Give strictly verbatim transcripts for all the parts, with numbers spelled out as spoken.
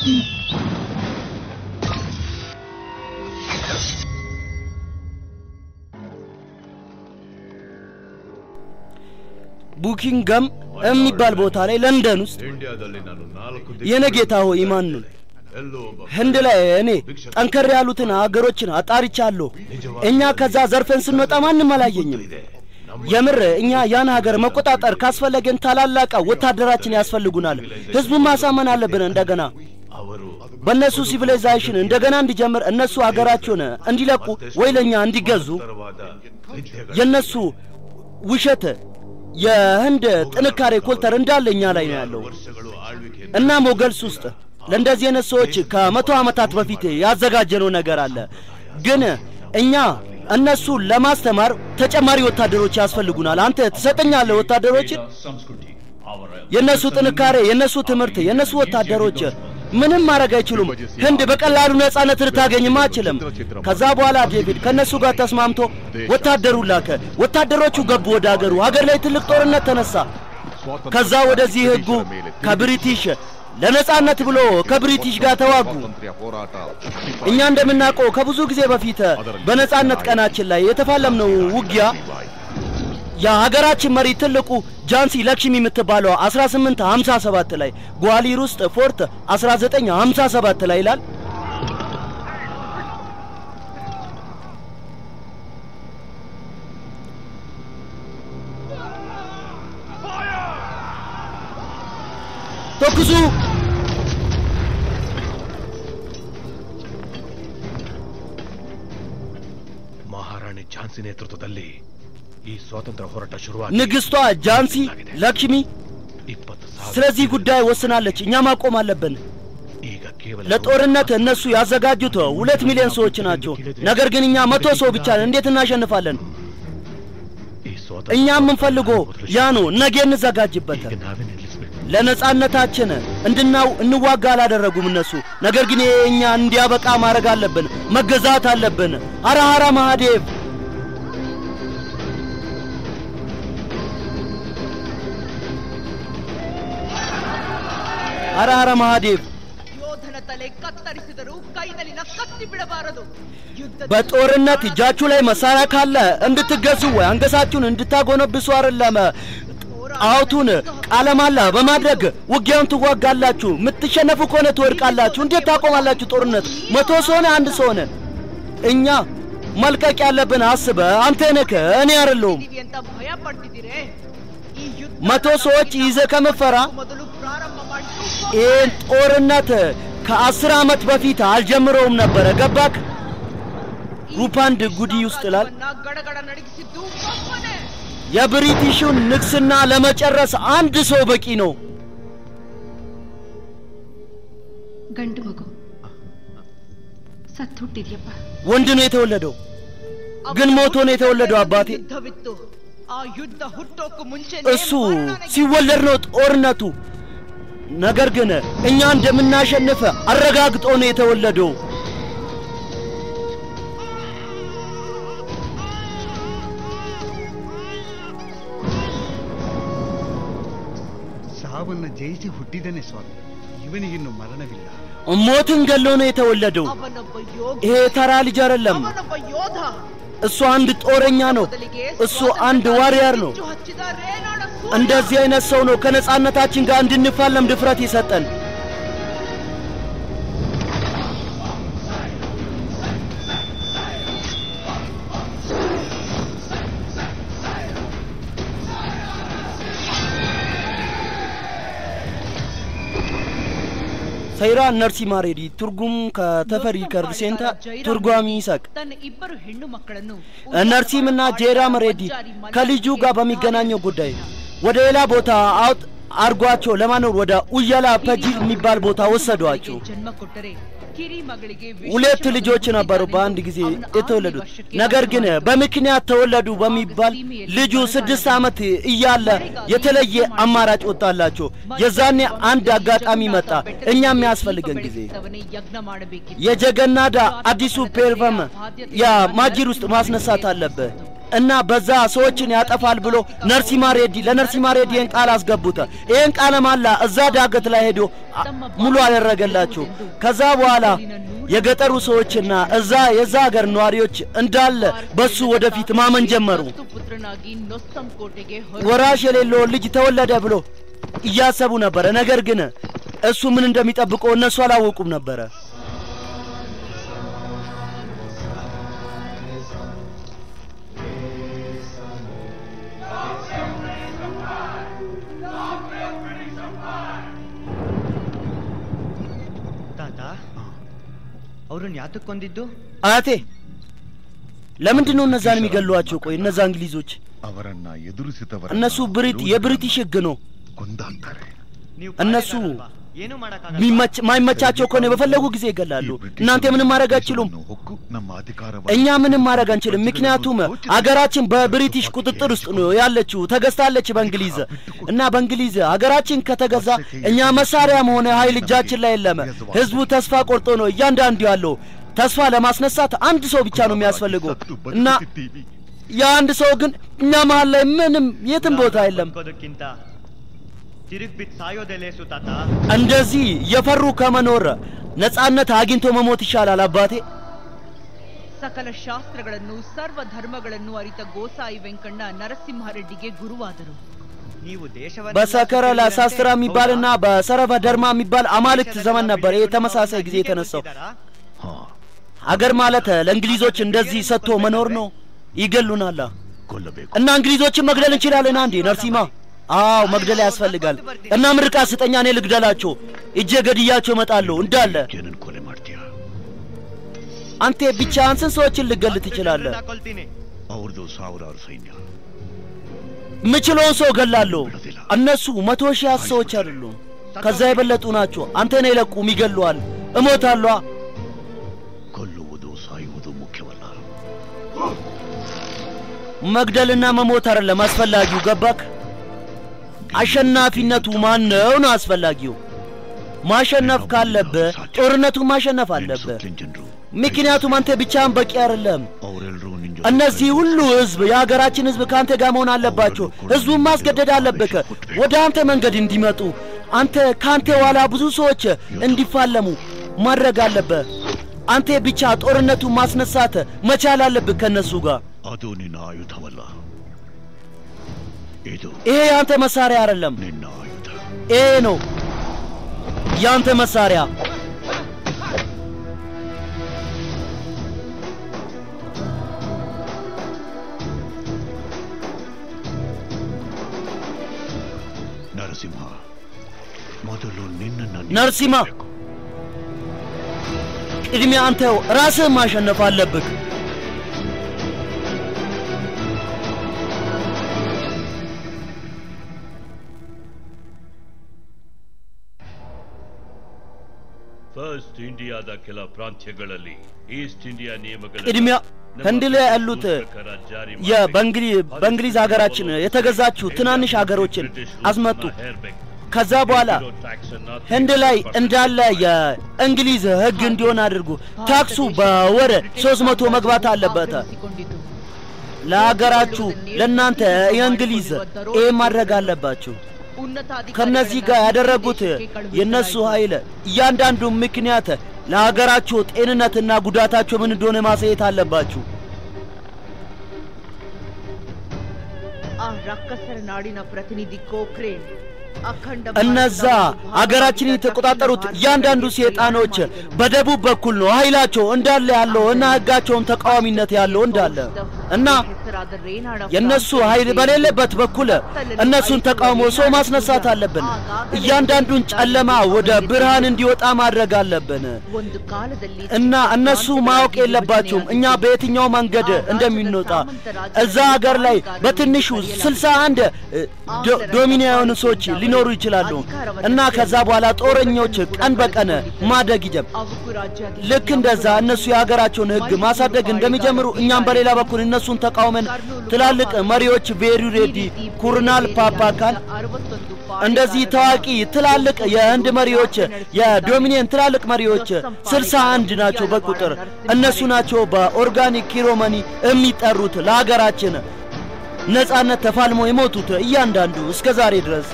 ቡኪንግሃም የሚባል ቦታ ላይ ለንደን ውስጥ የነጌታ ሆይ ማን ነው ህንድ ላይ እኔ ጠንከር ያሉትን አገሮችን አጣርቻለሁ እኛ ከዛ ዘርፈን ስንወጣ ማንንም አላየኝም የምር እኛ ያን ሀገር መቆጣጠር ካስፈለገን ታላላቃ ወታደራችን ያስፈልጉናል ህዝቡ ማሳመን አለብን እንደገና በእነሱ ሲቪላይዜሽን እንደገና እንዲጀምር እነሱ አገራቸውን እንዲለቁ ወይ ለኛ እንዲገዙ የነሱ ውሸት የህንድ ጥንካሬ ኮልተር እንዳለኛ ላይ ነው ያለው እና ሞገልስ ውስጥ ለእንደዚህ አይነት ሰዎች ከመቶ ዓመታት በፊት ያዘጋጀነው ነገር አለ ግን እኛ እነሱ ለማስተማር ተጨማሪ ወታደሮች ያስፈልጉናል አንተ ተሰጠኛለህ ወታደሮች የነሱ ጥንካሬ የነሱ ትምርት የነሱ ወታደሮች ምንም ማረግ አይችሉም ህንድ በቀላሉ ነፃነት ልታገኝማ አይችልም ከዛ በኋላ ዴቪድ ከነሱ ጋር ተስማምቶ ወታደሩ ላከ ወታደሮቹ ገቡ ወደ ሀገሩ ሀገር ላይ ትልቅ ጦርነት ተነሳ ከዛ ወደዚህ ህጉ ከብሪቲሽ ለነፃነት ብሎ ከብሪቲሽ ጋር ተዋጉ እኛ እንደምናውቀው ከብዙ ጊዜ በፊት በነፃነት ቀናችን ላይ የተፋለምነው ውጊያ የሀገራችን መሪ ትልቁ ጃንሲ ለክሽሚ የምትባለው አስራ ስምንት ሃምሳ ሰባት ላይ ጓሊር ውስጥ ፎርት አስራ ዘጠኝ ሃምሳ ሰባት ላይ ይላል ተኩሱ ಮಹಾರಾಣಿ ಝಾನ್ಸಿ ನೇತೃತ್ವದಲ್ಲಿ ಈ ಸ್ವಾತಂತ್ರ್ಯ ಹೋರಾಟ ಶುರುವಾಗಿದೆ ንግስቷ ጃንሲ ለክሽሚ ስለዚህ ጉዳይ ወስናለች እኛ ማቆም አለብን ለጦርነት እነሱ ያዘጋጁት ሁለት ሚሊዮን ሰዎች ናቸው ነገር ግን እኛ መቶ ሰው ብቻ እንዴት እናሸንፋለን እኛ ምን ፈልጎ ያ ነው ነገ እንዘጋጅበት ለነፃነታችን እንድናው እንዋጋ አላደረጉም እነሱ ነገር ግን እኛ እንዲያበቃ ማድረግ አለብን መገዛት አለብን አራሃራ ማህዴቭ አራሃራ ማህዴቭ ಯೋಧನ ತಲೆ ಕತ್ತರಿಸಿದರು ಕೈದಲಿನ ಕತ್ತಿ ಬಿಡಬಾರದು በጦርነት እጃችሁ ላይ መሳሪያ ካለ እንድትገዙ ወይ አንገሳችሁን እንድታጎነብሱ አይደለም አውቱን ቃለማላ በማድረግ ውጊያውን ትዋጋላችሁ ምትሸነፉ ከሆነ ትወድቃላችሁ እንዴት ታቆማላችሁ ጦርነት መቶ ሰውነ አንድ ሰውነ እኛ መልቀቅ ያለብን አስበ አንተ ነህ እኔ አይደለሁም መቶ ሰዎች ይዘ ከመፈራ ይሄን ጦርነት ከአስር ዓመት በፊት አልጀምረውም ነበር ገባክ ሩፓንድ ጉዲ ውስጥላል የብሪቲሹን ንግስና ለመጨረስ አንድ ሰው በቂ ነው ಗಂಡು ಮಗು ಸತ್ತು ಹುಟ್ಟಿದ್ಯಪ್ಪ ወንድ ነው የተወለደው ግን ሞቶ ነው የተወለደው አባቴ ಆ ಯುದ್ಧ ಹುಟ್ಟೋಕು ಮುಂಚೆ እሱ ሲወለድ ነው ጦርነቱ ነገር ግን እኛ እንደምናሸንፍ አረጋግጦ ነው የተወለደው ಸಾವನ್ನ ಜಯಿಸಿ ಹುಟ್ಟಿದನೆ ಸ್ವಾಮಿ ಇವನಿಗಿನ್ನು ಮರಣವಿಲ್ಲ ሞትን ገሎ ነው የተወለደው ይሄ ተራ ልጅ አይደለም እሱ አንድ ጦረኛ ነው እሱ አንድ ዋሪየር ነው እንደዚህ አይነት ሰው ነው ከነጻነታችን ጋር እንድንፋለም ድፍረት ይሰጠን ሰይራ ነርሲ ማሬዲ ትርጉም ከተፈሪ ከርሴንታ ትርጓሚ ይሳቅ ነርሲምና ጄራ ማሬዲ ከልጁ ጋር በሚገናኘው ጉዳይ ወደ ሌላ ቦታ አውጥ አርጓቸው ለማኖር ወደ ኡያላ ፐጂል የሚባል ቦታ ወሰዷቸው ሁለት ልጆች ነበሩ በአንድ ጊዜ የተወለዱት ነገር ግን በምክንያት ተወለዱ በሚባል ልጁ ስድስት ዓመት እያለ የተለየ አማራጭ ወጣላቸው የዛኔ አንድ አጋጣሚ መጣ እኛም ያስፈልገን ጊዜ የጀገናዳ አዲሱ ፔርቨም ያ ማጂር ውስጥ ማስነሳት አለበት እና በዛ ሰዎችን ያጠፋል ብሎ ነርሲማ ሬዲ ለነርሲማ ሬዲ ይህን ቃል አስገቡት። ይህን ቃል ማላ እዛ ዳገት ላይ ሄዶ ሙሉ አደረገላቸው። ከዛ በኋላ የገጠሩ ሰዎችና እዛ የዛ ሀገር ነዋሪዎች እንዳለ በሱ ወደፊት ማመን ጀመሩ። ወራሽ የሌለው ልጅ ተወለደ ብሎ እያሰቡ ነበር። ነገር ግን እሱ ምን እንደሚጠብቀው እነሱ አላወቁም ነበር። ಅವರನ್ನು ಯಾತಕ್ಕೆ ಕೊಂದಿದ್ದು? አያቴ ለምንድን ነው እነዛን የሚገሏቸው? ቆይ እነዛ እንግሊዞች ಅವರನ್ನ ಎದುರಿಸಿದವರ እነሱ ብሪት የብሪቲሽ ህግ ነው። ಕೊಂದಾಕ್ತಾರೆ። እነሱ ಏನು ಮಾಡಕ ሚመች ማይመቻቸው ከሆነ በፈለጉ ጊዜ ይገላሉ። እናንተ ምንም ማድረግ አትችሉም። ನಮ್ಮ ಅಧಿಕಾರ እኛ ምንም ማድረግ አንችልም። ምክንያቱም አገራችን በብሪቲሽ ቁጥጥር ውስጥ ነው ያለችው፣ ተገዝታለች በእንግሊዝ እና በእንግሊዝ አገራችን ከተገዛ እኛ መሳሪያም ሆነ ኃይል እጃችን ላይ የለም። ህዝቡ ተስፋ ቆርጦ ነው እያንዳንዱ ያለው። ተስፋ ለማስነሳት አንድ ሰው ብቻ ነው የሚያስፈልገው እና ያ አንድ ሰው ግን እኛ መሃል ላይ ምንም የትም ቦታ የለም። ತಿರುಗ್ ಬಿಟ್ ಸಾಯೋದೆ ಲೇಸು ತಾತ. እንደዚህ የፈሩ ከመኖር ነጻነት አግኝቶ መሞት ይሻላል አባቴ። ಸಕಲ ಶಾಸ್ತ್ರಗಳನ್ನು ಸರ್ವ ಧರ್ಮಗಳನ್ನು ಅರಿತ ಗೋಸಾಯಿ ವೆಂಕಣ್ಣ ನರಸಿಂಹರೆಡ್ಡಿಗೆ ಗುರುವಾದರು. ನೀವು ದೇಶವನ್ನು በሰከረ ለሳስትራ የሚባልና በሰረፈ ደርማ የሚባል አማልክት ዘመን ነበር የተመሳሳይ ጊዜ የተነሳው። ሀገር ማለት ለእንግሊዞች እንደዚህ ሰጥቶ መኖር ነው። ይገሉናል እና እንግሊዞችን መግደል እንችላለን አንዴ ነርሲማ? አዎ መግደል ያስፈልጋል። እና ምርቃ ስጠኛ እኔ ልግደላቸው፣ እጄ ገድያቸው እመጣለሁ እንዳለ። አንተ ብቻ አንስን ሰዎችን ልገል ትችላለህ። ಅವ್ರದು ಸಾವಿರಾರು ಸೈನ್ಯ ምችለውን ሰው ገላለሁ። እነሱ መቶ ሺህ ሰዎች አይደሉም፣ ከዛ የበለጡ ናቸው። አንተን አይለቁም፣ ይገሉዋል። እሞታለሁ። ಕೊಲ್ಲುವುದು ಸಾಯುವುದು ಮುಖ್ಯವಲ್ಲ። መግደልና መሞት አይደለም አስፈላጊው፣ ገባክ? አሸናፊነቱ ማን ነው ነው አስፈላጊው። ማሸነፍ ካለበት ጦርነቱን ማሸነፍ አለበት። ምክንያቱም አንተ ብቻህን በቂ አይደለም። እነዚህ ሁሉ ህዝብ የሀገራችን ህዝብ ካንተ ጋር መሆን አለባቸው። ህዝቡን ማስገደድ አለብህ ወደ አንተ መንገድ እንዲመጡ። አንተ ካንተ ኋላ ብዙ ሰዎች እንዲፋለሙ ማድረግ አለብህ። አንተ ብቻ ጦርነቱን ማስነሳት መቻል አለብህ ከነሱ ጋር። አዶኒና አዩታወላ ይሄ ያንተ መሳሪያ አይደለም፣ ይሄ ነው ያንተ መሳሪያ። ನರಸಿಂಹ ಮೊದಲು ನಿನ್ನನ್ನು ነርሲማ ቅድሚያ አንተ ራስህን ማሸነፍ አለብህ። ಫಸ್ಟ್ ಇಂಡಿಯಾದ ಕೆಲ ಪ್ರಾಂತ್ಯಗಳಲ್ಲಿ ಈಸ್ಟ್ ಇಂಡಿಯಾ ನಿಯಮಗಳು ቅድሚያ ህንድ ላይ ያሉት የበእንግሊዝ ሀገራችን የተገዛችው ትናንሽ ሀገሮችን አስመጡ። ከዛ በኋላ ህንድ ላይ እንዳለ የእንግሊዝ ህግ እንዲሆን አድርጉ። ታክሱ በወር ሶስት መቶ መግባት አለበት። ለሀገራችሁ ለናንተ የእንግሊዝ ይሄ ማድረግ አለባችሁ። ከነዚህ ጋር ያደረጉት የነሱ ኃይል እያንዳንዱ ምክንያት ለሀገራችሁ ጤንነትና ጉዳታቸው ምን እንደሆነ ማሳየት አለባችሁ። ಆ ರಾಕ್ಷಸರ ನಾಡಿನ ಪ್ರತಿನಿಧಿ ಕೋಕ್ರೇನ್ እነዛ ሀገራችንን የተቆጣጠሩት እያንዳንዱ ሰይጣኖች በደቡብ በኩል ነው ኃይላቸው እንዳለ ያለው እና ህጋቸውን ተቃዋሚነት ያለው እንዳለ እና የነሱ ኃይል በሌለበት በኩል እነሱን ተቃውሞ ሰው ማስነሳት አለብን። እያንዳንዱን ጨለማ ወደ ብርሃን እንዲወጣ ማድረግ አለብን እና እነሱ ማወቅ የለባቸውም እኛ በየትኛው መንገድ እንደምንወጣ። እዛ ሀገር ላይ በትንሹ ስልሳ አንድ ዶሚኒዮን ሰዎች ሊኖሩ ይችላሉ እና ከዛ በኋላ ጦረኞች ቀን በቀን ማደግ ይጀምራሉ። ልክ እንደዛ እነሱ የሀገራቸውን ህግ ማሳደግ እንደሚጀምሩ እኛም በሌላ በኩል እነሱን ተቃውመን ትላልቅ መሪዎች ቬሪ ሬዲ ኩርናል ፓፓካል እንደዚህ ታዋቂ ትላልቅ የህንድ መሪዎች የዶሚኒየን ትላልቅ መሪዎች ስልሳ አንድ ናቸው በቁጥር እነሱ ናቸው በኦርጋኒክ ኪሮመኒ የሚጠሩት ለሀገራችን ነፃነት ተፋልሞ የሞቱት እያንዳንዱ እስከ ዛሬ ድረስ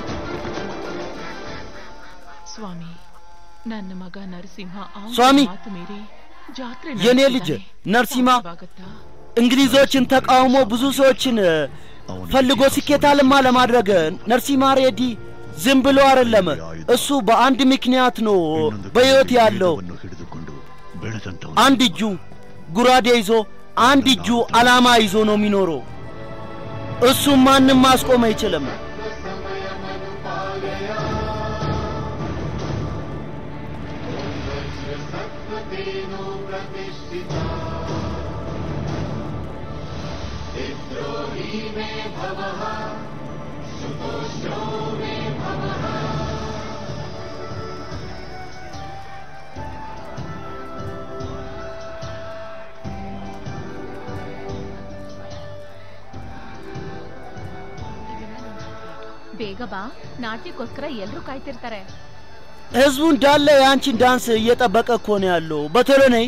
स्वामी ನನ್ನ ಮಗ ನರಸಿಂಹ स्वामी ಮಾತು ಮೀರಿ ಜಾತ್ರೆ የኔ ልጅ ነርሲማ እንግሊዞችን ተቃውሞ ብዙ ሰዎችን ፈልጎ ስኬታልማ ለማድረግ ነርሲማ ሬዲ ዝም ብሎ አይደለም እሱ በአንድ ምክንያት ነው በህይወት ያለው አንድ እጁ ጉራዴ ይዞ አንድ እጁ አላማ ይዞ ነው የሚኖረው እሱ ማንንም ማስቆም አይችልም ಬೇಗ ಬಾ ನಾಟ್ಯಕ್ಕೋಸ್ಕರ ಎಲ್ಲರೂ ಕಾಯ್ತಿರ್ತಾರೆ ህዝቡ እንዳለ ያንቺን ዳንስ እየጠበቀ እኮ ነው ያለው በቶሎ ነይ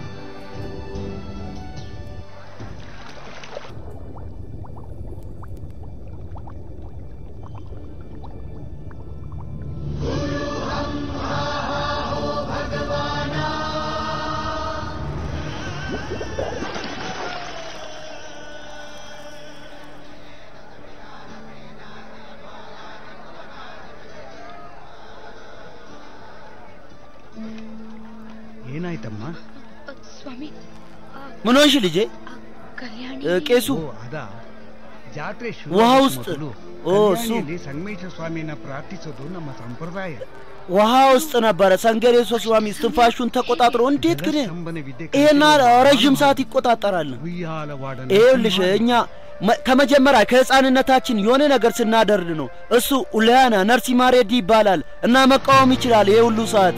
ಏನಾಯ್ತಮ್ಮ ಸ್ವಾಮಿ ምን ሆንሽ ልጄ ಕಲ್ಯಾಣಿ ቄሱ ಅದಾ ಜಾತ್ರೆ ውሃ ውስጥ ኦ እሱ ಸಂಗಮೇಶ್ವರ ಸ್ವಾಮಿನ ಪ್ರಾರ್ಥಿಸೋದು ನಮ್ಮ ಸಂಪ್ರದಾಯ ውሃ ውስጥ ነበረ ሰንገሬሶ ስዋሚ እስትንፋሹን ተቆጣጥሮ እንዴት ግን ይሄና ረጅም ሰዓት ይቆጣጣራል ይኸውልሽ እኛ ከመጀመሪያ ከህፃንነታችን የሆነ ነገር ስናደርግ ነው እሱ ኡላያና ነርሲማ ሬዲ ይባላል እና መቃወም ይችላል ይሄ ሁሉ ሰዓት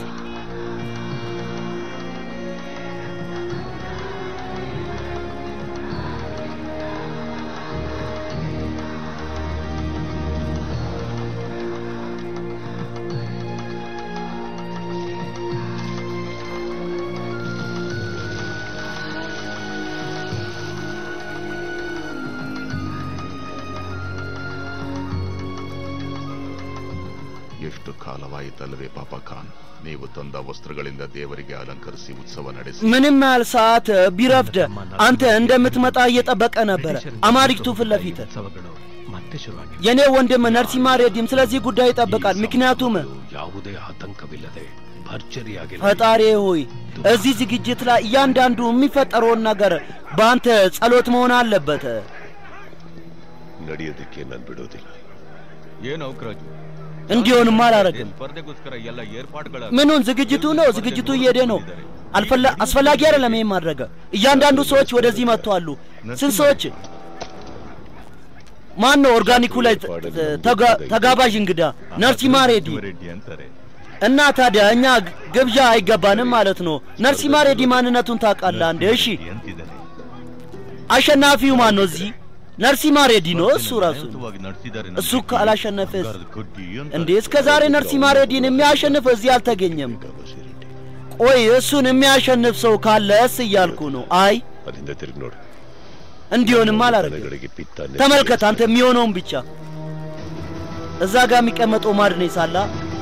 ಎಷ್ಟು ಕಾಲವಾಯಿತಲ್ಲವೇ ಪಾಪ ಖಾನ್ ನೀವು ತಂದ ವಸ್ತ್ರಗಳಿಂದ ದೇವರಿಗೆ ಅಲಂಕರಿಸಿ ಉತ್ಸವ ನಡೆಸಿ ምንም ያህል ሰዓት ቢረፍድ አንተ እንደምትመጣ እየጠበቀ ነበር አማሪክቱ ፍለፊት የኔ ወንድም ነርሲማ ሬዲም ስለዚህ ጉዳይ ይጠብቃል ምክንያቱም ಯಾವುದೇ ಆತಂಕವಿಲ್ಲದೆ ಭರ್ಜರಿಯಾಗಿ ፈጣሪ ሆይ እዚህ ዝግጅት ላይ እያንዳንዱ የሚፈጠረው ነገር በአንተ ጸሎት መሆን አለበት ನಡೆಯೋದಕ್ಕೆ ನಾನು ಬಿಡೋದಿಲ್ಲ ಏನು ಅವಕರಾಜು እንዲሆንም አላረግም ಸ್ಪರ್ಧೆಗೋಸ್ಕರ ಎಲ್ಲ ಏರ್ಪಾಡುಗಳ ምኑን ዝግጅቱ ነው ዝግጅቱ እየሄደ ነው አልፈላ አስፈላጊ አይደለም ይሄን ማድረግ እያንዳንዱ ሰዎች ወደዚህ መጥተዋል ስንት ሰዎች ማን ነው ኦርጋኒኩ ላይ ተጋባዥ እንግዳ ነርሲማ ሬዲ እና ታዲያ እኛ ግብዣ አይገባንም ማለት ነው ነርሲማ ሬዲ ማንነቱን ታውቃለህ አንዴ እሺ አሸናፊው ማን ነው እዚህ ነርሲማ ሬዲ ነው እሱ ራሱ እሱ ካላሸነፈስ እንዴ እስከ ዛሬ ነርሲማ ሬዲን የሚያሸንፍ እዚህ አልተገኘም ቆይ እሱን የሚያሸንፍ ሰው ካለስ እያልኩ ነው አይ እንዲሆንም አላረገም ተመልከት አንተ የሚሆነውን ብቻ እዛ ጋር የሚቀመጠው ማድኔ ሳላ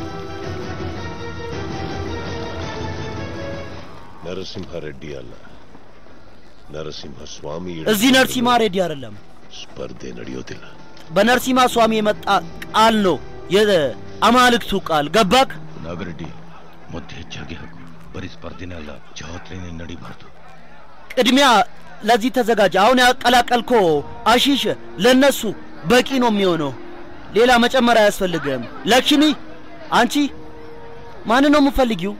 ನರಸಿಂಹ ರೆಡ್ಡಿ ಅಲ್ಲ ನರಸಿಂಹ ಸ್ವಾಮಿ እዚህ ነርሲማ ሬዲ አይደለም ಸ್ಪರ್ಧೆ ನಡೆಯೋದಿಲ್ಲ በነርሲማ ስዋሚ የመጣ ቃል ነው የአማልክቱ ቃል ገባክ ನಾಗರೆಡ್ಡಿ ಮತ್ತೆ ಹೆಚ್ಚಾಗಿ ಹಾಕು ಬರೀ ಸ್ಪರ್ಧೆನೇ ಅಲ್ಲ ಜಾತ್ರೆನೇ ನಡಿಬಾರ್ದು ቅድሚያ ለዚህ ተዘጋጅ አሁን ያቀላቀልኮ አሺሽ ለነሱ በቂ ነው የሚሆነው ሌላ መጨመር አያስፈልግም ለክሽሚ አንቺ ማን ነው የምፈልጊው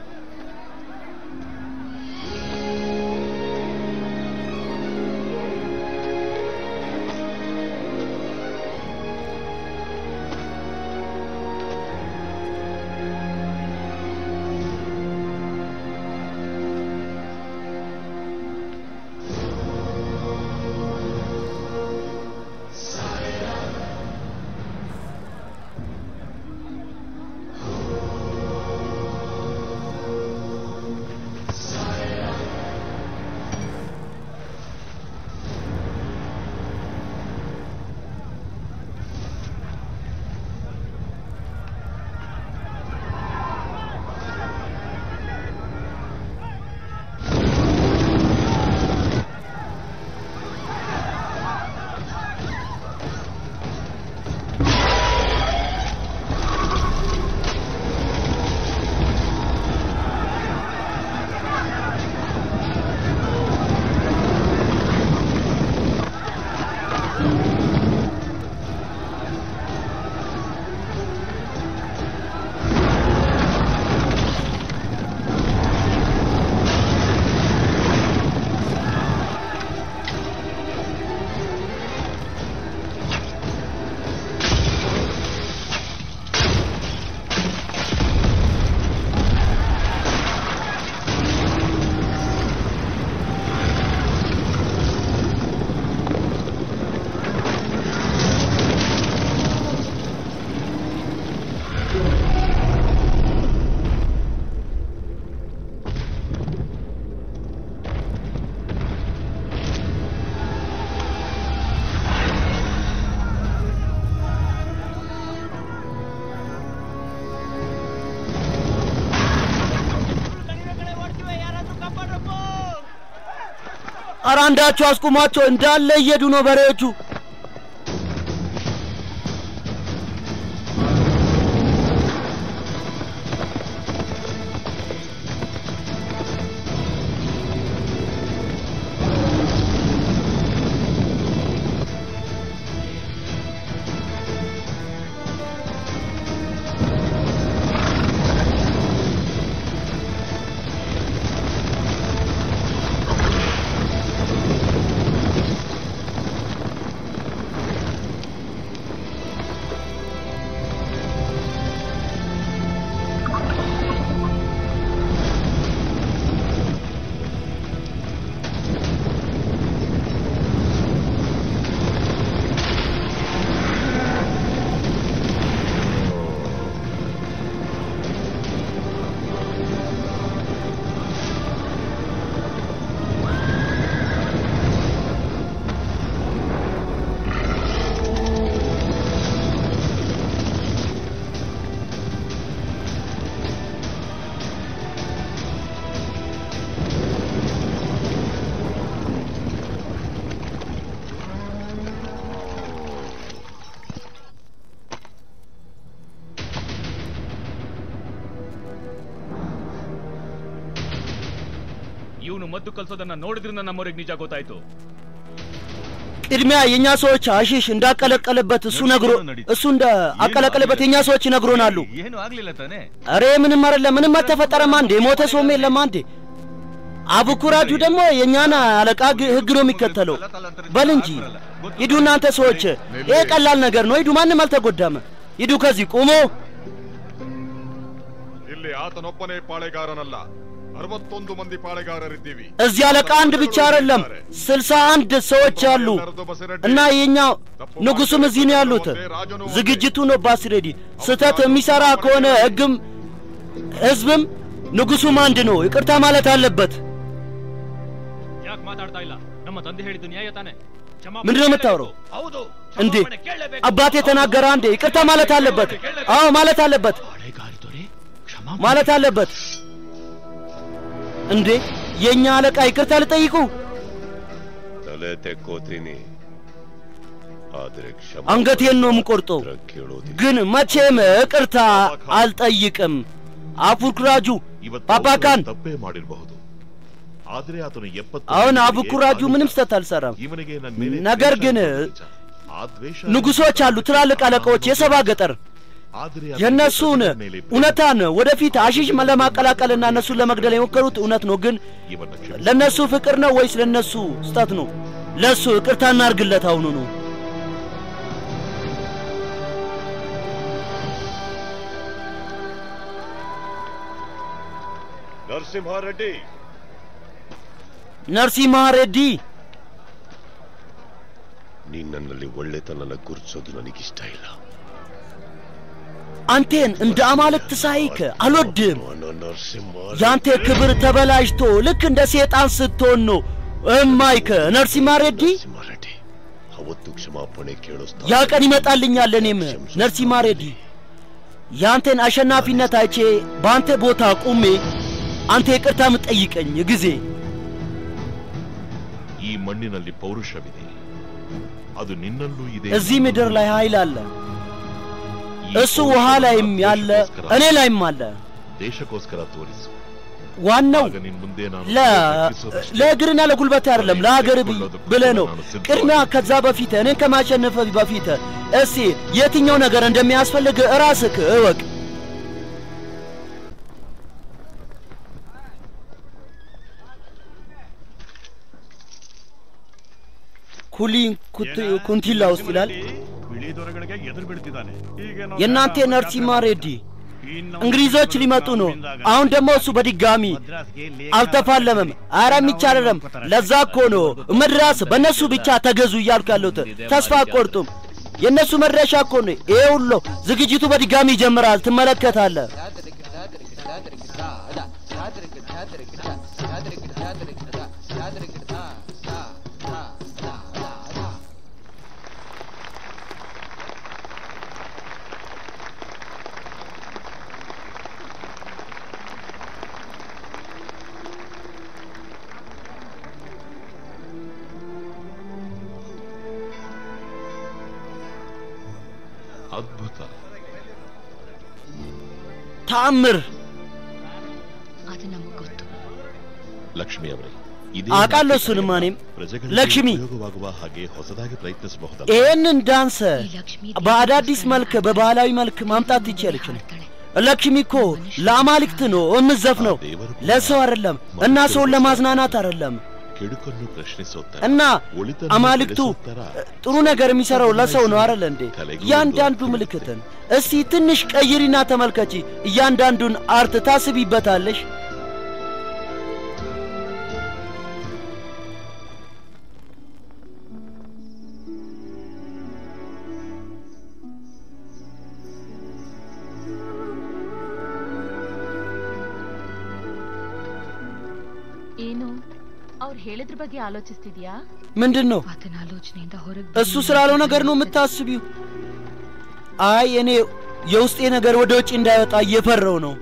አራንዳቸው አስቁሟቸው እንዳለ እየሄዱ ነው በሬዎቹ ಇವನು ಮದ್ದು ಕಲ್ಸೋದನ್ನ ನೋಡಿದ್ರಿಂದ ನಮ್ಮವರಿಗೆ ನಿಜ ಗೊತ್ತಾಯ್ತು ቅድሚያ የኛ ሰዎች አሺሽ እንዳቀለቀለበት እሱ ነግሮ እሱ እንደ አቀለቀለበት የኛ ሰዎች ይነግሮናሉ ಏನು ಆಗ್ಲಿಲ್ಲ ತಾನೆ አሬ ምንም አይደለም ምንም አልተፈጠረም አንዴ ሞተ ሰውም የለም አንዴ አቡኩራጁ ደግሞ የኛና አለቃ ህግ ነው የሚከተለው በል እንጂ ሂዱ እናንተ ሰዎች ይሄ ቀላል ነገር ነው ሂዱ ማንም አልተጎዳም ሂዱ ከዚህ ቆሞ ಇಲ್ಲಿ ಆತನೊಬ್ಬನೇ ಪಾಳೆಗಾರನಲ್ಲ ಅರವತ್ತೊಂದು ಮಂದಿ ಪಾಳೆಗಾರರಿದ್ದೀವಿ እዚህ አለቃ አንድ ብቻ አይደለም ስልሳ አንድ ሰዎች አሉ እና የኛው ንጉሱም እዚህ ነው ያሉት ዝግጅቱ ነው ባስሬዲ ስተት የሚሰራ ከሆነ ህግም ህዝብም ንጉሱም አንድ ነው ይቅርታ ማለት አለበት ಯಾಕೆ ಮಾತಾಡ್ತಾ ಇಲ್ಲ ನಮ್ಮ ತಂದೆ ಹೇಳಿದ್ದು ನ್ಯಾಯ ತಾನೆ ምንድነው የምታወራው እንዴ አባቴ ተናገረ አንዴ ይቅርታ ማለት አለበት አዎ ማለት አለበት ማለት አለበት እንዴ የኛ አለቃ ይቅርታ ልጠይቁ ತಲೆ ತೆಕ್ಕೋತೀನಿ ಆದ್ರೆ ಕ್ಷಮೆ አንገቴን ነው የምቆርጠው ግን መቼም ይቅርታ አልጠይቅም አቡኩራጁ ፓፓካን ತಪ್ಪೇ ಮಾಡಿರಬಹುದು ಆದ್ರೆ ಆತನು ಎಪ್ಪತ್ತು አሁን አቡኩራጁ ምንም ስተት አልሰራም ነገር ግን ንጉሶች አሉ ትላልቅ አለቃዎች የሰባ ገጠር የነሱን እውነታን ወደፊት አሺሽ ለማቀላቀልና እነሱን ለመግደል የሞከሩት እውነት ነው ግን ለነሱ ፍቅር ነው ወይስ ለነሱ ስተት ነው ለሱ ይቅርታ እናርግለት አሁኑ ነው ನರಸಿಂಹ ರೆಡ್ಡಿ ನರಸಿಂಹ ರೆಡ್ಡಿ ನಿನ್ನನಲ್ಲಿ ಒಳ್ಳೆತನನ ಗುರುತಿಸೋದು ನನಗಿಷ್ಟ ಇಲ್ಲ አንተን እንደ አማልክት ሳይክ አልወድም ያንተ ክብር ተበላሽቶ ልክ እንደ ሰይጣን ስትሆን ነው እማይከ ነርሲማ ሬዲ ಅವತ್ತು ಕ್ಷಮಾಪಣೆ ಕೇಳೋಸ್ತಾ ያ ቀን ይመጣልኛል እኔም ነርሲማ ሬዲ ያንተን አሸናፊነት አይቼ ባንተ ቦታ ቆሜ አንተ ይቅርታ ምጠይቀኝ ጊዜ ಈ ಮಣ್ಣಿನಲ್ಲಿ ಪೌರುಷವಿದೆ ಅದು ನಿನ್ನಲ್ಲೂ ಇದೆ እዚህ ምድር ላይ ኃይል አለ እሱ ውሃ ላይም ያለ እኔ ላይም አለ ದೇಶಕ್ಕೋಸ್ಕರ ತೋರಿಸು ዋናው ለእግርና ለጉልበት አይደለም ለሀገር ብለህ ነው ቅድሚያ ከዛ በፊት እኔን ከማሸነፍ በፊት እስቲ የትኛው ነገር እንደሚያስፈልግ ራስህ እወቅ ኩሊን ኩንቲላ ውስጥ ይላል የናንተ ነርሲማ ሬዲ እንግሊዞች ሊመጡ ነው አሁን ደግሞ እሱ በድጋሚ አልተፋለመም አራም ይቻላልም ለዛ እኮ ነው መድራስ በእነሱ ብቻ ተገዙ እያልኩ ያለሁት ተስፋ አቆርጡም የነሱ መድረሻ እኮ ነው ይሄ ሁሉ ዝግጅቱ በድጋሚ ይጀምራል ትመለከታለህ ተአምር ಅದು ನಮಗೆ ಗೊತ್ತು ಲಕ್ಷ್ಮಿ ಅವರೇ ಆಕಾಲೋ ಸುನಮಾನೇಂ ಲಕ್ಷ್ಮಿ ಹಾಗೆ ಹೊಸದಾಗಿ ಪ್ರಯತ್ನಿಸಬಹುದು ይህንን ዳንስ በአዳዲስ መልክ በባህላዊ መልክ ማምጣት ይችላልች ለክሽሚ እኮ ለአማልክት ነው እምዘፍነው ለሰው አይደለም እና ሰውን ለማዝናናት አይደለም እና አማልክቱ ጥሩ ነገር የሚሰራው ለሰው ነው አይደል እንዴ ያንዳንዱ ምልክትን እስቲ ትንሽ ቀይሪና ተመልከቺ ያንዳንዱን አርት ታስቢበታለሽ ಏನು ಅವ್ರು ಹೇಳಿದ್ರ ಬಗ್ಗೆ ಆಲೋಚಿಸ್ತಿದ್ಯಾ ምንድነው ಅದನ್ನ ಆಲೋಚನೆಯಿಂದ ಹೊರಗೆ እሱ ስላለው ነገር ነው የምታስቢው አይ እኔ የውስጤ ነገር ወደ ውጭ እንዳይወጣ እየፈራው ነው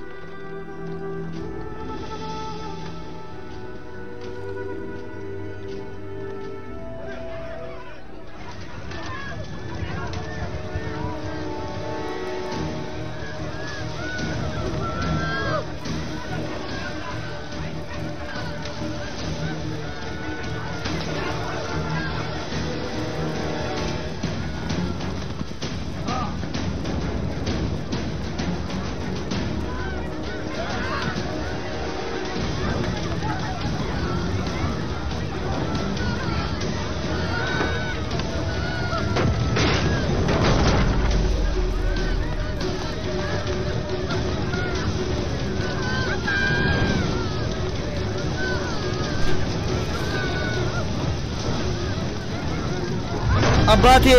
አባቴ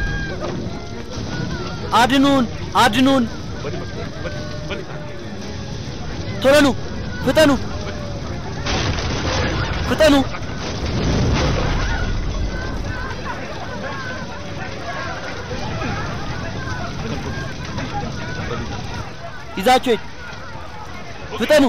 አድኑን አድኑን ቶሎ ፍጠኑ ፍጠኑ ይዛችሁ ፍጠኑ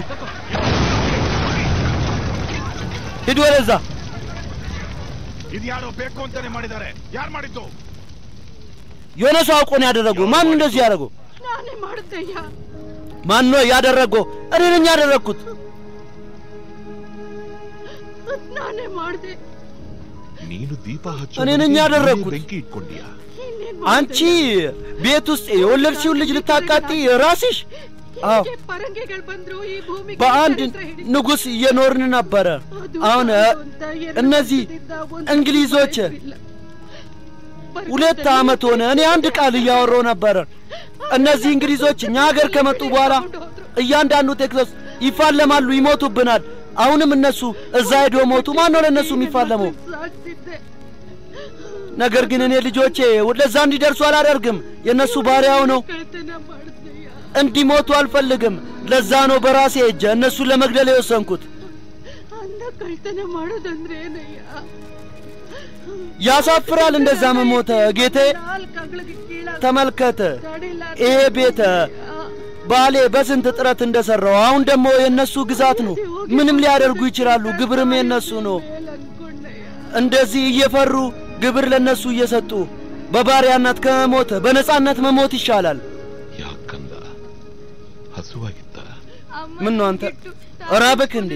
ሂዱ ወደዛ ಇದು ಯಾರೋ ಬೇಕು ಅಂತಾನೆ ಮಾಡಿದ್ದಾರೆ ಯಾರು ಮಾಡಿದ್ದು የሆነ ሰው አውቆ ነው ያደረገው ማን እንደዚህ ያደረገው ನಾನೇ ಮಾಡಿದ್ದಯ್ಯ ማን ነው ያደረገው እኔ ነኝ ያደረኩት ನಾನೇ ಮಾಡಿದೆ ನೀನು ದೀಪ ಹಚ್ಚು እኔ ነኝ ያደረኩት ಬೆಂಕಿ ಇಟ್ಕೊಂಡಿಯಾ አንቺ ቤት ውስጥ የወለድሽው ልጅ ልታቃጢ ራስሽ አዎ ಪರಂಗಿಗಳು ಬಂದ್ರು ಈ ಭೂಮಿಗೆ በአንድ ንጉስ እየኖርን ነበር አሁን እነዚህ እንግሊዞች ሁለት አመት ሆነ እኔ አንድ ቃል እያወራው ነበር እነዚህ እንግሊዞች እኛ ሀገር ከመጡ በኋላ እያንዳንዱ ቴክሳስ ይፋለማሉ ይሞቱብናል አሁንም እነሱ እዛ ሄዶ ሞቱ ማን ነው ለነሱ የሚፋለመው ነገር ግን እኔ ልጆቼ ወደዛ እንዲደርሱ አላደርግም የነሱ ባሪያው ነው እንዲሞቱ አልፈልግም ለዛ ነው በራሴ እጄ እነሱ ለመግደል የወሰንኩት አንተ ከልተነ ಮಾಡೋದಂದ್ರೆ ಏನಯ್ಯ ያሳፍራል እንደዛ መሞተ ጌቴ ተመልከተ ይሄ ቤተ ባሌ በስንት ጥረት እንደሰራው አሁን ደግሞ የነሱ ግዛት ነው ምንም ሊያደርጉ ይችላሉ ግብርም የነሱ ነው እንደዚህ እየፈሩ ግብር ለነሱ እየሰጡ በባሪያነት ከመሞት በነጻነት መሞት ይሻላል ያከንዳ ಹಸುವಾಗಿತ್ತ ምን ነው አንተ ራበክ እንዴ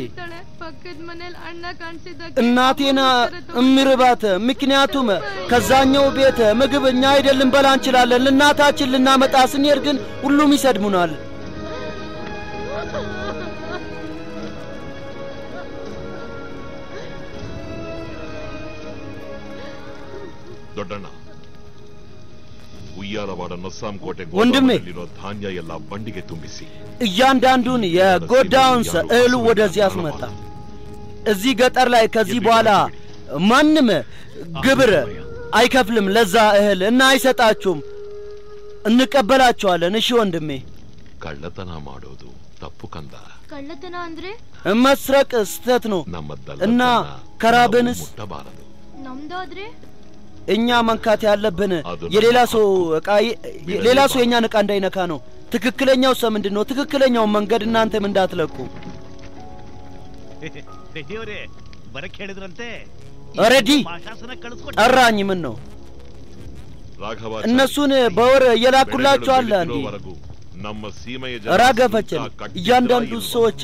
እናቴና እምርባት ምክንያቱም ከዛኛው ቤት ምግብ እኛ አይደለም በላ እንችላለን ለናታችን ልናመጣ ስንሄድ ግን ሁሉም ይሰድሙናል ದೊಡ್ಡಣ್ಣ ಉಯ್ಯಾಲವಾಡ ನಸ್ಸಾಂ ಕೋಟೆ ወንድሜ ಧಾನ್ಯ ಎಲ್ಲ ಬಂಡಿಗೆ ತುಂಬಿಸಿ እያንዳንዱን የጎዳውን እህሉ ወደዚህ አስመጣ እዚህ ገጠር ላይ ከዚህ በኋላ ማንንም ግብር አይከፍልም ለዛ እህል እና አይሰጣችሁም እንቀበላቸዋለን እሺ ወንድሜ ಕಳ್ಳತನ ಮಾಡೋದು ತಪ್ಪು ಕಂದ ಕಳ್ಳತನ ಅಂದ್ರೆ መስረቅ ስተት ነው እና ከራብንስ ನಮ್ದಾದ್ರೆ እኛ መንካት ያለብን የሌላ ሰው ዕቃ ሌላ ሰው የኛን ዕቃ እንዳይነካ ነው ትክክለኛው ሰው ምንድነው ትክክለኛው መንገድ እናንተም እንዳትለቁ ರೆಡಿಯವರೇ ಬರಕ್ಕೆ ಹೇಳಿದ್ರಂತೆ ರೆಡಿ ጠራኝ ምን ነው እነሱን በወር እየላኩላቸው አለ እንዴ ನಮ್ಮ ಸೀಮೆಯ ራገፈችን እያንዳንዱ ሰዎች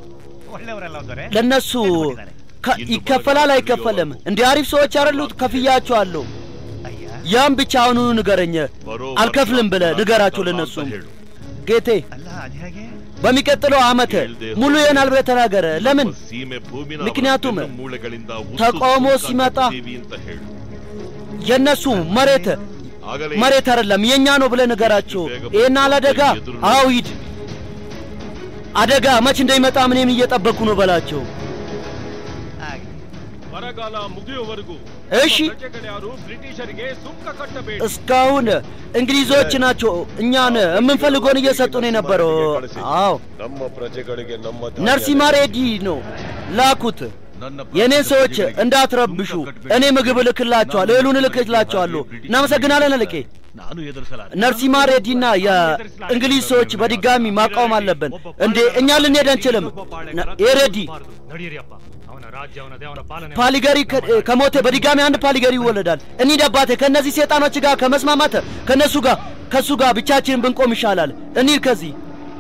ለነሱ ይከፈላል አይከፈልም እንዴ አሪፍ ሰዎች አይደሉት ከፍያቸዋለሁ ያም ብቻ አሁን ንገረኝ አልከፍልም ብለ ንገራቸው ለነሱ ጌቴ በሚቀጥለው አመት ሙሉ የናል ብለ ተናገረ ለምን ምክንያቱም ተቃውሞ ሲመጣ የነሱ መሬት መሬት አይደለም የኛ ነው ብለ ንገራቸው እና ለደጋ አውይድ አደጋ መች እንደሚመጣ ምንም እየጠበቁ ነው በላቸው ಬರಗಾಲ ಮುಗಿಯುವವರೆಗೂ እሺ እስካሁን እንግሊዞች ናቸው እኛን የምንፈልገውን እየሰጡን የነበረው አዎ ನಮ್ಮ ಪ್ರಜೆಗಳಿಗೆ ನಮ್ಮ ነርሲማ ሬዲ ነው ላኩት የኔ ሰዎች እንዳትረብሹ እኔ ምግብ ልክላቸዋለሁ እህሉን ልክላቸዋለሁ እናመሰግናለን ለቄ ನಾನು ಎದುರಿಸಲಾರೆ ነርሲማ ሬዲና የእንግሊዝ ሰዎች በድጋሚ ማቃወም አለብን እንዴ እኛ ልንሄድ አንችልም ኤሬዲ ನಡೀರಿಯಪ್ಪ ಅವನ ರಾಜ್ಯ ಅವನದೇ ಅವನ ಪಾಲನೆ ፓሊገሪ ከሞተ በድጋሚ አንድ ፓሊገሪ ይወለዳል እኒ ደባቴ ከነዚህ ሰይጣኖች ጋር ከመስማማት ከነሱ ጋር ከሱ ጋር ብቻችንን ብንቆም ይሻላል እኒ ከዚህ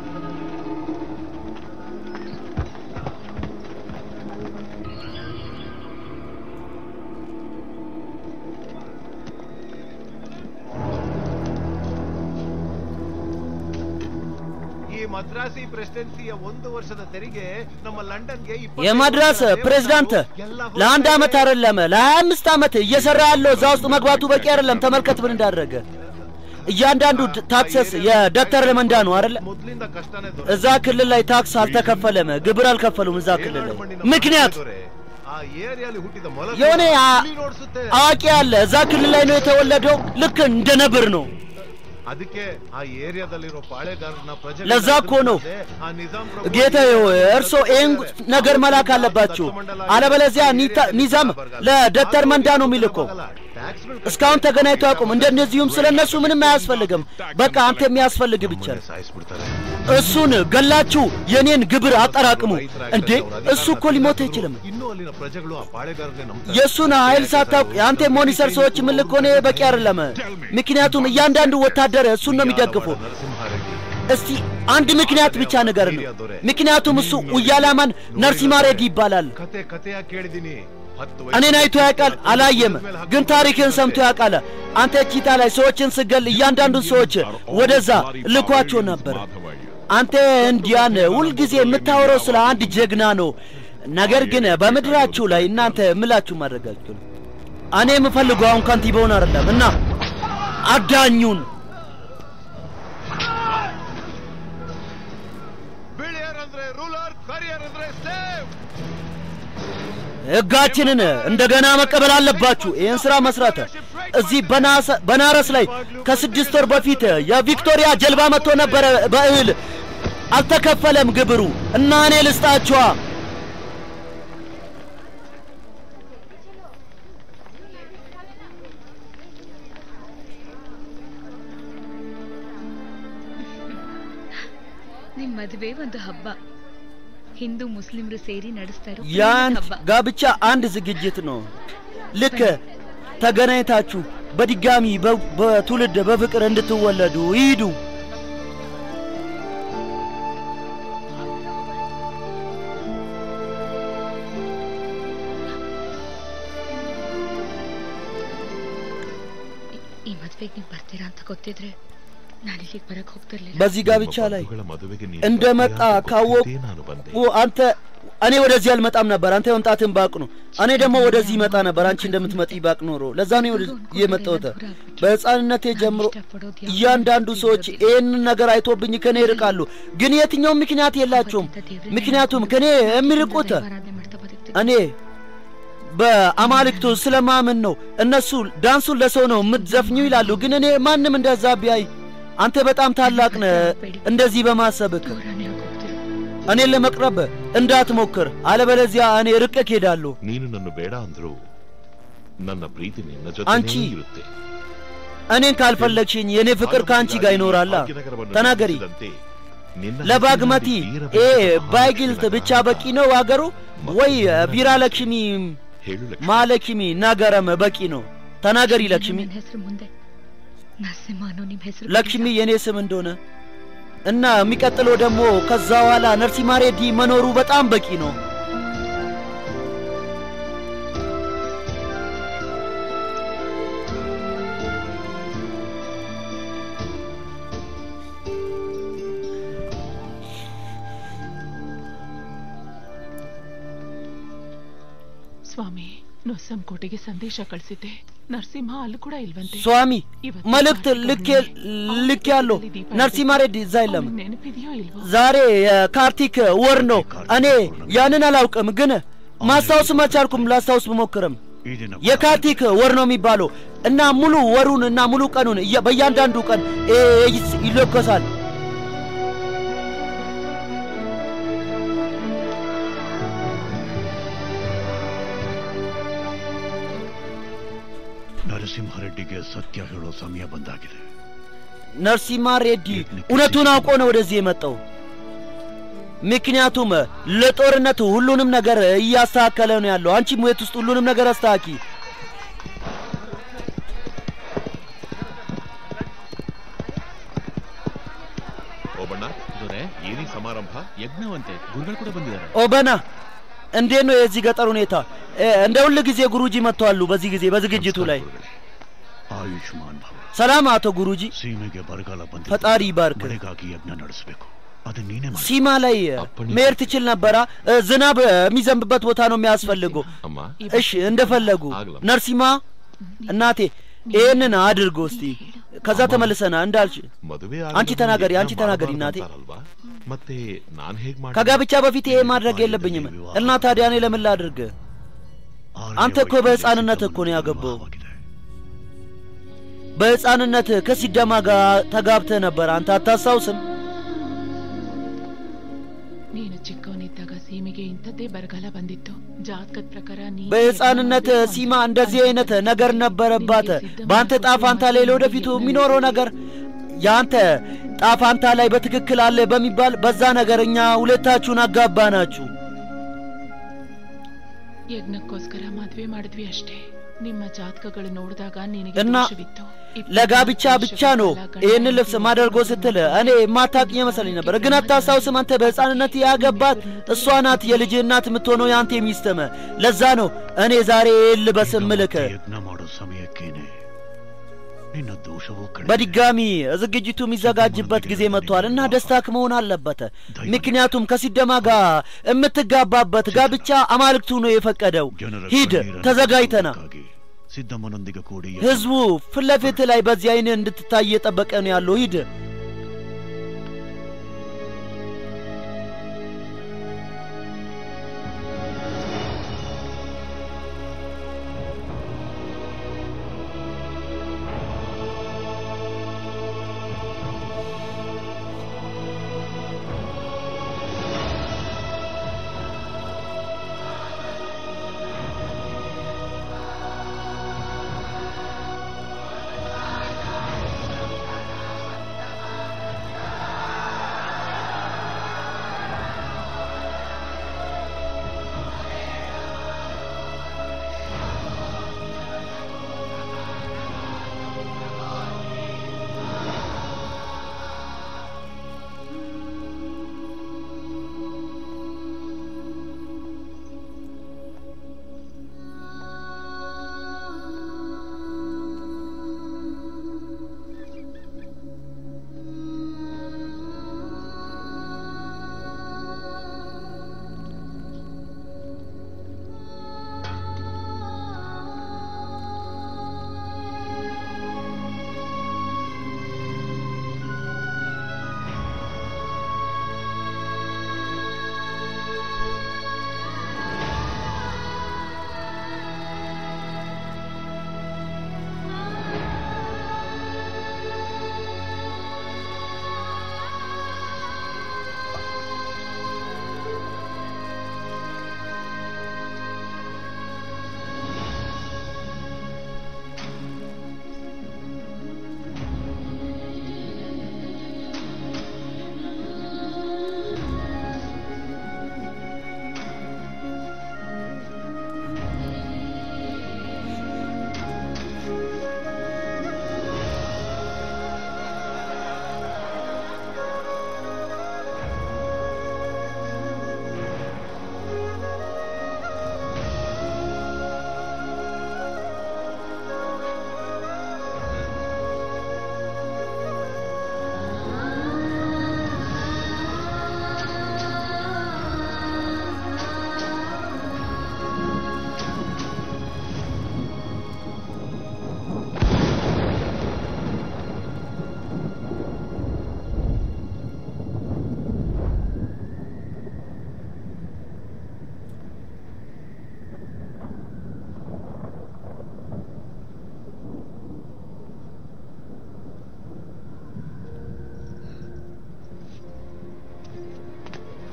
ಮದ್ರಾಸಿ ಪ್ರೆಸಿಡೆನ್ಸಿಯ ಒಂದು ವರ್ಷದ ತೆರಿಗೆ ನಮ್ಮ ಲಂಡನ್ಗೆ የማድራስ ፕሬዝዳንት ለአንድ አመት አይደለም ለአምስት አመት እየሰራ ያለው እዛ ውስጥ መግባቱ በቂ አይደለም ተመልከት ምን እንዳደረገ እያንዳንዱ ታክሰስ የዶክተር ለመንዳ ነው አይደል እዛ ክልል ላይ ታክስ አልተከፈለም ግብር አልከፈሉም እዛ ክልል ላይ ምክንያት ಆ ಏರಿಯಾಲಿ ಹುಟ್ಟಿದ ಮೊಲ የሆነ አዋቂ ያለ እዛ ክልል ላይ ነው የተወለደው ልክ እንደ ነብር ነው ಅದಕ್ಕೆ ಆ ಏರಿಯಾದಲ್ಲಿರೋ ಪಾಳೆಗಾರನ ಪ್ರಜೆ ለዛ እኮ ነው ಆ ನಿಜಾಮ್ ጌታዬ እርሶ ይሄን ነገር መላክ አለባችሁ አለበለዚያ ኒዛም ለዶክተር መንዳ ነው የሚልከው እስካሁን ተገናኝቶ አቁም እንደነዚህም ስለነሱ ምንም አያስፈልግም በቃ አንተ የሚያስፈልግ ብቻ እሱን ገላችሁ የኔን ግብር አጠራቅሙ እንዴ እሱ እኮ ሊሞት አይችልም ಇನ್ನೂ ಅಲ್ಲಿನ ಪ್ರಜೆಗಳು ಆ ಪಾಳೆಗಾರನೇ ನಂಬುತ್ತಾರೆ የሱን ኃይል ሳታውቅ አንተ ሞኒተር ሰዎች ምን ልኮኔ በቂ አይደለም ምክንያቱም እያንዳንዱ ወታደር እሱን ነው የሚደግፈው እስቲ አንድ ምክንያት ብቻ ነገር ነው ምክንያቱም እሱ ውያላማን ነርሲማ ሬዲ ይባላል ಕತೆ ಕತೆಯ ಕೇಳಿದಿನಿ እኔን አይቶ ያውቃል አላየም ግን ታሪክን ሰምቶ ያውቃል አንተ ቺታ ላይ ሰዎችን ስገል እያንዳንዱ ሰዎች ወደዛ ልኳቸው ነበር አንተ እንዲያን ሁሉ ጊዜ የምታወራው ስለ አንድ ጀግና ነው ነገር ግን በመድራችሁ ላይ እናንተ ምላችሁ ማድረጋችሁ እኔ የምፈልገው አሁን ካንቲባውን አይደለም እና አዳኙን ಬಿಳಿಯರ್ ಅಂದ್ರೆ ರೂಲರ್ ಕರಿಯರ್ ಅಂದ್ರೆ ಸ್ಲೇವ್ ህጋችንን እንደገና መቀበል አለባችሁ ይሄን ስራ መስራት እዚህ በናረስ ላይ ከስድስት ወር በፊት የቪክቶሪያ ጀልባ መጥቶ ነበር በእህል አልተከፈለም ግብሩ እና እኔ ልስጣችኋ ನಿಮ್ಮ ಮದುವೆ ಒಂದು ಹಬ್ಬ ಹಿಂದೂ ಮುಸ್ಲಿಮರು ಸೇರಿ ನಡೆಸ್ತಾರೋ ያን ጋብቻ አንድ ዝግጅት ነው ልክ ተገናኝታችሁ በድጋሚ በትውልድ በፍቅር እንድትወለዱ ይዱ ಈ ಮದುವೆಗೆ ನೀವು ಬರ್ತೀರಾ ಅಂತ ಗೊತ್ತಿದ್ರೆ ನಾನಿಲ್ಲಿಗೆ ಬರಕ್ಕೆ ಹೋಗ್ತಿರ್ಲಿಲ್ಲ በዚህ ጋብቻ ላይ እንደመጣ ካወቁ አንተ እኔ ወደዚህ አልመጣም ነበር አንተ ወንጣትን ባቅ ነው እኔ ደግሞ ወደዚህ መጣ ነበር አንቺ እንደምትመጪ ባቅ ኖሮ ለዛ ነው የመጣሁት በህፃንነቴ ጀምሮ እያንዳንዱ ሰዎች ይሄን ነገር አይቶብኝ ከኔ ይርቃሉ ግን የትኛው ምክንያት የላቸውም ምክንያቱም ከኔ የሚርቁት እኔ በአማልክቱ ስለማመን ነው እነሱ ዳንሱን ለሰው ነው የምትዘፍኙ ይላሉ ግን እኔ ማንንም እንደዛ ቢያይ አንተ በጣም ታላቅ ነህ እንደዚህ በማሰብክ እኔ ለመቅረብ እንዳትሞክር አለበለዚያ እኔ ርቀክ ሄዳለሁ ನೀನು ನನ್ನ ಬೇಡ ಅಂದ್ರು ನನ್ನ ಪ್ರೀತಿ ನಿನ್ನ ಜೊತೆನೇ ಇರುತ್ತೆ እኔን ካልፈለግሽኝ የኔ ፍቅር ካንቺ ጋር ይኖራል ተናገሪ ለባግመቲ ኤ ባይግልት ብቻ በቂ ነው አገሩ ወይ ቢራ ለክሽሚ ማለክሽሚ ናገረም በቂ ነው ተናገሪ ለክሽሚ ለክሽሚ የኔ ስም እንደሆነ እና የሚቀጥለው ደግሞ ከዛ በኋላ ነርሲማ ሬዲ መኖሩ በጣም በቂ ነው። ಸ್ವಾಮಿ ನೊಸಂ ಕೋಟೆಗೆ ಸಂದೇಶ ಕಳಿಸಿದ್ದೆ ನರಸಿಂಹ ಅಲ್ಲಿ ಕೂಡ ಇಲ್ವಂತೆ ಸ್ವಾಮಿ መልእክት ልክ ልክ ያለው ነርሲማ ሬዲ እዛ የለም ዛሬ ካርቲክ ወር ነው እኔ ያንን አላውቅም ግን ማስታወስ ማቻልኩም ላስታውስ ብሞክርም የካርቲክ ወር ነው የሚባለው እና ሙሉ ወሩን እና ሙሉ ቀኑን በእያንዳንዱ ቀን ይለኮሳል ನರಸಿಂಹ ರೆಡ್ಡಿಗೆ ಸತ್ಯ ಹೇಳೋ ಸಮಯ ಬಂದಾಗಿದೆ ನರಸಿಂಹ ರೆಡ್ಡಿ እውነቱን አውቆ ነው ወደዚህ የመጣው ምክንያቱም ለጦርነቱ ሁሉንም ነገር እያስተካከለ ነው ያለው አንቺ ሙየት ውስጥ ሁሉንም ነገር አስተካኪ ಓಬಣ್ಣ ದೊರೆ ಏನಿ ಸಮಾರಂಭ ಯಜ್ಞವಂತೆ ಗುರುಗಳು ಕೂಡ ಬಂದಿದ್ದಾರೆ ಓಬಣ್ಣ እንዴት ነው የዚህ ገጠር ሁኔታ እንደ ሁሉ ጊዜ ጉሩጂ መጥተዋል በዚህ ጊዜ በዝግጅቱ ላይ ಆಯುಷ್ಮಾನ್ ಭವ ሰላም አቶ ጉሩጂ ಸೀಮೆಗೆ ಬರಗಾಲ ಬಂದಿದೆ ፈጣሪ ይባርክ ಬರಗಾಗಿ ಯಜ್ಞ ನಡೆಸಬೇಕು ಅದು ನೀನೇ ಮಾಡಿ ሲማ ላይ መሄድ ትችል ነበር ዝናብ የሚዘንብበት ቦታ ነው የሚያስፈልገው እሺ እንደፈለጉ ነርሲማ እናቴ ይሄንን አድርጎ እስቲ ከዛ ተመልሰና እንዳልሽ አንቺ ተናገሪ አንቺ ተናገሪ እናቴ ಮತ್ತೆ ನಾನು ಹೇಗೆ ಮಾಡಿ ከጋብቻ በፊት ይሄ ማድረግ የለብኝም እና ታዲያ እኔ ለምን ላድርግ አንተ እኮ በህፃንነት እኮ ነው ያገባው በህፃንነት ከሲዳማ ጋር ተጋብተህ ነበር አንተ አታስታውስም ನೀನು ಚಿಕ್ಕವನಿದ್ದಾಗ ಸೀಮೆಗೆ ಇಂಥದ್ದೇ ಬರಗಾಲ ಬಂದಿತ್ತು ಜಾತಕದ ಪ್ರಕಾರ ನೀ በህፃንነት ሲማ እንደዚህ አይነት ነገር ነበረባት በአንተ ጣፋንታ ላይ ለወደፊቱ የሚኖረው ነገር ያንተ ጣፋንታ ላይ በትክክል አለ በሚባል በዛ ነገርኛ ሁለታችሁን አጋባናችሁ ಯಜ್ಞಕ್ಕೋಸ್ಕರ ಮದುವೆ ಮಾಡಿದ್ವಿ ಅಷ್ಟೇ ನಿಮ್ಮ ಜಾತಕಗಳು ನೋಡಿದಾಗ ನಿನಗೆ እና ದೋಷವಿತ್ತು ለጋብቻ ብቻ ነው ይሄን ልብስ ማደርጎ ስትል እኔ ማታቅኝ መሰለኝ ነበር ግን አታስታውስም አንተ በህፃንነት ያገባት እሷ ናት የልጅ እናት የምትሆነው ያንተ የሚስተመ ለዛ ነው እኔ ዛሬ ልበስ ምልክ ಯಜ್ಞ ಮಾಡೋ ಸಮಯಕ್ಕೇನೆ ನಿನ್ನ ದೋಷವೂ ಕಡಿಮೆ በድጋሚ ዝግጅቱ የሚዘጋጅበት ጊዜ መጥቷል እና ደስታክ መሆን አለበት ምክንያቱም ከሲደማ ጋር የምትጋባበት ጋብቻ አማልክቱ ነው የፈቀደው ሂድ ተዘጋጅተና ಸಿದ್ದಮ್ಮನೊಂದಿಗೆ ಕೂಡಿ ህዝቡ ፍለፊት ላይ በዚህ አይነ እንድትታይ የጠበቀ ነው ያለው ሂድ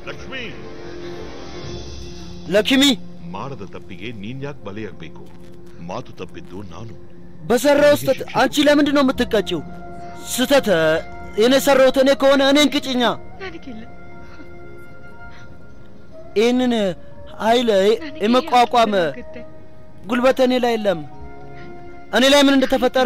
ಲಕ್ಷ್ಮಿ ಲಕ್ಷ್ಮಿ ಮಾಡದ ತಪ್ಪಿಗೆ ನೀನ್ ಯಾಕೆ ಬಲಿಯಾಗಬೇಕು ಮಾತು ತಪ್ಪಿದ್ದು ನಾನು በሰራው ስተት አንቺ ለምንድን ነው የምትቀጪው ስተት እኔ ሰራሁት እኔ ከሆነ እኔን ቅጭኛ ይህንን ኃይል የመቋቋም ጉልበት እኔ ላይ የለም እኔ ላይ ምን እንደተፈጠረ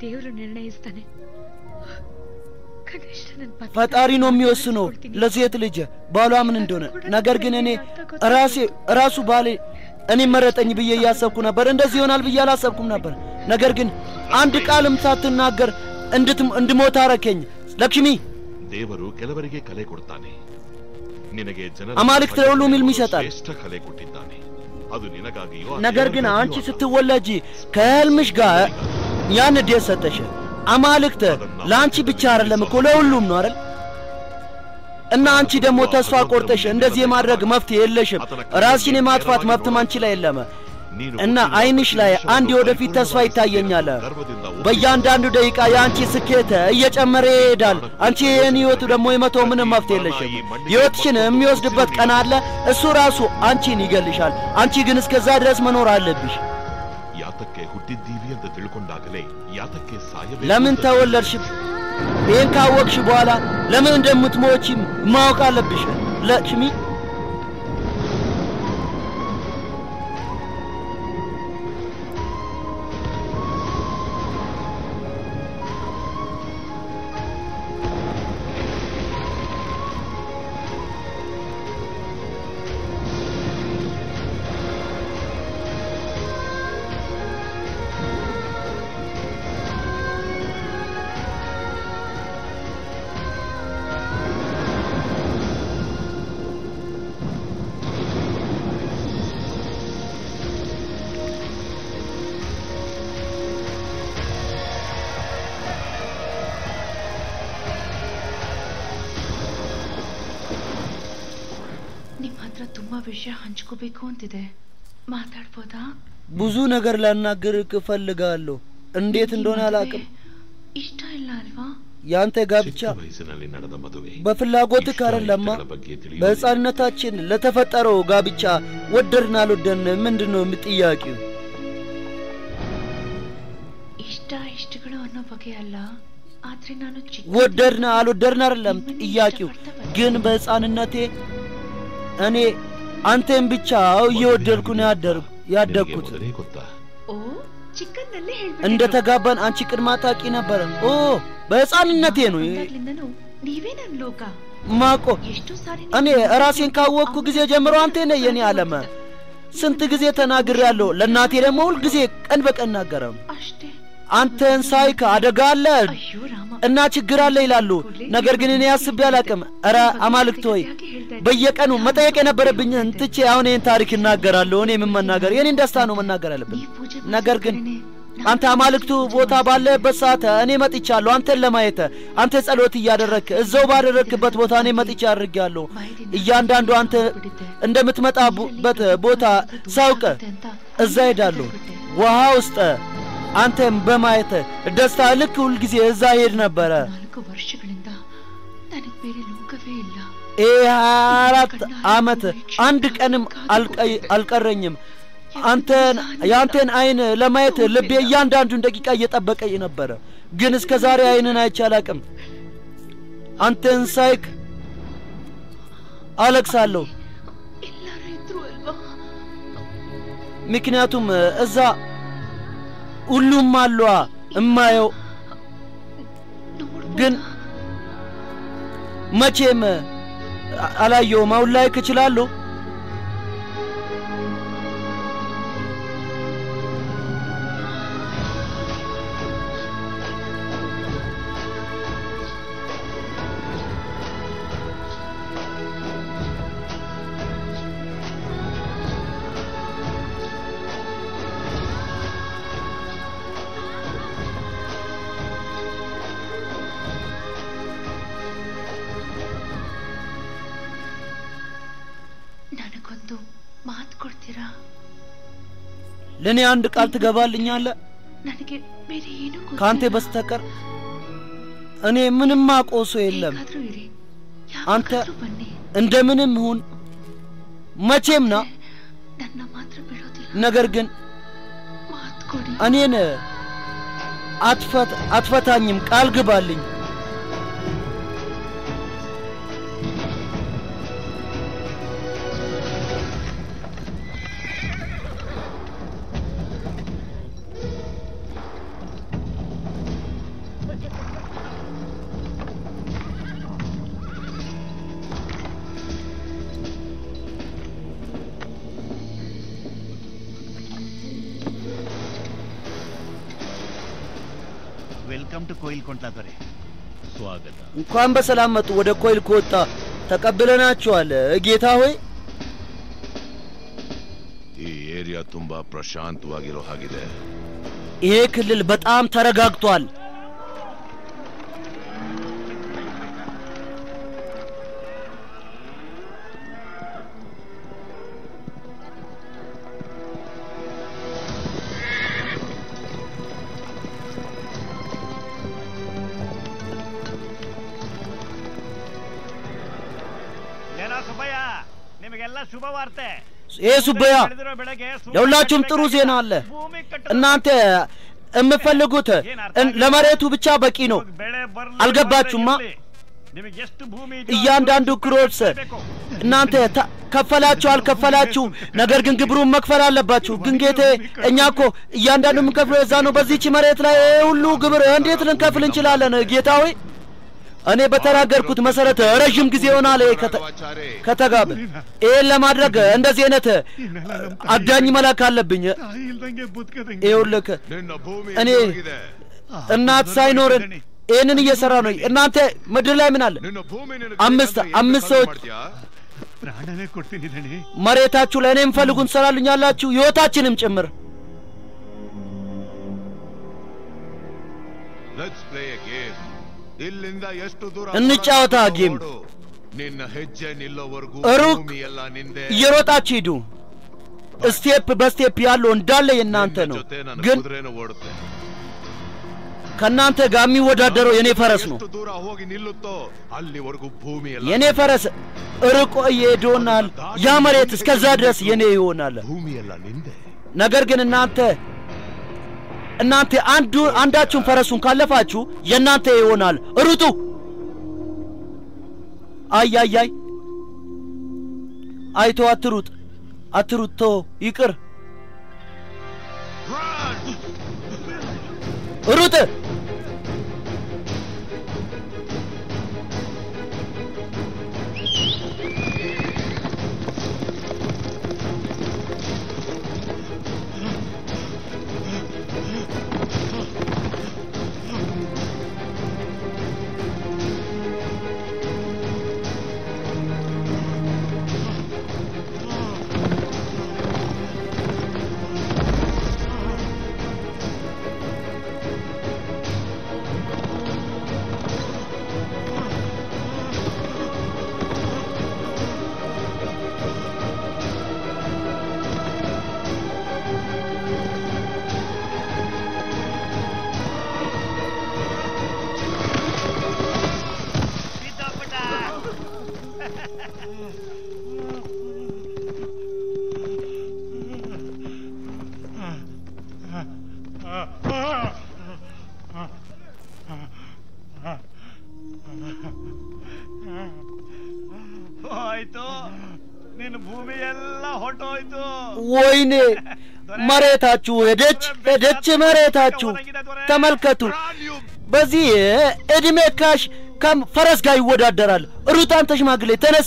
ፈጣሪ ነው የሚወስነው ለሴት ልጅ ባሏ ምን እንደሆነ ነገር ግን እኔ ራሴ ራሱ ባሌ እኔ መረጠኝ ብዬ ያሰብኩ ነበር እንደዚህ ይሆናል ብዬ አላሰብኩም ነበር ነገር ግን አንድ ቃልም ሳትናገር እንድትም እንድሞት አረከኝ ለክሽሚ ದೇವರು ಕೆಲವರಿಗೆ ಕಲೆ ಕೊಡ್ತಾನೆ ನಿನಗೆ ಜನರ አማልክት ሁሉ ሚልም ይሰጣል ಶ್ರೇಷ್ಠ ಕಲೆ ಕೊಟ್ಟಿದ್ದಾನೆ ಅದು ನಿನಗಾಗಿಯೋ ነገር ግን አንቺ ስትወለጂ ከህልምሽ ጋር ያን ዴ ሰጠሽ አማልክት ላንቺ ብቻ አይደለም እኮ ለሁሉም ነው አይደል እና አንቺ ደግሞ ተስፋ ቆርጠሽ እንደዚህ የማድረግ መፍትሄ የለሽም ራስሽን የማጥፋት መብትም አንቺ ላይ የለም እና አይንሽ ላይ አንድ ወደፊት ተስፋ ይታየኛል በእያንዳንዱ ደቂቃ ያንቺ ስኬት እየጨመረ ይሄዳል አንቺ የኔ ህይወት ደግሞ የመተው ምንም መፍትሄ የለሽም ህይወትሽን የሚወስድበት ቀን አለ እሱ ራሱ አንቺን ይገልሻል አንቺ ግን እስከዛ ድረስ መኖር አለብሽ ಯಾತಕ್ಕೆ ಹುಟ್ಟಿದ್ದೀವಿ ಅಂತ ತಿಳ್ಕೊಂಡಾಗಲೇ ಯಾತಕ್ಕೆ ಸಾಯಬೇಕು ለምን ተወለድሽ ይሄን ካወቅሽ በኋላ ለምን እንደምትሞቺ ማወቅ አለብሽ ለክሽሚ ብዙ ነገር ላናገርክ ፈልጋለሁ እንዴት እንደሆነ አላቅም ያንተ ጋብቻ በፍላጎት ካረለማ በህፃንነታችን ለተፈጠረው ጋብቻ ወደድና አልወደድን ምንድነው የምጥያቂው ಇಷ್ಟ ಇಷ್ಟಗಳು ಅನ್ನೋ ಬಗ್ಗೆ ಅಲ್ಲ ಆದ್ರೆ ನಾನು ወደድና አልወደድና አይደለም ጥያቄው ግን በህፃንነቴ እኔ አንተን ብቻ እየወደድኩ ነው ያደርኩ ያደግኩት ኦ ಚಿಕ್ಕನ್ನಲ್ಲಿ ಹೇಳ್ಬಿಡಿ እንደ ተጋባን አንቺ ቅድማ ታቂ ነበር ኦ በህፃንነቴ ነው ನೀವೇ ನನ್ನ ಲೋಕ ማቆ እኔ ራሴን ካወቅኩ ጊዜ ጀምሮ አንተ ነህ የኔ ዓለም ስንት ጊዜ ተናግሬያለሁ ለናቴ ደግሞ ሁሉ ጊዜ ቀን በቀን ናገረም አንተን ሳይካ አደጋለ እና ችግር አለ ይላሉ ነገር ግን እኔ ያስብ ያላቀም አረ አማልክት ሆይ በየቀኑ መጠየቅ የነበረብኝን ትቼ አሁን ይሄን ታሪክ እናገራለሁ እኔ ምን መናገር የኔን ደስታ ነው መናገር ያለብኝ ነገር ግን አንተ አማልክቱ ቦታ ባለበት ሰዓት እኔ መጥቻለሁ አንተን ለማየት አንተ ጸሎት ያደረክ እዛው ባደረክበት ቦታ እኔ መጥቻ አድርጌያለሁ እያንዳንዱ አንተ እንደምትመጣበት ቦታ ሳውቀ እዛ ሄዳለሁ ውሃ ውስጥ አንተም በማየት ደስታ ልክ ሁሉ ጊዜ እዛ ሄድ ነበር ನಾಲ್ಕು ವರ್ಷಗಳಿಂದ ನನಗೆ ಬೇರೆ ಲೋಕವೇ ಇಲ್ಲ ኤ አራት አመት አንድ ቀንም አልቀረኝም አንተን ያንተን አይን ለማየት ልቤ ያንዳንዱን ደቂቃ እየጠበቀኝ ነበር ግን እስከ ዛሬ አይንን አይቻላቅም አንተን ሳይክ አለቅሳለሁ ಎಲ್ಲರೂ ಇದ್ರು ಅಲ್ವಾ ምክንያቱም እዛ ሁሉም አሏ እማየው ግን መቼም አላየውም አሁን ላይ እችላለሁ ನನಗೊಂದು ಮಾತು ಕೊಡ್ತೀರಾ ለኔ አንድ ቃል ትገባልኛለህ ನನಗೆ ಬೇರೆ ಏನೂ ಗೊತ್ತಿಲ್ಲ ካንተ በስተቀር እኔ ምንም ማቆሶ የለም ಆದ್ರೂ ಇರಿ አንተ ಬನ್ನಿ እንደምንም ይሁን መቼም ና ነገር ግን እኔን አትፈት አትፈታኝም ቃል ግባልኝ वेलकम टू कोइल कोंटलादरे स्वागत እንኳን በሰላም መጡ ወደ ኮይል ኮታ ተቀበለናችኋል ጌታ ሆይ ಈ ಏರಿಯಾ ತುಂಬಾ ಪ್ರಶಾಂತವಾಗಿರೋ ಹಾಗಿದೆ ይሄ ክልል በጣም ተረጋግቷል ይሄ ሱበያ ለሁላችሁም ጥሩ ዜና አለ እናንተ እምፈልጉት ለመሬቱ ብቻ በቂ ነው አልገባችሁማ እያንዳንዱ ክሮስ እናንተ ከፈላችሁ አልከፈላችሁ ነገር ግን ግብሩን መክፈል አለባችሁ ግን ጌቴ እኛኮ እያንዳንዱ ምንከፍለው እዛ ነው በዚህች መሬት ላይ ሁሉ ግብር እንዴት ልንከፍል እንችላለን ጌታ ሆይ እኔ በተናገርኩት መሰረት ረጅም ጊዜ ሆናል ከተጋበ ይሄን ለማድረግ እንደዚህ አይነት አዳኝ መላክ አለብኝ ይኸውልህ እኔ እናት ሳይኖርን ይሄንን እየሰራ ነው እናንተ ምድር ላይ ምን አለ አምስት አምስት ሰዎች መሬታችሁ ላይ እኔም ፈልጉን ሰራልኛላችሁ ህይወታችንም ጭምር Let's play a game. ಇಲ್ಲಿಂದ ಎಷ್ಟು ದೂರ እንጫወታ ጌም ನಿನ್ನ ಹೆಜ್ಜೆ ನಿಲ್ಲೋವರೆಗೂ ሩቅ ಭೂಮಿಯೆಲ್ಲ ನಿಂದೆ እየሮጣችሁ ሂዱ ስቴፕ በስቴፕ ያለው እንዳለ የናንተ ነው ግን ಕುದುರೆನ ಓಡುತ್ತೆ ከናንተ ጋር የሚወዳደረው የኔ ፈረስ ነው ಎಷ್ಟು ದೂರ ಹೋಗಿ ನಿಲ್ಲುತ್ತೋ ಅಲ್ಲಿವರೆಗೂ ಭೂಮಿಯೆಲ್ಲ የኔ ፈረስ ርቆ ይሄዳል ያ መሬት እስከዛ ድረስ የኔ ይሆናል ಭೂಮಿಯೆಲ್ಲ ನಿಂದೆ ነገር ግን እናንተ እናንተ አንዱ አንዳችሁን ፈረሱን ካለፋችሁ የናንተ ይሆናል ሩጡ አይ አይ አይ አይቶ አትሩጥ አትሩጥ ይቅር ሩጥ ወይኔ መሬታችሁ ሄደች ሄደች መሬታችሁ ተመልከቱ በዚህ እድሜ ካሽ ከም ፈረስ ጋር ይወዳደራል ሩጣን ተሽማግሌ ተነስ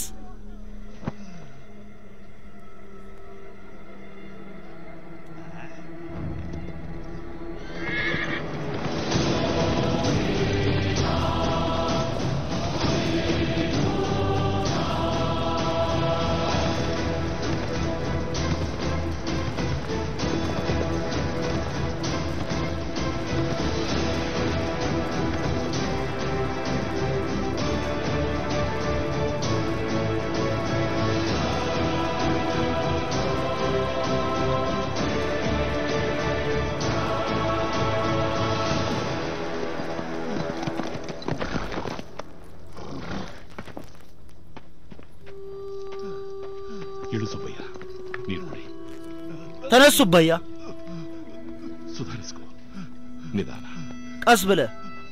ಇಳು ಸುಬ್ಬಯ್ಯ ನೀನು ನೋಡಿ ተነስ ሱበያ ಸುಧಾರಿಸ್ಕೋ ನಿಧಾನ ቀስ ብለህ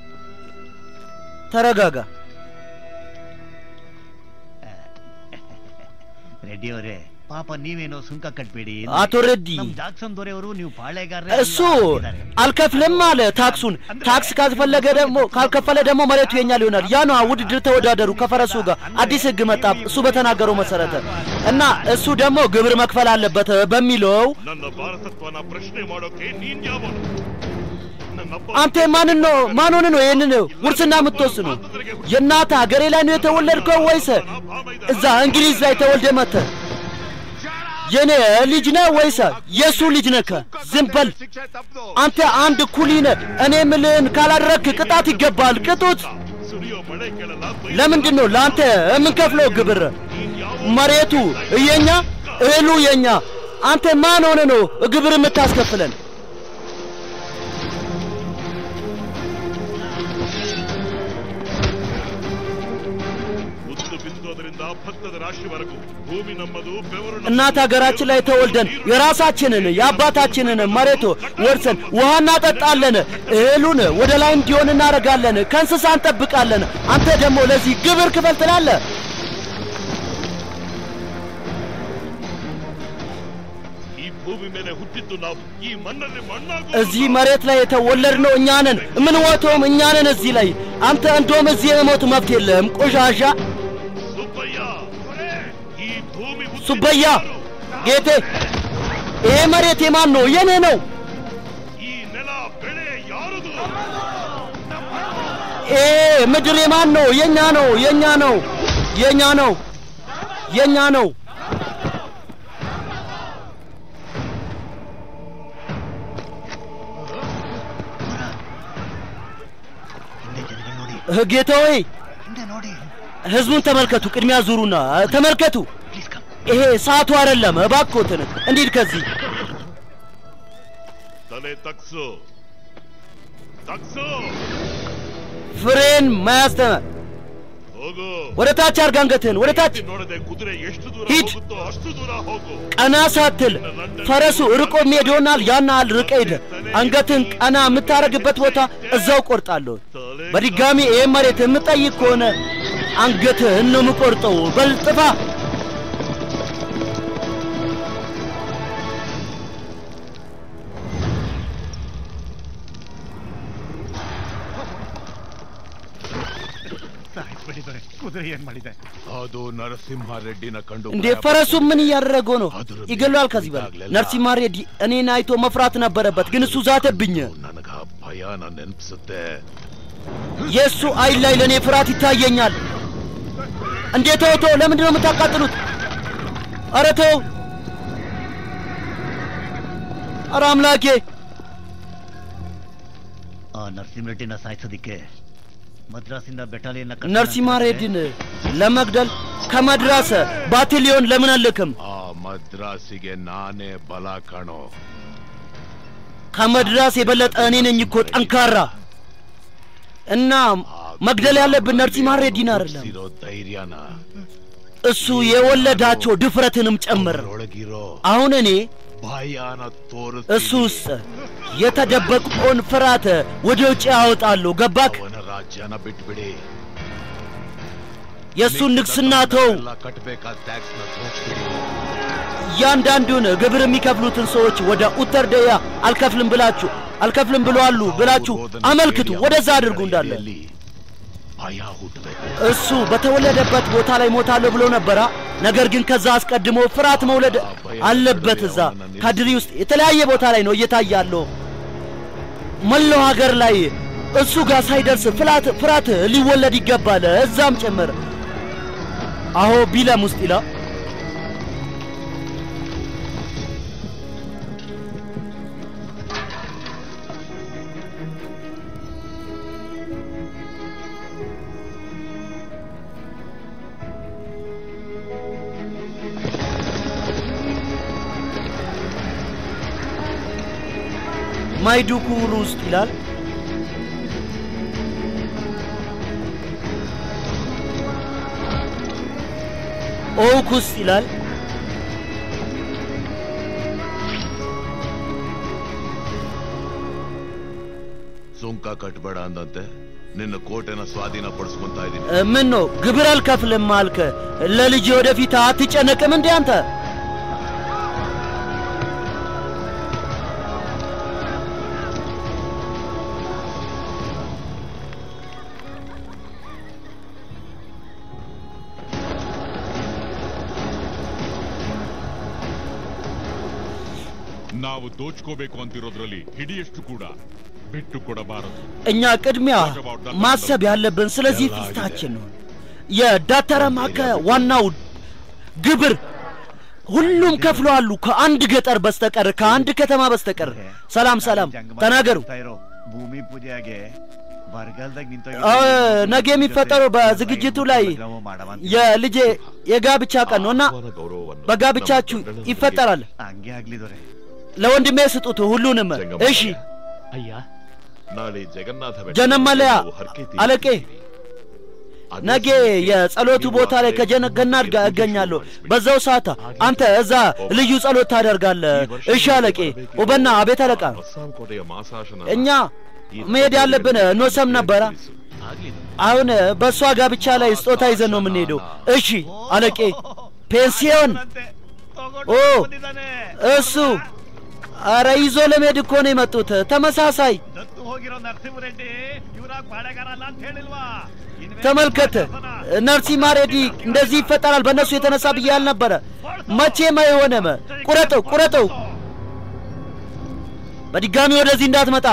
ተረጋጋ ರೆಡ್ಡಿ ಅವರೇ ಪಾಪ ನೀವೇನೋ ಸುಂಕ ಕಟ್ಬೇಡಿ አቶ ሬዲ ನಮ್ಮ ಜಾಕ್ಸನ್ ದೊರೆಯವರು ನೀವು ಪಾಳೆಗಾರರೇ እሱ አልከፍልም አለ ታክሱን ታክስ ካልፈለገ ደግሞ ካልከፈለ ደግሞ መሬቱ የኛ ሊሆናል ያ ነው ውድድር ተወዳደሩ ከፈረሱ ጋር አዲስ ህግ መጣ እሱ በተናገረው መሰረተ እና እሱ ደግሞ ግብር መክፈል አለበት በሚለው ನನ್ನ ಭಾರತತ್ವನ ಪ್ರಶ್ನೆ ಮಾಡೋಕೆ ನೀನ್ ಯಾವನು አንተ ማን ነው ማን ሆነ ነው ይሄንን ውርስና የምትወስኑ የናታ ሀገሬ ላይ ነው የተወለድከው ወይስ እዛ እንግሊዝ ላይ ተወልደ መተ የኔ ልጅ ነህ ወይስ የሱ ልጅ ነህ ዝም በል አንተ አንድ ኩሊ ነህ እኔ ምልን ካላደረክ ቅጣት ይገባል ቅጡት ለምንድን ነው ለአንተ የምንከፍለው ግብር መሬቱ የኛ እህሉ የኛ አንተ ማን ሆነ ነው ግብር የምታስከፍለን እናት ሀገራችን ላይ ተወልደን የራሳችንን የአባታችንን መሬት ወርሰን ውሃና ጠጣለን እህሉን ወደ ላይ እንዲሆን እናረጋለን ከእንስሳ እንጠብቃለን አንተ ደግሞ ለዚህ ግብር ክፈል ትላለህ እዚህ መሬት ላይ የተወለድነው እኛ ነን ምን ወቶም እኛ ነን እዚህ ላይ አንተ እንደውም እዚህ የሞት መብት የለህም ቆሻሻ ሱበያ ጌቴ ይሄ መሬት የማን ነው የኔ ነው ኤ ምድር የማን ነው የኛ ነው የኛ ነው የኛ ነው የኛ ነው ጌታዬ ህዝቡን ተመልከቱ ቅድሚያ ዙሩና ተመልከቱ ይሄ ሰዓቱ አይደለም እባክዎትን እንዴት ከዚህ ተለ ታክሶ ታክሶ ፍሬን ማያስተማ ወደ ታች አርጋ አንገትህን ወደ ታች ሂድ ቀና ሳትል ፈረሱ ርቆ የሚሄደውናል ያናል ርቀ ሄደ አንገትህን ቀና የምታረግበት ቦታ እዛው ቆርጣለሁ በድጋሚ ይሄ መሬት የምጠይቅ ከሆነ አንገትህን ነው የምቆርጠው በልጥፋ ಅದು ನರಸಿಂಹ ರೆಡ್ಡಿನ ಕಂಡು እንዴ ፈረሱ ምን ያደረገው ነው ይገላል ከዚህ በላይ ነርሲማ ሬዲ እኔን አይቶ መፍራት ነበረበት ግን እሱ ዛተብኝ ನನಗ ಭಯನ ನೆನಪಿಸುತ್ತೆ የሱ አይን ላይ ለኔ ፍራት ይታየኛል እንዴት ተውቶ ለምንድን ነው የምታቃጥሉት ኧረ ተው ኧረ አምላኬ ಆ ನರಸಿಂಹ ರೆಡ್ಡಿನ ಸಾಯಿಸೋದಕ್ಕೆ ಮದ್ರಾಸಿಂದ ಬೆಟಾಲಿಯನ್ ನರಸಿಂಹ ರೆಡ್ಡಿನ ለመግደል ከመድራስ ባታሊዮን ለምን አልልክም ಆ ಮದ್ರಾಸಿಗೆ ನಾನೇ ಬಲ ಕಾಣೋ ከመድራስ የበለጠ እኔ ነኝ እኮ ጠንካራ እና መግደል ያለብን ነርሲንህ ሬዲን አይደለም እሱ የወለዳቸው ድፍረትንም ጨምር አሁን እኔ እሱስ የተደበቀውን ፍርሃት ወደ ውጭ ያወጣሉ ገባክ የሱን ንግስና ተው ያንዳንዱን ግብር የሚከፍሉትን ሰዎች ወደ ኡተርደያ አልከፍልም ብላችሁ አልከፍልም ብለዋሉ ብላችሁ አመልክቱ ወደዛ አድርጉ እንዳለ እሱ በተወለደበት ቦታ ላይ ሞታለሁ ብሎ ነበር ነገር ግን ከዛ አስቀድሞ ፍርሃት መውለድ አለበት እዛ ካድሪ ውስጥ የተለያየ ቦታ ላይ ነው እየታያለው መላው ሀገር ላይ እሱ ጋር ሳይደርስ ፍርሃት ፍርሃት ሊወለድ ይገባል እዛም ጨምር አሆ ቢላ ሙስጢላ ማይዱኩሩ ውስጥ ይላል ኦኩስ ይላል ಸುಂಕ ಕಟ್ಬೇಡ ಅಂದಂತೆ ನಿನ್ನ ಕೋಟೆನ ಸ್ವಾಧೀನ ಪಡಿಸ್ಕೊಂತಾ ಇದೀನಿ. ምን ነው ግብር አልከፍልም አልከ? ለልጅ ወደፊት አትጨነቅም እንዴ አንተ? ನಾವು ದೋಚ್ಕೋಬೇಕು ಅಂತಿರೋದ್ರಲ್ಲಿ ಹಿಡಿಯಷ್ಟು ಕೂಡ ಬಿಟ್ಟು ಕೊಡಬಾರದು. እኛ ቅድሚያ ማሰብ ያለብን ስለዚህ ፊታችን ነው። የዳተረማከ ዋናው ግብር ሁሉም ከፍለዋል ከአንድ ገጠር በስተቀር ከአንድ ከተማ በስተቀር። ሰላም ሰላም ተናገሩ። ಭೂಮಿ ಪೂಜೆಗೆ ಬರಗಾಲದಾಗ ನಿಂತ ነገ የሚፈጠረው በዝግጅቱ ላይ የልጄ የጋብቻ ቀን ነውና በጋብቻችሁ ይፈጠራል። ಹಂಗೆ ಆಗ್ಲಿ ದೊರೆ. ለወንድሜ ስጡት ሁሉንም። እሺ ಅಯ್ಯ ನಾಳೆ ಜಗನ್ನಾಥ ጀነመለያ አለቄ ነገ የጸሎቱ ቦታ ላይ ከጀነገናት ጋር እገኛለሁ። በዛው ሰዓት አንተ እዛ ልዩ ጸሎት ታደርጋለህ። እሺ አለቄ ወበና አቤት አለቃ። እኛ መሄድ ያለብን ኖሰም ነበረ። አሁን በሷ ጋብቻ ላይ ስጦታ ይዘን ነው የምንሄደው። እሺ አለቄ ፔንሲዮን ኦ እሱ አረ ይዞ ለመሄድ እኮ ነው የመጡት። ተመሳሳይ ተመልከተ ነርሲማ ሬዲ እንደዚህ ይፈጠራል በእነሱ የተነሳ ብዬ አልነበረ? መቼም አይሆንም። ቁረጠው ቁረጠው፣ በድጋሚ ወደዚህ እንዳትመጣ።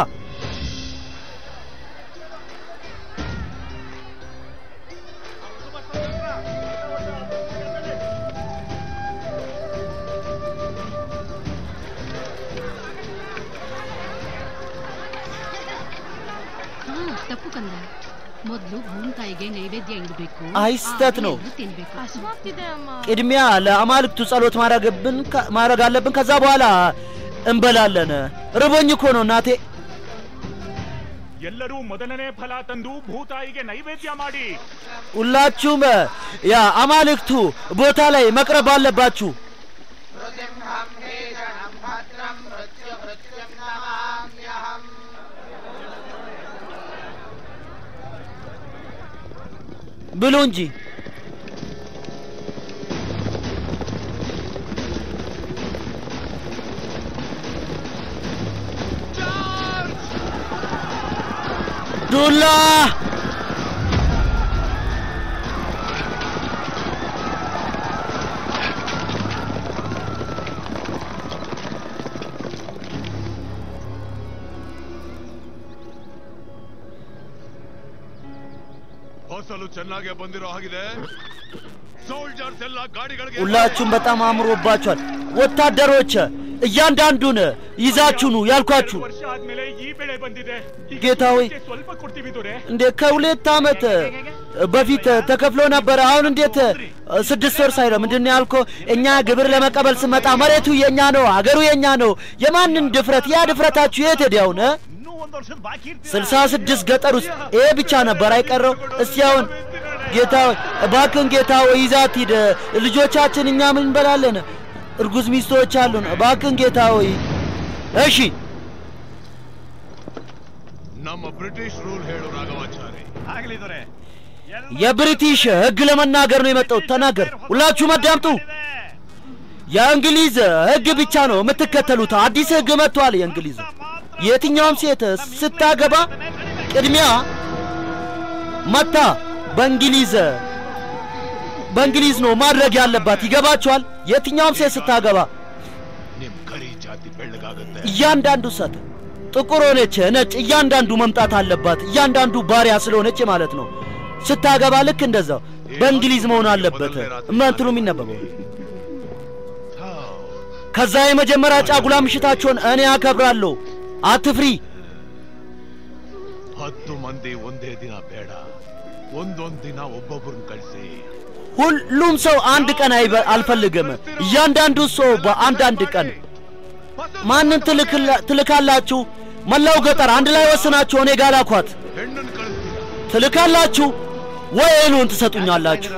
ತಪ್ಪು ಕಂದ. ಮೊದಲು ಭೂಮಿತಾಯಿಗೆ ನೈವೇದ್ಯ ಇಡಬೇಕು. አይስተት ነው። ಹಸುವಾಗ್ತಿದೆ ಅಮ್ಮ. ቅድሚያ ለአማልክቱ ጸሎት ማረገብን ማረግ አለብን። ከዛ በኋላ እንበላለን። ርቦኝ እኮ ነው እናቴ። ಎಲ್ಲರೂ ಮೊದಲನೇ ಫಲ ತಂದು ಭೂತಾಯಿಗೆ ನೈವೇದ್ಯ ಮಾಡಿ. ሁላችሁም ያ አማልክቱ ቦታ ላይ መቅረብ አለባችሁ። ብሉ እንጂ ዱላ ಹೊಸಲು ಚೆನ್ನಾಗಿ ಬಂದಿರೋ ಹಾಗಿದೆ. ಸೋಲ್ಜರ್ಸ್ ಎಲ್ಲ ಗಾಡಿಗಳಿಗೆ ሁላችሁም በጣም አምሮባችኋል። ወታደሮች እያንዳንዱን ይዛችሁ ነው ያልኳችሁ። ವರ್ಷ ಆದ್ಮೇಲೆ ಈ ಬೆಳೆ ಬಂದಿದೆ. ጌታ ሆይ ಸ್ವಲ್ಪ ಕೊಡ್ತೀವಿ ದೊರೆ. እንደ ከሁለት ዓመት በፊት ተከፍሎ ነበር። አሁን እንዴት ስድስት ወር ሳይለው ምንድነው ያልከው? እኛ ግብር ለመቀበል ስመጣ መሬቱ የኛ ነው፣ አገሩ የኛ ነው። የማንን ድፍረት? ያ ድፍረታችሁ የት ሄደ? አሁን ስልሳ ስድስት ገጠር ውስጥ ይሄ ብቻ ነበር አይቀረው። እስቲ አሁን ጌታ ሆይ እባክህን ጌታ ሆይ ይዛት ሂድ። ልጆቻችን እኛ ምን እንበላለን? እርጉዝ ሚስቶች አሉን። እባክህን ጌታ ሆይ እሺ። ನಮ್ಮ ಬ್ರಿಟಿಷ್ ರೂಲ್ ಹೇಳು ರಾಘವಾಚಾರಿ. ಆಗ್ಲಿ ದೊರೆ. የብሪቲሽ ህግ ለመናገር ነው የመጣው። ተናገር። ሁላችሁም አዳምጡ። የእንግሊዝ ህግ ብቻ ነው የምትከተሉት። አዲስ ህግ መጥቷል የእንግሊዝ። የትኛውም ሴት ስታገባ ቅድሚያ መታ በእንግሊዝ በእንግሊዝ ነው ማድረግ ያለባት። ይገባችኋል? የትኛውም ሴት ስታገባ ನಿಮ್ ಕರಿ ಜಾತಿ ಬೆಳ್ಳಗಾಗುತ್ತೆ. እያንዳንዱ ሴት ጥቁር ሆነች ነጭ እያንዳንዱ መምጣት አለባት። እያንዳንዱ ባሪያ ስለሆነች ማለት ነው። ስታገባ ልክ እንደዛው በእንግሊዝ መሆን አለበት። እንትኑ የሚነበበው ከዛ የመጀመሪያ ጫጉላ ምሽታቸውን እኔ አከብራለሁ። አትፍሪ። ಹತ್ತು ಮಂದಿ ಒಂದೇ ದಿನ ಬೇಡ, ಒಂದೊಂದು ದಿನ ಒಬ್ಬೊಬ್ಬರನ್ನ ಕಳಿಸಿ. ሁሉም ሰው አንድ ቀን አልፈልግም። እያንዳንዱ ሰው በአንዳንድ ቀን ማንን ትልካላችሁ? መላው ገጠር አንድ ላይ ወስናችሁ እኔ ጋር ላኳት። ትልካላችሁ ወይ እህሉን ትሰጡኛላችሁ?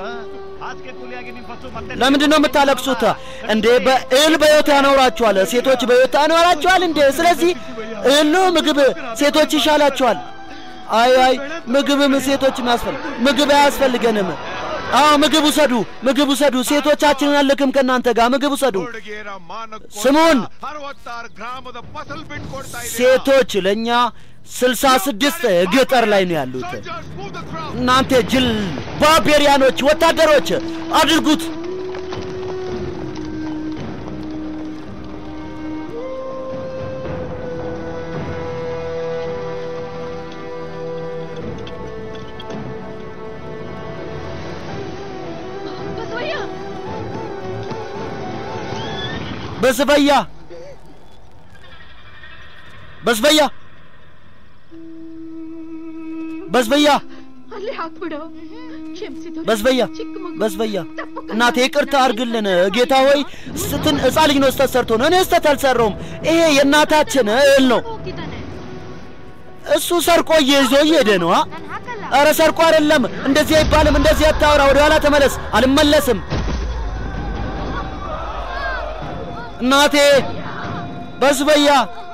ለምንድን ነው የምታለቅሱት እንዴ? በእህል በሕይወት ያኖራችኋል፣ ሴቶች በሕይወት ያኖራችኋል እንዴ? ስለዚህ እሎ ምግብ ሴቶች ይሻላቸዋል። አይ አይ ምግብም ሴቶችም ያስፈልግ ምግብ አያስፈልገንም። አዎ ምግብ ውሰዱ፣ ምግብ ውሰዱ። ሴቶቻችንን አልልክም ከእናንተ ጋር ምግብ ውሰዱ። ስሙን ሴቶች ለእኛ ስልሳ ስድስት ገጠር ላይ ነው ያሉት። እናንተ ጅል ባርቤሪያኖች ወታደሮች አድርጉት። በስበያ በስበያ በስበያ ಅಲ್ಲಿ ಹಾಕ್ಬಿಡು ಕ್ಷಮಿಸಿದು በስበያ በስበያ እናቴ ይቅርታ አድርግልን ጌታ ሆይ ስትን ሕፃን ልጅ ነው ስተሰርቶ ነው እኔ ስተት አልሰራሁም ይሄ የእናታችን እህል ነው እሱ ሰርቆ ይዞ እየሄደ ነው ኧረ ሰርቆ አይደለም እንደዚህ አይባልም እንደዚህ አታውራ ወደ ኋላ ተመለስ አልመለስም እናቴ በስበያ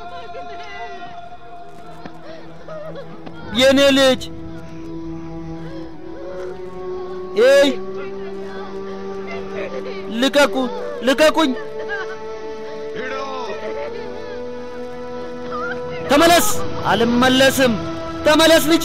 የኔ ልጅ ኤይ ልቀቁ ልቀቁኝ ተመለስ አልመለስም ተመለስ ልጄ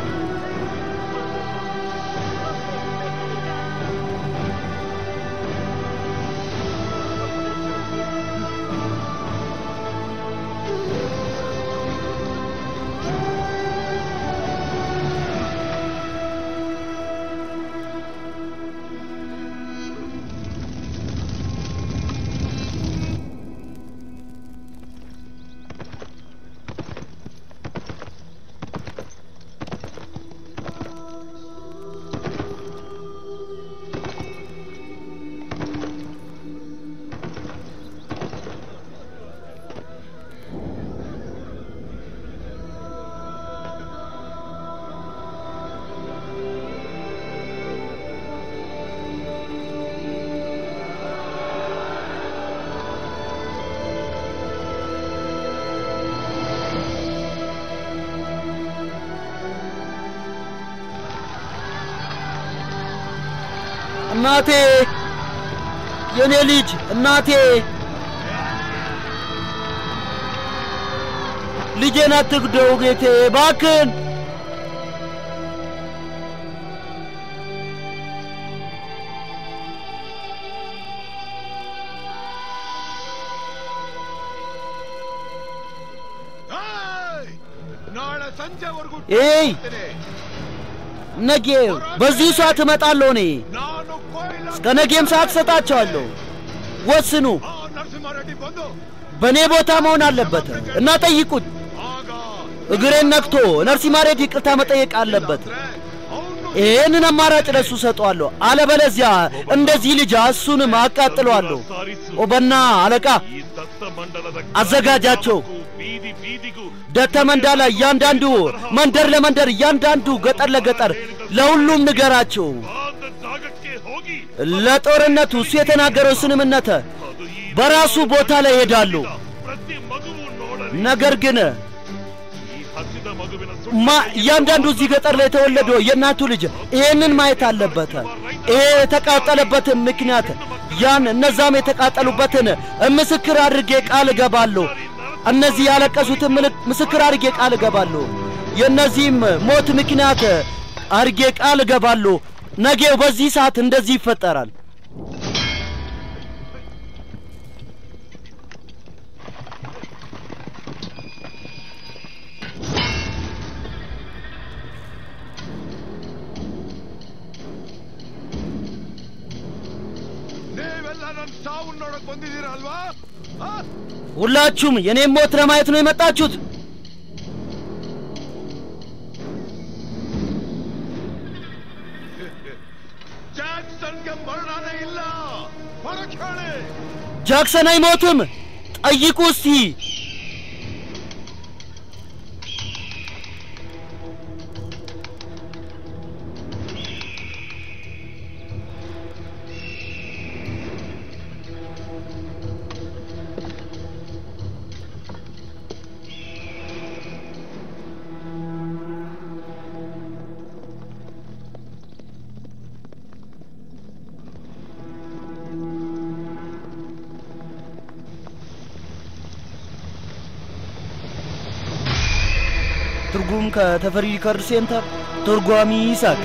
እናቴ የኔ ልጅ እናቴ ልጄን አትግደው ጌቴ እባክህን ኤይ ነገ በዚህ ሰዓት እመጣለሁ እኔ እስከ ነገም ሰዓት ሰጣቸዋለሁ ወስኑ በኔ ቦታ መሆን አለበት እና ጠይቁት እግሬን ነክቶ ነርሲማ ሬዲ ይቅርታ መጠየቅ አለበት ይሄንን አማራጭ ለሱ ሰጠዋለሁ አለበለዚያ እንደዚህ ልጅ እሱንም አቃጥለዋለሁ ኦበና አለቃ አዘጋጃቸው ደተመንዳላ ያንዳንዱ መንደር ለመንደር ያንዳንዱ ገጠር ለገጠር ለሁሉም ንገራቸው ለጦርነቱ እሱ የተናገረው ስምምነት በራሱ ቦታ ላይ ሄዳሉ ነገር ግን ማ ያንዳንዱ እዚህ ገጠር ላይ ተወለደው የናቱ ልጅ ይሄንን ማየት አለበት ይሄ የተቃጠለበት ምክንያት ያን እነዛም የተቃጠሉበትን ምስክር አድርጌ ቃል ገባለሁ እነዚህ ያለቀሱት ምስክር አድርጌ ቃል ገባለሁ የነዚህም ሞት ምክንያት አድርጌ ቃል ገባለሁ ነገው በዚህ ሰዓት እንደዚህ ይፈጠራል ሁላችሁም የኔን ሞት ለማየት ነው የመጣችሁት ጃክሰን አይሞትም ጠይቁ እስቲ ትርጉም ከተፈሪ ሪከርድ ሴንተር ተርጓሚ ይሳቅ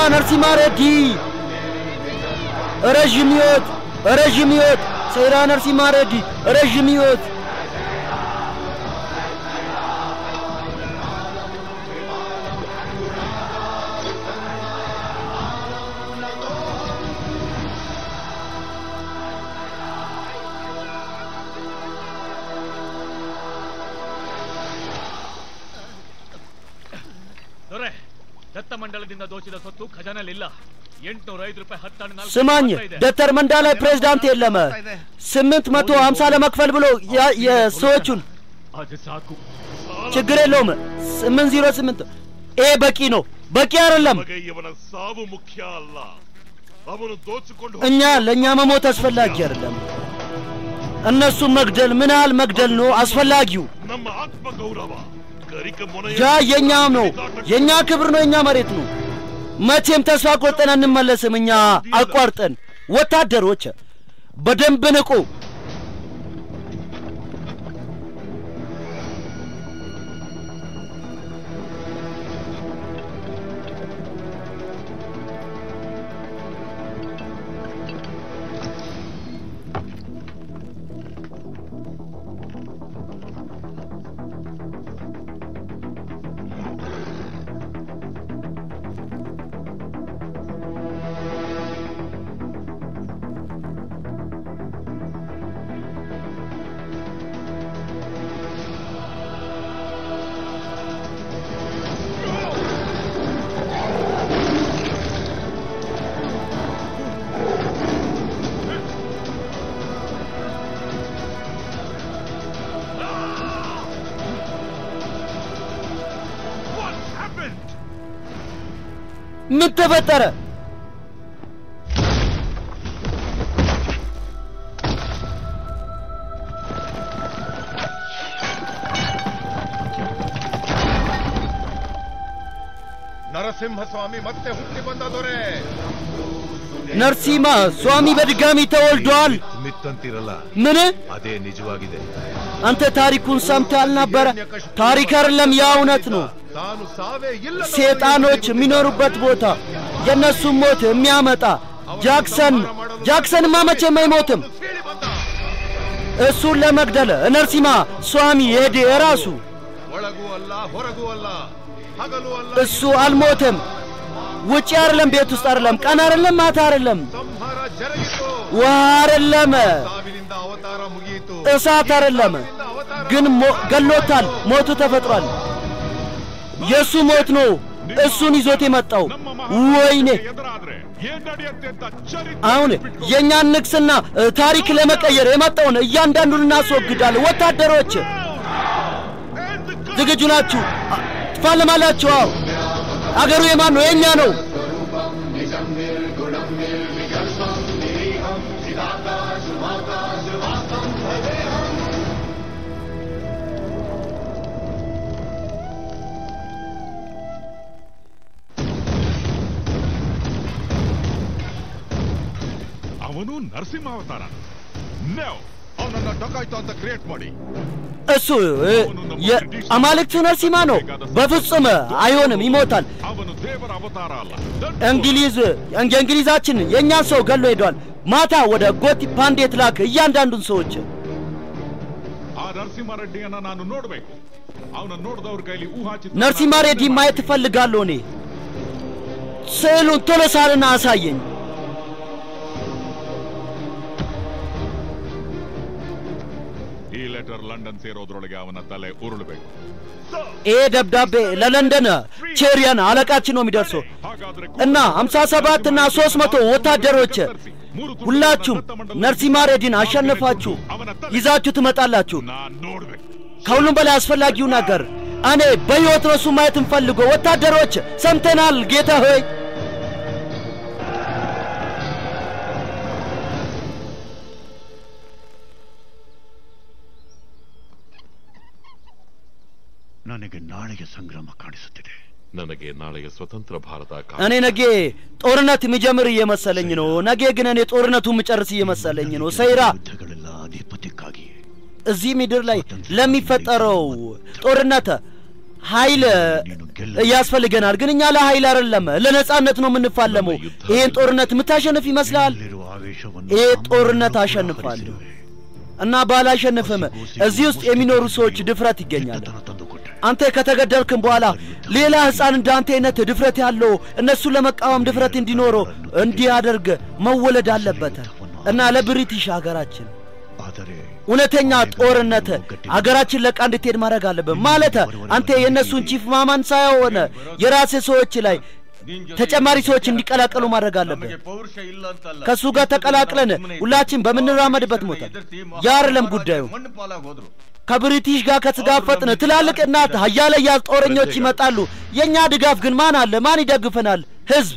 ነርሲማ ሬዲ ረጅም ሕይወት ረጅም ሕይወት ሰይራ ነርሲማ ሬዲ ረጅም ሕይወት ದತ್ತ ಮಂಡಲದಿಂದ ದೋಚಿದ ಸೊತ್ತು ಖಜಾನೆಲಿಲ್ಲ ಎಂಟುನೂರ ಐದು ರೂಪಾಯಿ ಹತ್ತಾರು ನಾಲ್ಕು ስማኝ ደተር መንዳ ላይ ፕሬዝዳንት የለም ስምንት መቶ ሃምሳ ለመክፈል ብሎ የሰዎቹን ችግር የለውም ስምንት ዜሮ ስምንት ኤ በቂ ነው በቂ አይደለም ಸಾವು ಮುಖ್ಯ ಅಲ್ಲ ಅವನು ದೋಚಿಕೊಂಡು እኛ ለኛ መሞት አስፈላጊ አይደለም እነሱ መግደል ምን ያህል መግደል ነው አስፈላጊው ನಮ್ಮ ಆತ್ಮ ಗೌರವ ያ የኛም ነው የኛ ክብር ነው የኛ መሬት ነው መቼም ተስፋ ቆርጠን እንመለስም እኛ አቋርጠን ወታደሮች በደንብ ንቁ ምን ተፈጠረ ನರಸಿಂಹ ಸ್ವಾಮಿ ಮತ್ತೆ ಹುಟ್ಟಿ ಬಂದ ದೊರೆ ನರಸಿಂಹ ಸ್ವಾಮಿ በድጋሚ ተወልዷል ಮಿತ್ತಂತಿರಲ್ಲ ምን ಅದೇ ನಿಜವಾಗಿದೆ አንተ ታሪኩን ሰምተሃል ነበር ታሪክ አይደለም ያ እውነት ነው ತಾನು ಸಾವೇ ಇಲ್ಲ ሴጣኖች የሚኖሩበት ቦታ የነሱ ሞት የሚያመጣ ጃክሰን ጃክሰን ማመቼም አይሞትም እሱን ለመግደል ነርሲማ ስዋሚ ሄደ ራሱ ಒಳಗೂ ಅಲ್ಲ ಹೊರಗೂ ಅಲ್ಲ ಹಗಲು ಅಲ್ಲ እሱ አልሞተም ውጪ አይደለም ቤት ውስጥ አይደለም ቀን አይደለም ማታ አይደለም ಸಂಹಾರ ಜರುಗಿತು ውሃ አይደለም ಸಾವಿನಿಂದ ಅವತಾರ ಮುಗಿಯಿತು እሳት አይደለም ግን ገሎታል ሞቱ ተፈጥሯል የሱ ሞት ነው እሱን ይዞት የመጣው ወይኔ አሁን የኛን ንግስና ታሪክ ለመቀየር የመጣውን እያንዳንዱን እናስወግዳለን ወታደሮች ዝግጁ ናችሁ ትፋለማላችሁ አገሩ የማን ነው የኛ ነው ಅವನು ನರಸಿಂಹ ಅವತಾರ ನೋ ಅವನನ್ನ ಡಕಾಯ್ತು ಅಂತ ಕ್ರಿಯೇಟ್ ಮಾಡಿ እሱ የአማልክቱ ነርሲማ ነው በፍጹም አይሆንም ይሞታል ಅವನು ದೇವರ ಅವತಾರ ಅಲ್ಲ እንግሊዝ እንግሊዛችን የኛ ሰው ገሎ ሄዷል ማታ ወደ ጎቲ ፓንዴት ላክ እያንዳንዱን ሰዎች ಆ ನರಸಿಂಹ ರೆಡ್ಡಿಯನ್ನ ನಾನು ನೋಡಬೇಕು ಅವನ ನೋಡಿದವರ ಕೈಲಿ ಊಹಾಚಿತ್ರ ነርሲማ ሬዲ ማየት እፈልጋለሁ እኔ ስዕሉን ቶሎ ሳልና አሳየኝ ಈ ಲೆಟರ್ ಲಂಡನ್ ಸೇರೋದ್ರೊಳಗೆ ಅವನ ತಲೆ ಉರುಳಬೇಕು ኤ ደብዳቤ ለለንደን ቼሪያን አለቃችን ነው የሚደርሰው እና ሃምሳ ሰባት እና ሶስት መቶ ወታደሮች ሁላችሁም ነርሲማ ሬዲን አሸንፋችሁ ይዛችሁ ትመጣላችሁ ከሁሉም በላይ አስፈላጊው ነገር እኔ በሕይወት ነው እሱ ማየት እንፈልገው ወታደሮች ሰምተናል ጌታ ሆይ ನನಗೆ ನಾಳೆಗೆ ಸಂಗ್ರಾಮ ಕಾಣಿಸುತ್ತಿದೆ ನನಗೆ ನಾಳೆಗೆ ಸ್ವತಂತ್ರ ಭಾರತ እኔ ነገ ጦርነት የሚጀምር እየመሰለኝ ነው ነገ ግን እኔ ጦርነቱ የሚጨርስ እየመሰለኝ ነው ሰይራ ಯುದ್ಧಗಳೆಲ್ಲ ಅಧಿಪತ್ಯಕ್ಕಾಗಿ እዚህ ምድር ላይ ለሚፈጠረው ጦርነት ኃይል ያስፈልገናል ግን እኛ ለኃይል አይደለም ለነጻነት ነው የምንፋለመው ይሄን ጦርነት ምታሸንፍ ይመስላል ይሄ ጦርነት አሸንፋለሁ እና ባላሸንፈም እዚህ ውስጥ የሚኖሩ ሰዎች ድፍረት ይገኛል አንተ ከተገደልክም በኋላ ሌላ ህፃን እንዳንተ አይነት ድፍረት ያለው እነሱ ለመቃወም ድፍረት እንዲኖረው እንዲያደርግ መወለድ አለበት እና ለብሪቲሽ ሀገራችን እውነተኛ ጦርነት ሀገራችን ለቃ እንድትሄድ ማድረግ አለበት ማለት አንተ የነሱን ቺፍ ማማን ሳይሆን የራስ ሰዎች ላይ ተጨማሪ ሰዎች እንዲቀላቀሉ ማድረግ አለበት ከሱ ጋር ተቀላቅለን ሁላችን በመንራመድበት ሞታ ያርለም ጉዳዩ ከብሪቲሽ ጋር ከተጋፈጥን ትላልቅና ሀያለ ያዝ ጦረኞች ይመጣሉ የኛ ድጋፍ ግን ማን አለ ማን ይደግፈናል ህዝብ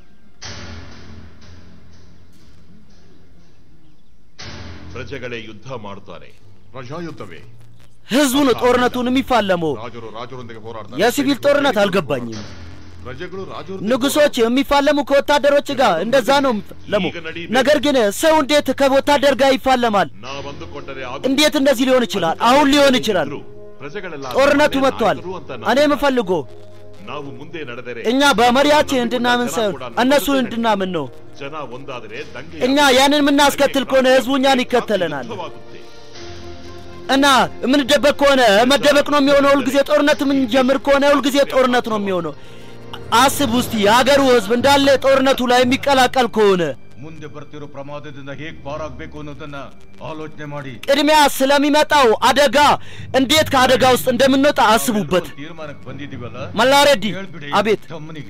ಪ್ರಜೆಗಳೇ ಯುದ್ಧ ಮಾಡ್ತಾರೆ ಪ್ರಜಾಯುದ್ಧವೇ ህዝቡ ነው ጦርነቱን የሚፋለመው የሲቪል ጦርነት አልገባኝም ಪ್ರಜೆಗಳು ರಾಜರು ንጉሶች የሚፋለሙ ከወታደሮች ጋር እንደዛ ነው ለሙ ነገር ግን ሰው እንዴት ከወታደር ጋር ይፋለማል እንዴት እንደዚህ ሊሆን ይችላል አሁን ሊሆን ይችላል ጦርነቱ መጥቷል እኔ መፈልጎ ನಾವು ಮುಂದೆ ನಡೆದರೆ እኛ በመሪያችን እንድናምን ሳይሆን እነሱን እንድናምን ነው ಜನ ಒಂದಾದರೆ ದಂಗೆ እኛ ያንን ምናስከትል ከሆነ ህዝቡ እኛን ይከተለናል እና ምን ደበቅ ከሆነ መደበቅ ነው የሚሆነው ሁሉ ጊዜ ጦርነት ምን ጀምር ከሆነ ሁሉ ጊዜ ጦርነት ነው የሚሆነው አስብ ውስጥ ያገሩ ህዝብ እንዳለ ጦርነቱ ላይ የሚቀላቀል ከሆነ ಮುಂದೆ ಬರ್ತಿರೋ ಪ್ರಮಾದದಿಂದ ಹೇಗೆ ಪಾರಾಗಬೇಕು ಅನ್ನೋದನ್ನ ಆಲೋಚನೆ ಮಾಡಿ ቅድሚያ ስለሚመጣው አደጋ እንዴት ከአደጋ ውስጥ እንደምንወጣ አስቡበት ತೀರ್ಮಾನಕ್ಕೆ ಬಂದಿದ್ದೀವಲ್ಲ መላረዲ አቤት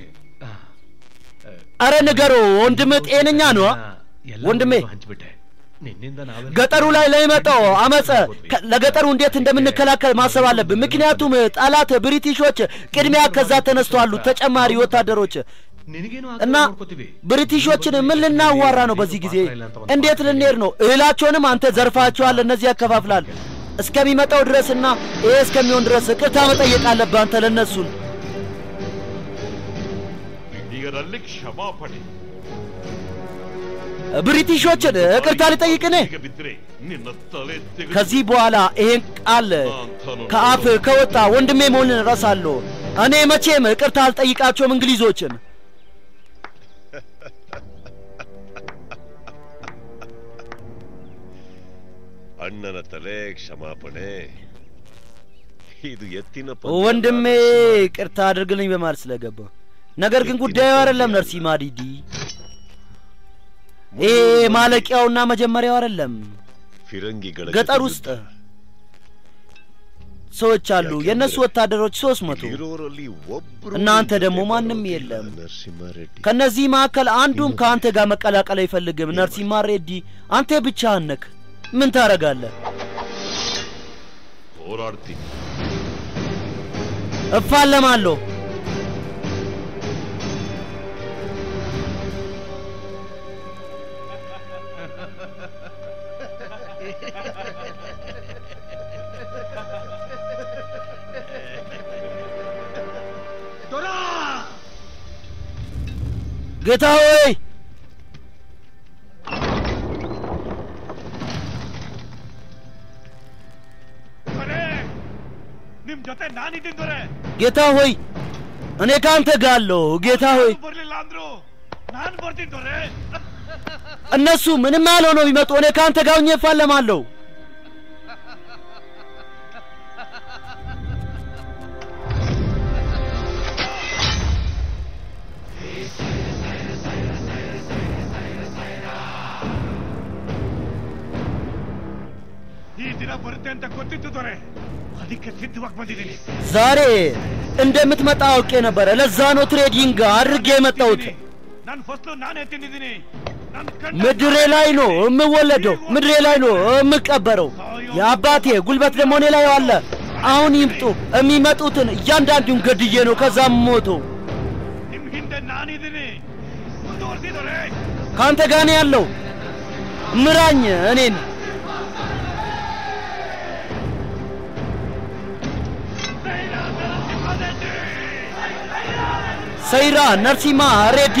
አረ ነገሮ ወንድም ጤነኛ ነው ወንድሜ ገጠሩ ላይ ለይመጣው አመፀ ለገጠሩ እንዴት እንደምንከላከል ማሰብ አለብን ምክንያቱም ጣላት ብሪቲሾች ቅድሚያ ከዛ ተነስተዋል ተጨማሪ ወታደሮች እና ብሪቲሾችን ምን ልናዋራ ነው በዚህ ጊዜ እንዴት ልንሄድ ነው እህላቸውንም አንተ ዘርፋቸዋል እነዚህ ያከፋፍላል እስከሚመጣው ድረስና ይሄ እስከሚሆን ድረስ ቅርታ መጠየቅ አለብህ አንተ ለነሱ ಇದರಲ್ಲಿ ಕ್ಷಮಾಪಣೆ ብሪቲሾችን ቅርታ ልጠይቅኔ ከዚህ በኋላ ይሄን ቃል ከአፍ ከወጣ ወንድሜ መሆንን ረሳለሁ እኔ መቼም ቅርታ አልጠይቃቸውም እንግሊዞችን ಅಣ್ಣನ ತಲೆ ಕ್ಷಮಾಪಣೆ ಇದು ಎತ್ತಿನ ወንድሜ ቅርታ አድርግልኝ በማለት ስለገባ ነገር ግን ጉዳዩ አይደለም ነርሲ ማዲዲ ኤ ማለቂያውና መጀመሪያው አይደለም ፊረንጊಗಳ ገጠር ውስጥ ሰዎች አሉ የነሱ ወታደሮች ሶስት መቶ እናንተ ደግሞ ማንንም የለም ከነዚህ ማከል አንዱም ካንተ ጋር መቀላቀል አይፈልግም ነርሲማ ሬዲ አንተ ብቻህን ነህ ምን ታረጋለህ ሆራርቲ እፋለማለሁ ጌታ ሆይ ನಿಮ್ ಜೊತೆ ನಾನಿದ್ದೀನಿ ದೊರೆ ጌታ ሆይ እኔ ካንተ ጋር አለሁ ጌታ ሆይ ಬರ್ಲಿಲ್ಲ ಅಂದ್ರು ನಾನು ಬರ್ತೀನಿ ದೊರೆ እነሱ ምንም ያልሆነው ቢመጡ እኔ ካንተ ጋር ሆኜ እፋለማለሁ ಈ ದಿನ ಬರುತ್ತೆ ಅಂತ ಗೊತ್ತಿತ್ತು ದೊರೆ ಅದಕ್ಕೆ ಸಿದ್ಧವಾಗಿ ಬಂದಿದ್ದೀನಿ ዛሬ እንደምትመጣ አውቄ ነበር ለዛ ነው ትሬዲንግ አድርጌ የመጣሁት ನಾನು ಫಸ್ಲು ನಾನೇ ತಿಂದಿದ್ದೀನಿ ምድሬ ላይ ነው የምወለደው ምድሬ ላይ ነው የምቀበረው የአባቴ ጉልበት ደግሞ እኔ ላይ አለ አሁን ይምጡ የሚመጡትን እያንዳንዱን ገድዬ ነው ከዛም ሞቶ ನಿಮ್ ಹಿಂದೆ ನಾನಿದ್ದೀನಿ ಮುಂದುವರಿಸಿ ದೊರೆ ካንተ ጋር ነው ያለው ምራኝ እኔን ሰይራ ነርሲማ ሬዲ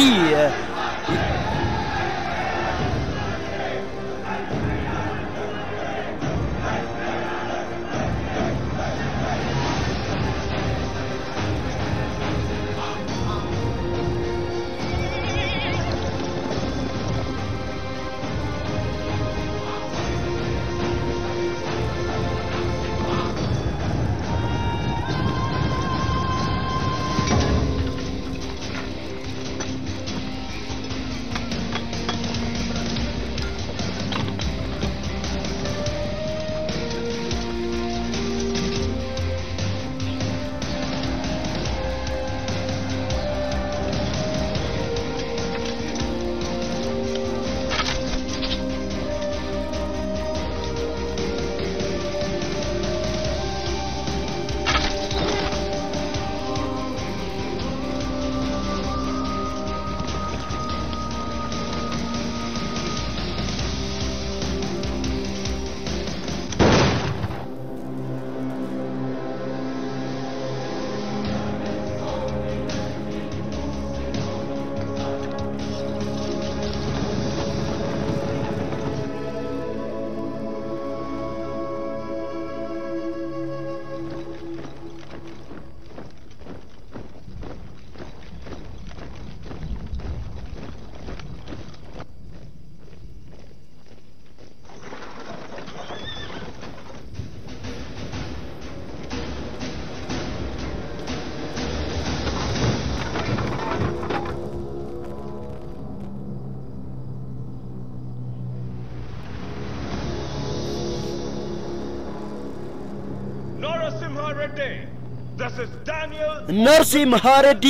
ነርሲምሃ ሬዲ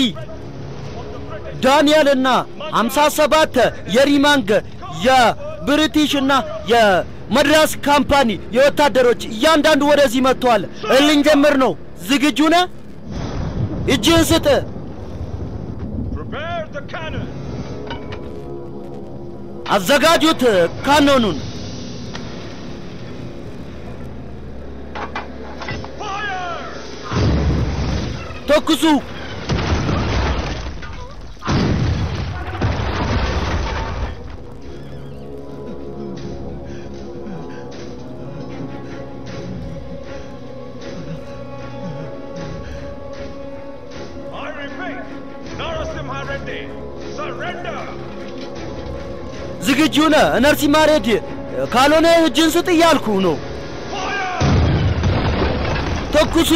ዳንኤልና ሃምሳ ሰባት የሪማንግ የብሪቲሽና የመድራስ ካምፓኒ የወታደሮች እያንዳንዱ ወደዚህ መጥተዋል። ልንጀምር ነው። ዝግጁ ነህ? እጅህን ስጥ። አዘጋጁት ካኖኑን። ተኩሱ። ዝግጁ ነህ? ነርሲምሃ ሬዲ ካልሆነ እጅን ስጥ እያልኩ ነው። ተኩሱ።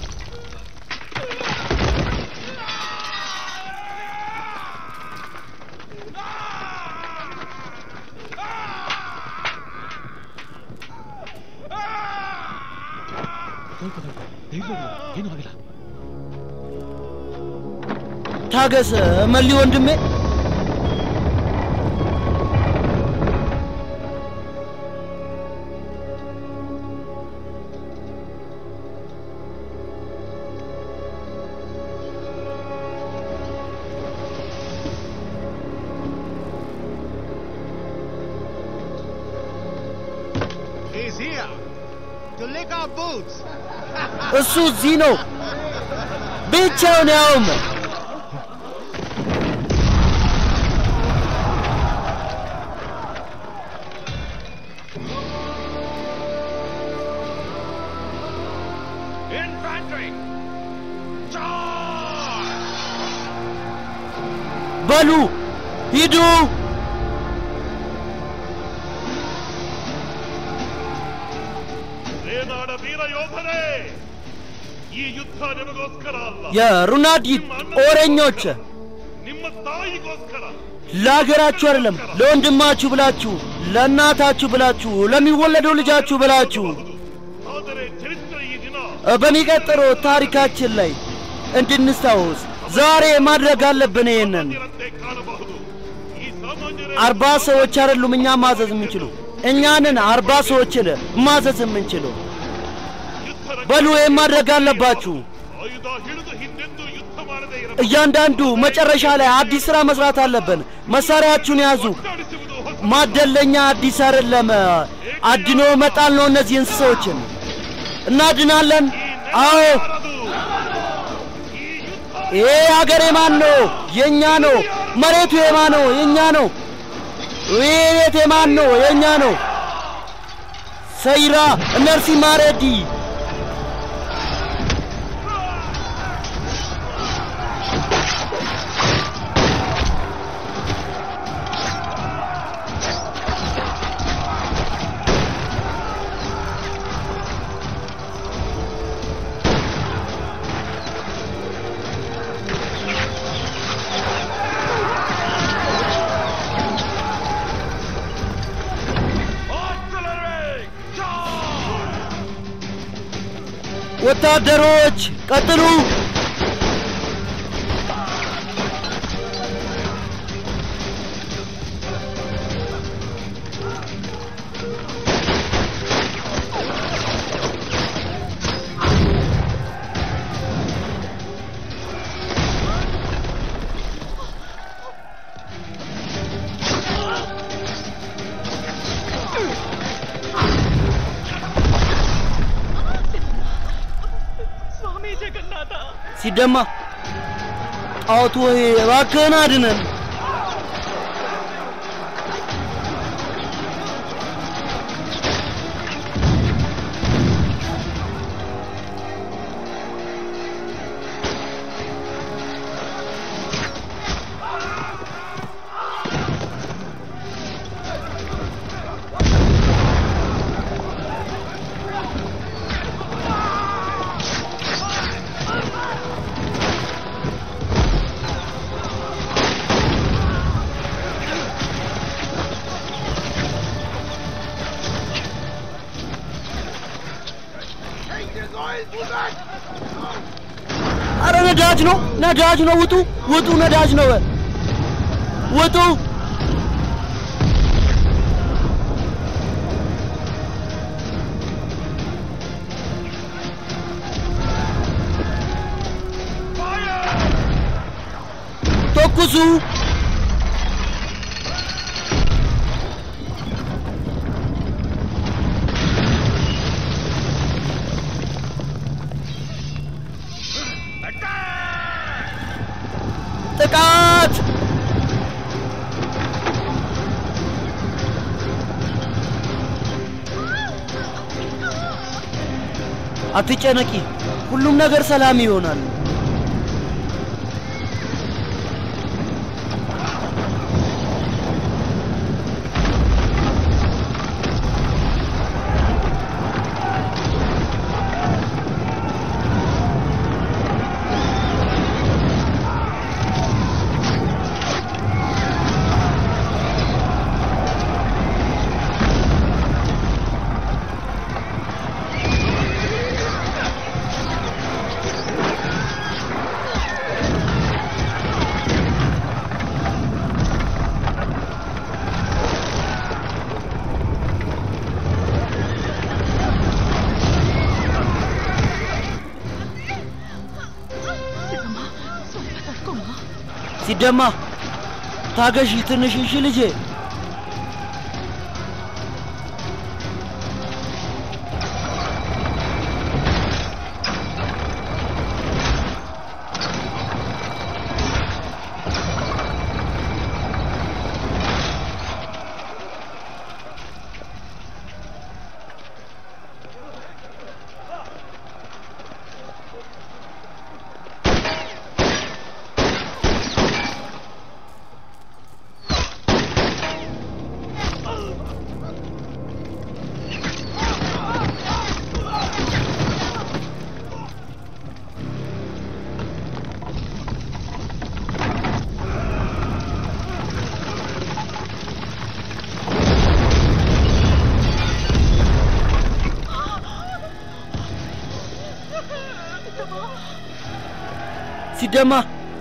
ታገስ መሊ ወንድሜ። He's here to lick our boots. እሱ እዚህ ነው ብቻውን ያውም በሉ ሂዱ። የሩናዲ ኦረኞች ለሀገራችሁ አይደለም ለወንድማችሁ ብላችሁ ለእናታችሁ ብላችሁ ለሚወለደው ልጃችሁ ብላችሁ በሚቀጥለው ታሪካችን ላይ እንድንስታውስ ዛሬ ማድረግ አለብን። ይሄንን አርባ ሰዎች አይደሉም እኛ ማዘዝ የምንችሉ እኛንን አርባ ሰዎችን ማዘዝ የምንችሉ። በሉ ይሄን ማድረግ አለባችሁ። እያንዳንዱ መጨረሻ ላይ አዲስ ስራ መስራት አለብን። መሳሪያችሁን ያዙ። ማደለኛ አዲስ አይደለም፣ አድኖ መጣል ነው። እነዚህ እንስሳዎችን እናድናለን። አዎ ይሄ ሀገር የማን ነው? የኛ ነው። መሬቱ የማን ነው? የኛ ነው። ይሄ ቤት የማን ነው? የኛ ነው። ሰይራ ነርሲምሃ ሬዲ ወታደሮች ቀጥሉ። ሲደማ ጣዖቱ ወይ እባክህን አድነን። አረ ነዳጅ ነው ነዳጅ ነው ውጡ ውጡ ነዳጅ ነው ውጡ ተኩሱ ጥቃት አትጨነቂ ሁሉም ነገር ሰላም ይሆናል ሲደማ ታገሺ ትንሽ እሺ ልጄ ሲደማ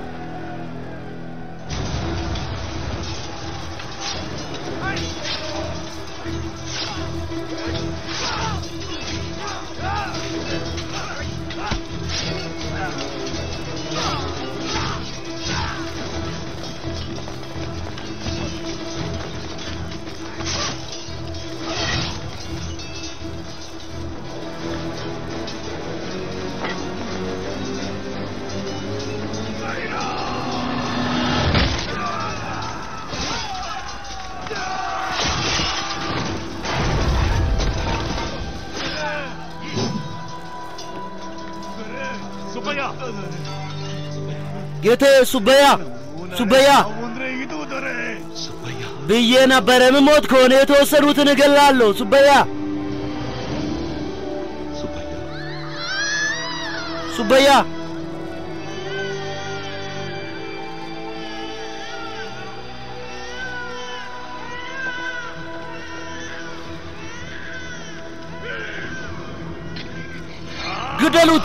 ጌቴ ሱበያ ሱበያ ብዬ ነበረ ምሞት ከሆነ የተወሰኑትን እገላለሁ ሱበያ ሱበያ ግደሉት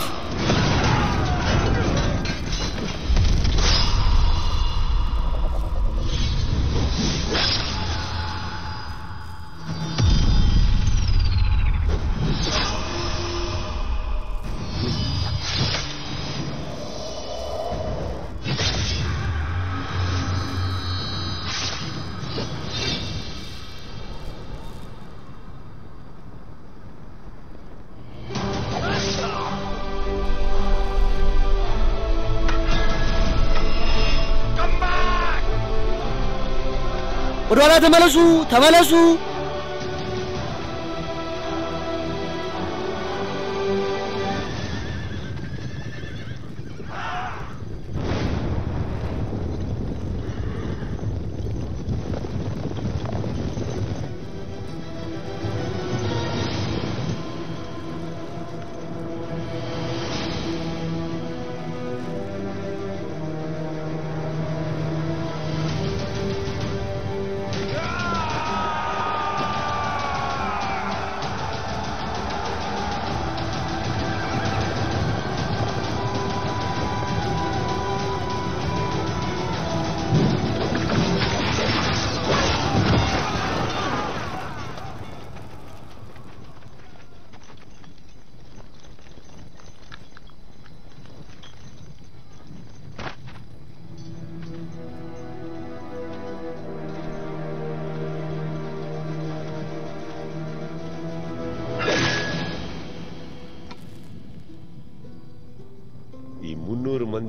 ወደኋላ ተመለሱ ተመለሱ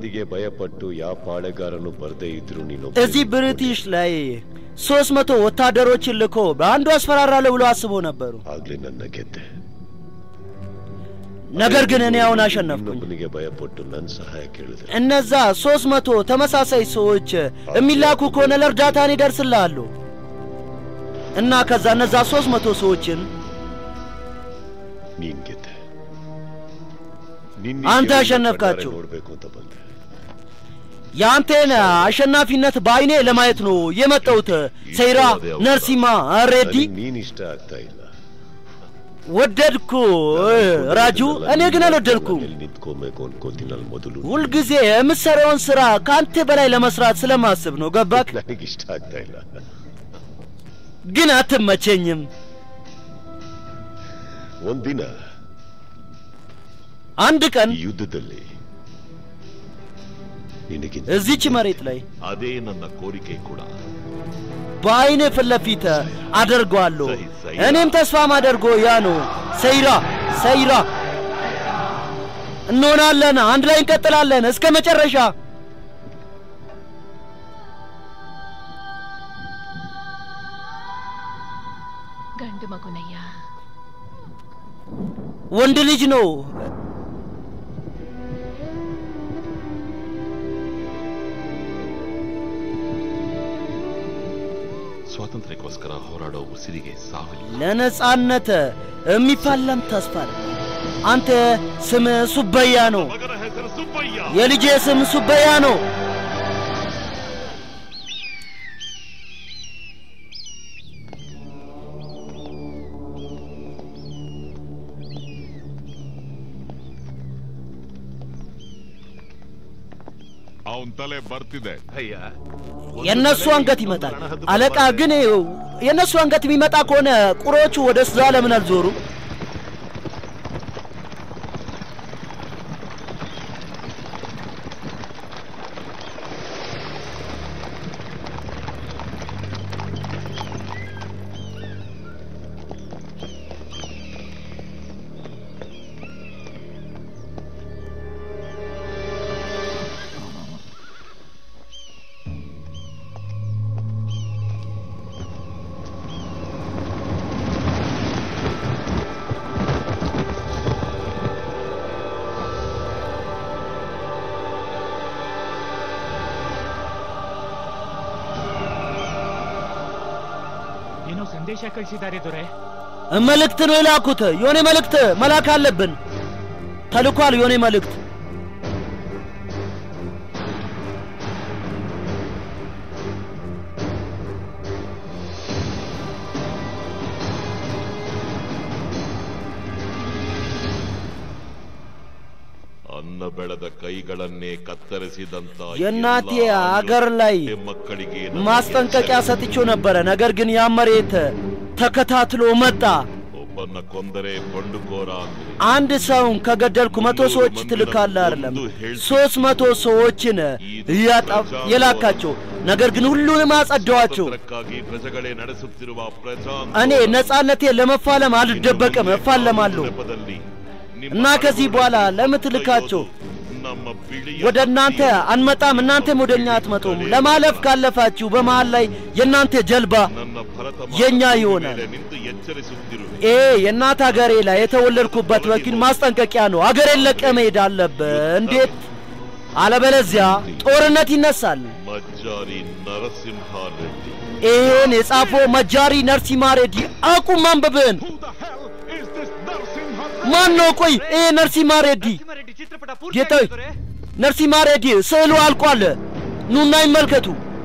ನಿನಗೆ ಭಯಪಟ್ಟು ಯಾವ ಪಾಳೆಗಾರನು ಬರದೇ ಇದ್ರು ನೀನು እዚህ ብሪቲሽ ላይ ሶስት መቶ ወታደሮችን ልኮ በአንዱ አስፈራራለሁ ብሎ አስቦ ነበሩ ಆಗ್ಲೇ ನನ್ನ ಗೆದ್ದೆ ነገር ግን እኔ አሁን አሸነፍኩኝ ನಿನಗೆ ಭಯಪಟ್ಟು ನನ್ನ ಸಹಾಯ ಕೇಳಿದೆ እነዛ ሶስት መቶ ተመሳሳይ ሰዎች የሚላኩ ከሆነ ለእርዳታ እኔ ደርስልሃለሁ እና ከዛ እነዛ ሶስት መቶ ሰዎችን ನೀನ್ ಗೆದ್ದೆ አንተ አሸነፍካቸው ያንተን አሸናፊነት ባይኔ ለማየት ነው የመጣሁት ሰይራ ነርሲማ ሬዲ ನೀನ್ ಇಷ್ಟ ಆಗ್ತಾ ಇಲ್ಲ ወደድኩ ራጁ እኔ ግን አልወደድኩም ನಿಂತ್ಕೋಬೇಕು ಅನ್ಕೋತೀನಲ್ಲ ಮೊದಲು ሁል ጊዜ የምሰራውን ስራ ካንተ በላይ ለመስራት ስለማስብ ነው ገባክ ನನಗೆ ಇಷ್ಟ ಆಗ್ತಾ ಇಲ್ಲ ግን አትመቸኝም ಒಂದಿನ አንድ ቀን ಯುದ್ಧದಲ್ಲಿ ನಿನಗೆ እዚች መሬት ላይ ಅದೇ ನನ್ನ ಕೋರಿಕೆ ಕೂಡ በአይኔ ፊት ለፊት አደርገዋለሁ እኔም ተስፋ ማደርገው ያ ነው ሰይራ ሰይራ እንሆናለን አንድ ላይ እንቀጥላለን እስከ መጨረሻ ಗಂಡು ಮಗುನಯ್ಯ ወንድ ልጅ ነው ಸ್ವಾತಂತ್ರ್ಯಕ್ಕೋಸ್ಕರ ಹೋರಾಡೋ ಉಸಿರಿಗೆ ಸಾವಿಲ್ಲ ለነጻነት የሚፋለም ተስፋ አንተ ስም ሱበያ ነው የልጄ ስም ሱበያ ነው ಅವನ್ ತಲೆ ಬರ್ತಿದೆ ಅಯ್ಯ የነሱ አንገት ይመጣል አለቃ ግን የነሱ አንገት የሚመጣ ከሆነ ቁሮቹ ወደ እዛ ለምን አልዞሩ ಸಂದೇಶ ಕಳಿಸಿದ್ದಾರೆ ದೊರೆ መልእክት ነው የላኩት የሆነ መልእክት መላክ አለብን ተልኳል የሆነ መልእክት ಅನ್ನ ಬೆಳೆದ ಕೈಗಳನ್ನೇ ಕತ್ತರಿಸಿದಂತ የናቴ አገር ላይ ማስጠንቀቂያ ሰጥቼው ነበር ነገር ግን ያ መሬት ተከታትሎ መጣ ಒಬ್ಬನ್ನ ಕೊಂದರೆ ಕೊಂಡುಕೋರ አንድ ሰውን ከገደልኩ መቶ ሰዎች ትልካለህ አይደለም ሶስት መቶ ሰዎችን ያጣ የላካቸው ነገር ግን ሁሉንም አጸደዋቸው ಪ್ರಜೆಗಳೇ ನಡೆಸುತ್ತಿರುವ እኔ ነጻነቴን ለመፋለም አልደበቅም እፋለማለሁ እና ከዚህ በኋላ ለምትልካቸው ወደ እናንተ አንመጣም እናንተም ወደኛ አትመጡም ለማለፍ ካለፋችሁ በመሃል ላይ የናንተ ጀልባ የኛ ይሆናል ኤ የናታ ሀገሬ ላይ የተወለድኩበት ወኪል ማስጠንቀቂያ ነው ሀገሬን ለቀህ መሄድ አለብህ እንዴት አለበለዚያ ጦርነት ይነሳል ಮಜ್ಜಾರಿ ನರಸಿಂಹ ರೆಡ್ಡಿ ይሄን የጻፈው መጃሪ ነርሲማ ሬዲ አቁም ማንበብን ማን ነው ቆይ ይሄ ነርሲማ ሬዲ ጌታዬ ነርሲማ ሬዲ ስዕሉ አልቋል ኑና ይመልከቱ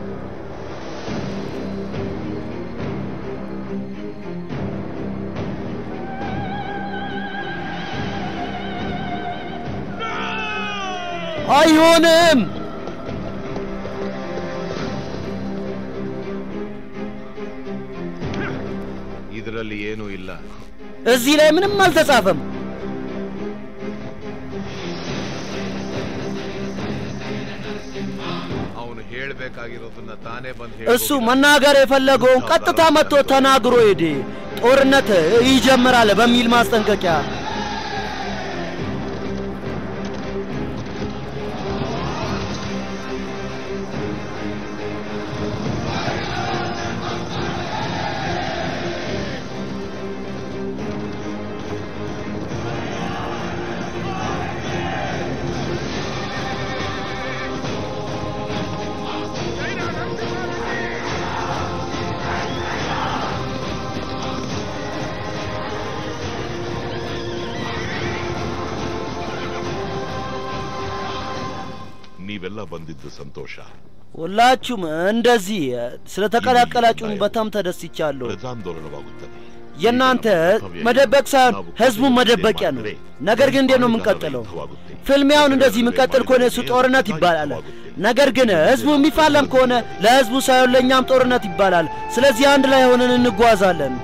አይሆንም ಇದರಲ್ಲಿ ಏನೂ ಇಲ್ಲ እዚህ ላይ ምንም አልተጻፈም ಅವನು ಹೇಳಬೇಕಾಗಿರೋದನ್ನ ತಾನೇ ಬಂದು እሱ መናገር የፈለገውን ቀጥታ መጥቶ ተናግሮ ሄደ ጦርነት ይጀምራል በሚል ማስጠንቀቂያ ನೀವೆಲ್ಲ ಬಂದಿದ್ದು ಸಂತೋಷ. ሁላችሁም እንደዚህ ስለተቀላቀላችሁን በጣም ተደስቻለሁ። ಪ್ರಜಾಂದೋಲನವಾಗುತ್ತದೆ. የናንተ መደበቅ ሳይሆን ህዝቡን መደበቂያ ነው። ነገር ግን እንዴት ነው የምንቀጥለው? ፍልሚያውን እንደዚህ የምንቀጥል ከሆነ እሱ ጦርነት ይባላል። ነገር ግን ህዝቡ የሚፋለም ከሆነ ለህዝቡ ሳይሆን ለእኛም ጦርነት ይባላል። ስለዚህ አንድ ላይ ሆነን እንጓዛለን።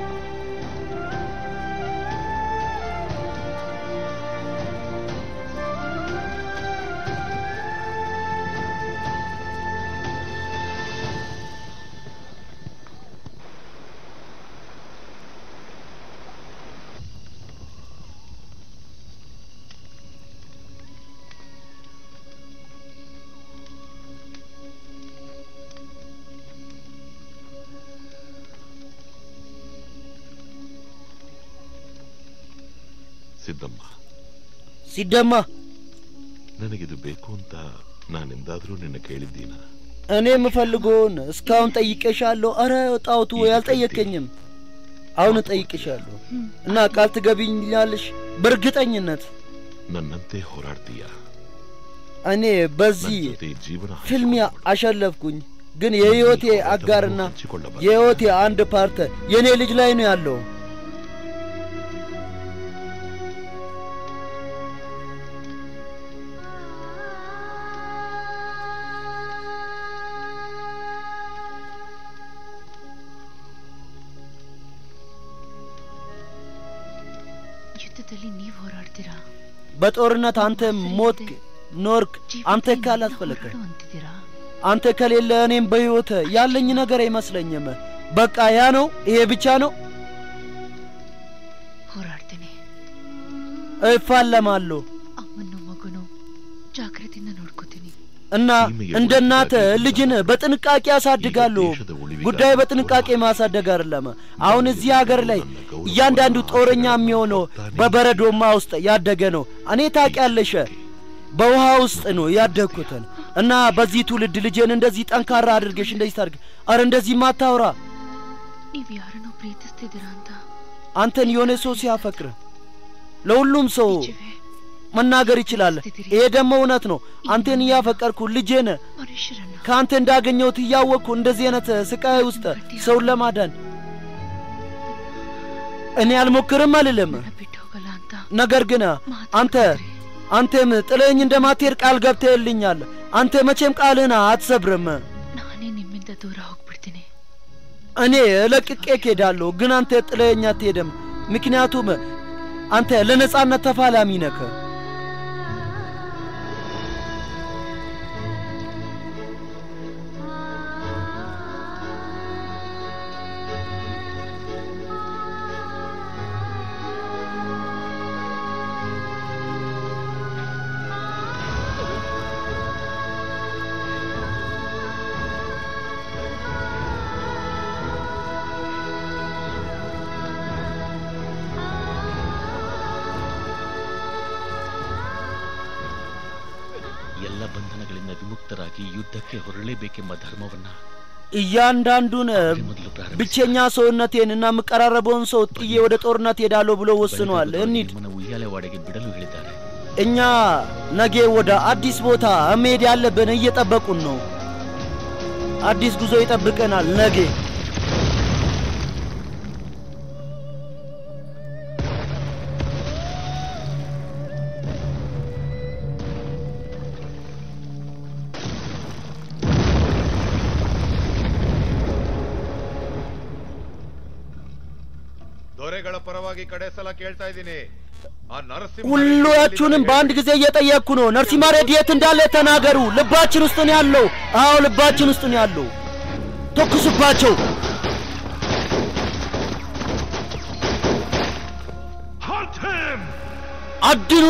ಸಿದ್ದಮ್ಮ ಸಿದ್ದಮ್ಮ ನನಗಿದು ಬೇಕು ಅಂತ ನಾನೆಂದಾದರೂ ನಿನ್ನ ಕೇಳಿದ್ದೀನ? እኔ የምፈልገውን እስካሁን ጠይቄሻለሁ። አረ ጣውቱ ያልጠየቀኝም አሁን ጠይቄሻለሁ እና ቃል ትገቢኛለሽ በእርግጠኝነት? ನನ್ನಂತೆ ಹೋರಾಡ್ತೀಯ? እኔ በዚህ ፍልሚያ አሸለፍኩኝ፣ ግን የህይወቴ አጋርና የህይወቴ አንድ ፓርት የኔ ልጅ ላይ ነው ያለው። በጦርነት አንተ ሞትክ ኖርክ አንተ ካላስፈለከ አንተ ከሌለ እኔም በህይወት ያለኝ ነገር አይመስለኝም። በቃ ያ ነው፣ ይሄ ብቻ ነው። ಹೋರಾಡ್ತೀನಿ እፋለማለሁ ಅಮ್ಮನ್ನು ಮಗನು ಜಾಗೃತಿಯಿಂದ ನೋಡ್ಕೋತೀನಿ እና እንደ እናት ልጅን በጥንቃቄ ያሳድጋለሁ። ጉዳይ በጥንቃቄ ማሳደግ አይደለም። አሁን እዚህ ሀገር ላይ እያንዳንዱ ጦረኛ የሚሆነው በበረዶማ ውስጥ ያደገ ነው። እኔ ታውቂያለሽ በውሃ ውስጥ ነው ያደግኩት እና በዚህ ትውልድ ልጄን እንደዚህ ጠንካራ አድርገሽ እንደዚህ ታርግ። አረ እንደዚህ ማታውራ ನೀವು ಯಾರನ್ನು ಪ್ರೀತಿಸ್ತಿದ್ದೀರಾ ಅಂತ አንተን የሆነ ሰው ሲያፈቅር ለሁሉም ሰው መናገር ይችላል። ይሄ ደግሞ እውነት ነው። አንተን ያፈቀርኩ ልጄን ካንተ እንዳገኘሁት ያወቅኩ እንደዚህ አይነት ስቃይ ውስጥ ሰው ለማዳን እኔ አልሞክርም አልልም። ነገር ግን አንተ አንተም ጥለኝ እንደማትሄድ ቃል ገብተህልኛል። አንተ መቼም ቃልህን አትሰብርም። ನಾನೇ ನಿಮ್ಮಿಂದ ದೂರ ಹೋಗ್ಬಿಡ್ತೀನಿ። እኔ ለቅቄ እሄዳለሁ፣ ግን አንተ ጥለኝ አትሄድም። ምክንያቱም አንተ ለነጻነት ተፋላሚ ነህ። ಎಲ್ಲ ಬಂಧನಗಳಿಂದ ವಿಮುಕ್ತರಾಗಿ ಯುದ್ಧಕ್ಕೆ ಹೊರಳಲೇಬೇಕೆಂಬ ಧರ್ಮವನ್ನ እያንዳንዱን ብቸኛ ሰውነቴንና መቀራረበውን ሰው ጥዬ ወደ ጦርነት ሄዳለሁ ብሎ ወስኗል። እንሂድ። ውያሌዋಡೆಗೆ ಬಿಡಲು ಹೇಳಿದ್ದಾರೆ። እኛ ነገ ወደ አዲስ ቦታ መሄድ ያለብን እየጠበቁን ነው። አዲስ ጉዞ ይጠብቀናል ነገ። ದೊರೆಗಳ ಪರವಾಗಿ ಕಡೆ ಸಲ ಕೇಳ್ತಾ ಇದ್ದೀನಿ. ಆ ನರಸಿಂಹ ሁላችሁንም በአንድ ጊዜ እየጠየቅኩ ነው። ነርሲማ ረድኤት እንዳለ ተናገሩ። ልባችን ውስጥ ነው ያለው። አዎ ልባችን ውስጥ ነው ያለው። ተኩሱባቸው። አድኑ።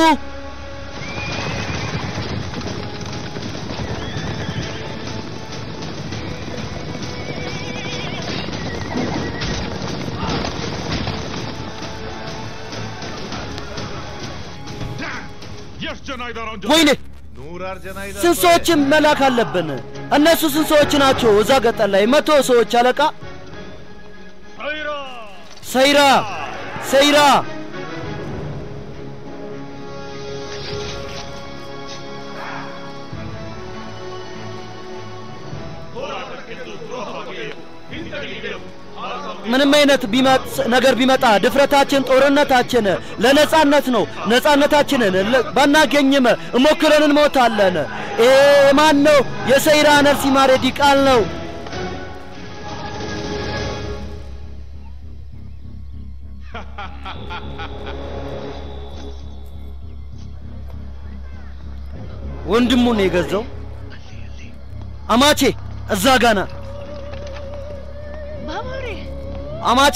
ወይኔ ስንት ሰዎችን መላክ አለብን? እነሱ ስንት ሰዎች ናቸው? እዛ ገጠር ላይ መቶ ሰዎች አለቃ። ሰይራ ሰይራ ምንም አይነት ቢመጣ ነገር ቢመጣ ድፍረታችን ጦርነታችን ለነጻነት ነው። ነጻነታችንን ባናገኝም እሞክረን እንሞታለን። ይሄ ማን ነው? የሰይራ ነርሲማ ሬዲ ቃል ነው። ወንድሙን የገዛው አማቼ እዛ ጋና ባባሬ አማቼ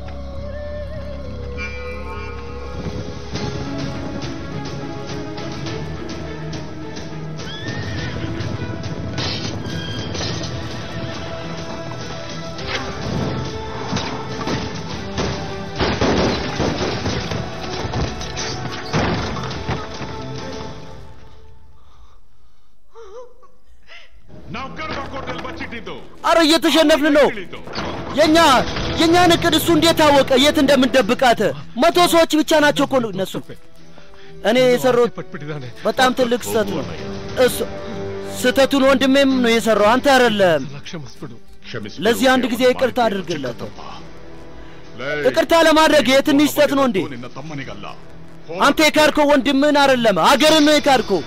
አረ እየተሸነፍን ነው። የኛ የኛ ንቅድ እሱ እንዴት ታወቀ? የት እንደምንደብቃት መቶ ሰዎች ብቻ ናቸው እኮ እነሱ። እኔ የሰራው በጣም ትልቅ ስህተት ነው። እሱ ስህተቱን ወንድሜም ነው የሰራው፣ አንተ አይደለም። ለዚህ አንድ ጊዜ ይቅርታ አድርግለት። ይቅርታ ለማድረግ የትንሽ ስህተት ነው እንዴ? አንተ የካድከው ወንድምህን አይደለም አገርን ነው የካድከው።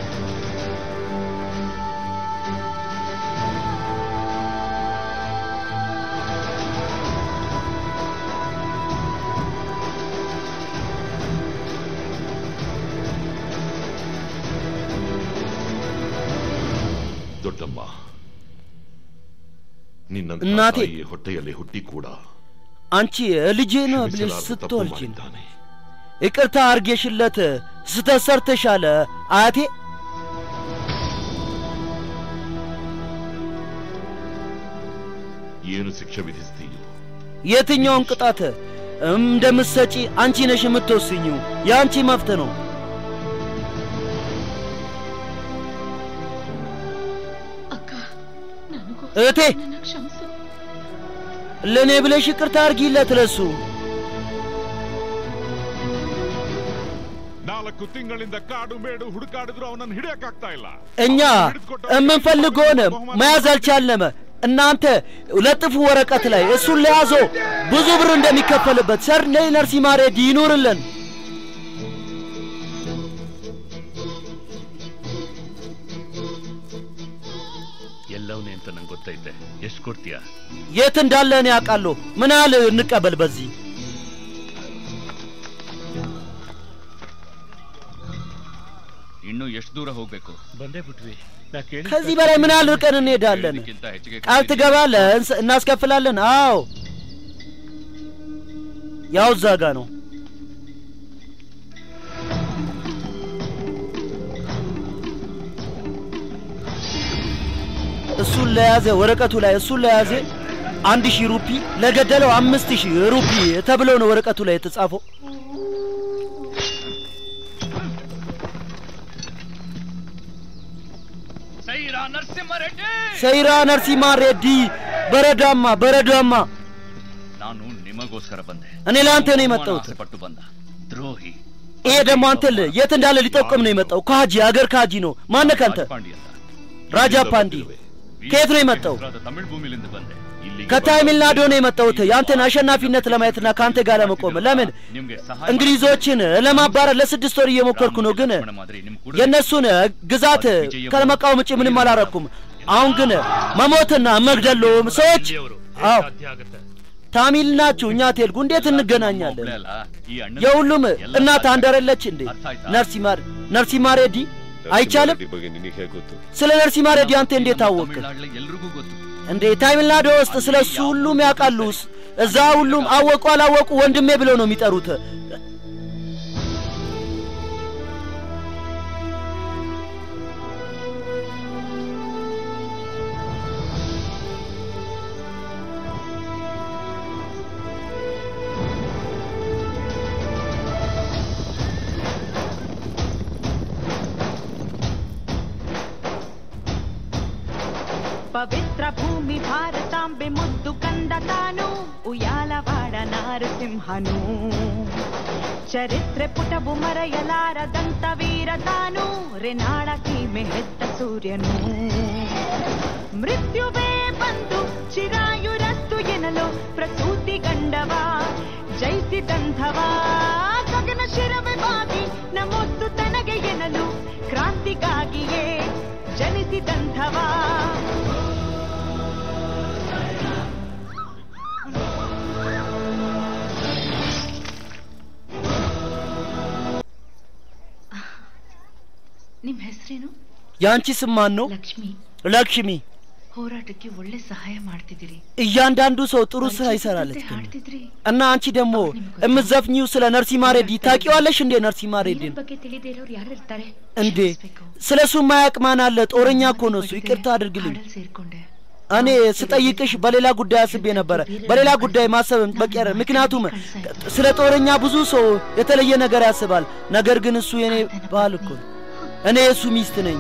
ದೊಡ್ಡಮ್ಮ ನಿನ್ನಂತ እናቴ ತಾಯಿಯ ಹೊಟ್ಟೆಯಲ್ಲಿ ಹುಟ್ಟಿ ಕೂಡ አንቺ ልጄ ነው ብለሽ ስትወልጂ ይቅርታ አርጌሽለት ስተሰርተሻለ አያቴ። ಏನು ಶಿಕ್ಷೆ ವಿಧಿಸ್ತೀಯೋ? የትኛውን ቅጣት እንደምትሰጪ አንቺ ነሽ የምትወስኚው። ያንቺ መብት ነው። እቴ ለኔ ብለሽ ይቅርታ አርጊለት ለሱ። ನಾಲ್ಕು ತಿಂಗಳಿಂದ ಕಾಡು ಮೇಡು ಹುಡುಕಾಡಿದ್ರು ಅವನನ್ನು ಹಿಡಿಯಕ್ಕಾಗ್ತಾ ಇಲ್ಲ. እኛ የምንፈልገውን መያዝ አልቻለም። እናንተ ለጥፉ ወረቀት ላይ እሱን ለያዞ ብዙ ብር እንደሚከፈልበት ሰር ነርሲማ ሬዲ ይኑርልን። ಎಲ್ಲವನೇ ಅಂತ ನಂಗೆ ಗೊತ್ತೈತೆ. ಎಷ್ಟು ಕೊಡ್ತೀಯಾ? የት እንዳለ እኔ አውቃለሁ። ምን ያህል እንቀበል? በዚህ ಇನ್ನು ಎಷ್ಟು ದೂರ ಹೋಗಬೇಕು? ಬಂದೇ ಬಿಟ್ವಿ. ከዚህ በላይ ምን ያህል ርቀን እንሄዳለን? ቃል ትገባለህ? እናስከፍላለን። አዎ ያው እዛ ጋ ነው። እሱን ለያዘ ወረቀቱ ላይ እሱን ለያዘ አንድ ሺህ ሩፒ ለገደለው አምስት ሺህ ሩፒ ተብሎ ነው ወረቀቱ ላይ የተጻፈው። ಸೈರಾ ನರಸಿಂಹ ರೆಡ್ಡಿ ಸೈರಾ ನರಸಿಂಹ ರೆಡ್ಡಿ ಬರಡಮ್ಮ ಬರಡಮ್ಮ ನಾನು ನಿಮಗೋಸ್ಕರ ಬಂದೆ. እኔ ለአንተ ነው የመጣሁት። ಪಟ್ಟು ಬಂದ ದ್ರೋಹಿ። ይሄ ደግሞ አንተ የት እንዳለ ሊጠቆም ነው የመጣው። ካጂ አገር ካጂ ነው። ማነህ ካንተ? ራጃ ፓንዲ። ከየት ነው የመጣው? ತಮಿಳ್ ಭೂಮಿಲಿಂದ ಬಂದೆ. ከታሚልናዶ ነው የመጣሁት ያንተን አሸናፊነት ለማየትና ካንተ ጋር ለመቆም። ለምን እንግሊዞችን ለማባረር ለስድስት ወር እየሞከርኩ ነው፣ ግን የነሱን ግዛት ከመቃወም ውጪ ምንም አላረኩም። አሁን ግን መሞትና መግደል ሰዎች አዎ ታሚል ናችሁ። እኛ ቴልጉ እንዴት እንገናኛለን? የሁሉም እናት አንደረለች እንዴ? ነርሲማ ነርሲማ ሬዲ አይቻልም። ስለ ነርሲማ ሬዲ አንተ እንዴት ታወቅ እንዴ? ታሚልናዶ ውስጥ ስለሱ ሁሉም ያውቃሉስ። እዛ ሁሉም አወቁ አላወቁ ወንድሜ ብለው ነው የሚጠሩት። पवित्र भूमि भारतांबे मुद्दु कंदतानु उयालवाड नारसिंहनु चरित्रे पुटबु मरयलारದಂತ ವೀರತಾನು ರೆನಾಡಕಿ ಮೆಹೆತ್ತ ಸೂರ್ಯನು ಮೃತ್ಯುವೇ ಬಂದು ಚಿರಾಯುರಸ್ತು ಎನ್ನಲು ಪ್ರಸೂತಿ ಗಂಡವ ಜಯಿಸಿದಂಥವ ಗಗನ ಶಿರವೆ ಬಾಗಿ ನಮೋತ್ತು ತನಗೆ ಎನ್ನಲು ಕ್ರಾಂತಿಗಾಗಿಯೇ ಜನಿಸಿದಂಥವ ನಿಮ್ಮ ಹೆಸರೇನು? ያንቺ ስም ማን ነው? ಲಕ್ಷ್ಮಿ. ಲಕ್ಷ್ಮಿ. ಹೋರಾಟಕ್ಕೆ ಒಳ್ಳೆ ಸಹಾಯ ಮಾಡ್ತಿದ್ದೀರಿ. እያንዳንዱ ሰው ጥሩ ስራ ይሰራል እስኪ እና አንቺ ደግሞ እምዘፍኚው ስለ ነርሲማ ሬዲ ታውቂዋለሽ እንዴ? ነርሲማ ሬዲን ಬಗ್ಗೆ ತಿಳಿದೇ ಇರೋರು ಯಾರು ಇರ್ತಾರೆ? እንዴ ስለሱ ማያውቅ ማን አለ? ጦረኛ እኮ ነው እሱ። ይቅርታ አድርግልኝ። እኔ ስጠይቅሽ በሌላ ጉዳይ አስቤ ነበረ። በሌላ ጉዳይ ማሰብ በቂ አይደለም። ምክንያቱም ስለ ጦረኛ ብዙ ሰው የተለየ ነገር ያስባል። ነገር ግን እሱ የኔ ባል እኮ ነው። እኔ የሱ ሚስት ነኝ።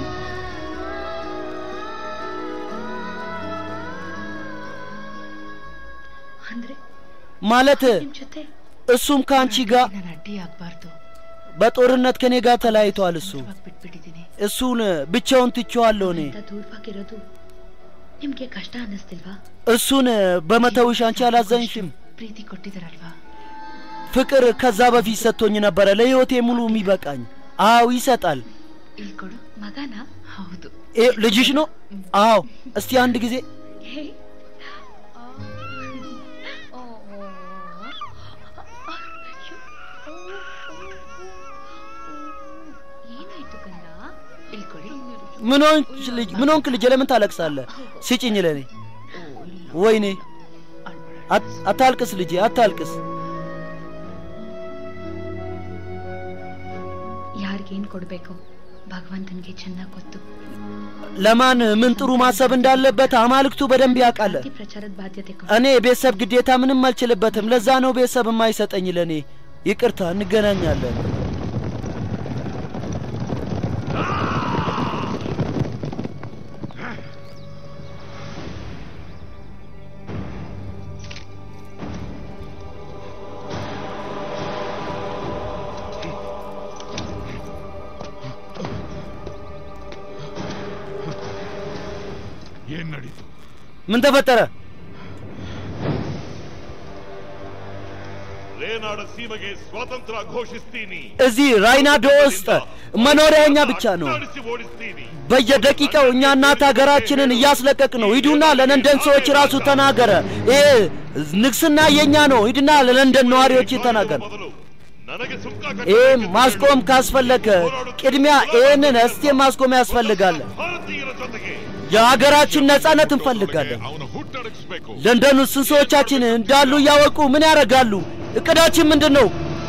ማለት እሱም ካንቺ ጋር በጦርነት ከኔ ጋር ተለያይቷል። እሱ እሱን ብቻውን ትቼዋለሁ እኔ። ನಿಮಗೆ ಕಷ್ಟ ಅನ್ನಿಸ್ತಿಲ್ವಾ? እሱን በመተውሽ አንቺ አላዘንሽም? ಪ್ರೀತಿ ಕೊಟ್ಟಿದ್ದಾರಲ್ವಾ? ፍቅር ከዛ በፊት ሰጥቶኝ ነበረ ለህይወቴ ሙሉ የሚበቃኝ። አዎ ይሰጣል። ಇಲ್ಲಿ ಕೊಡು. ಮಗನ? ಹೌದು. ኤ ልጅሽ ነው? አዎ። እስቲ አንድ ጊዜ ምን ሆንክ ልጅ? ምን ሆንክ ልጅ? ለምን ታለቅሳለህ? ስጪኝ ለኔ። ወይኔ አታልቅስ ልጄ አታልቅስ። ಯಾರಿಗೆ ಏನು ಕೊಡಬೇಕು ಭಗವಂತನಿಗೆ ಚೆನ್ನಾಗಿ ಗೊತ್ತು. ለማን ምን ጥሩ ማሰብ እንዳለበት አማልክቱ በደንብ ያውቃል። ಪ್ರಚಾರದ ಬಾಧ್ಯತೆ እኔ ቤተሰብ ግዴታ ምንም አልችልበትም። ለዛ ነው ቤተሰብ የማይሰጠኝ ለኔ። ይቅርታ እንገናኛለን። ምን ተፈጠረ? ರೇನಾಡ ಸೀಮೆಗೆ ಸ್ವಾತಂತ್ರ್ಯ ಘೋಷಿಸ್ತೀನಿ. እዚህ ራይናዶ ውስጥ መኖሪያኛ ብቻ ነው። በየደቂቃው እኛ እናት ሀገራችንን እያስለቀቅ ነው። ሂዱና ለለንደን ሰዎች ራሱ ተናገረ። ይሄ ንግስና የኛ ነው። ሂድና ለለንደን ነዋሪዎች ተናገር። ይሄ ማስቆም ካስፈለገ ቅድሚያ ይሄንን እስቲ ማስቆም ያስፈልጋል። የሀገራችን ነጻነት እንፈልጋለን። ለንደን ውስጥ ሰዎቻችን እንዳሉ ያወቁ ምን ያደርጋሉ? እቅዳችን ምንድነው?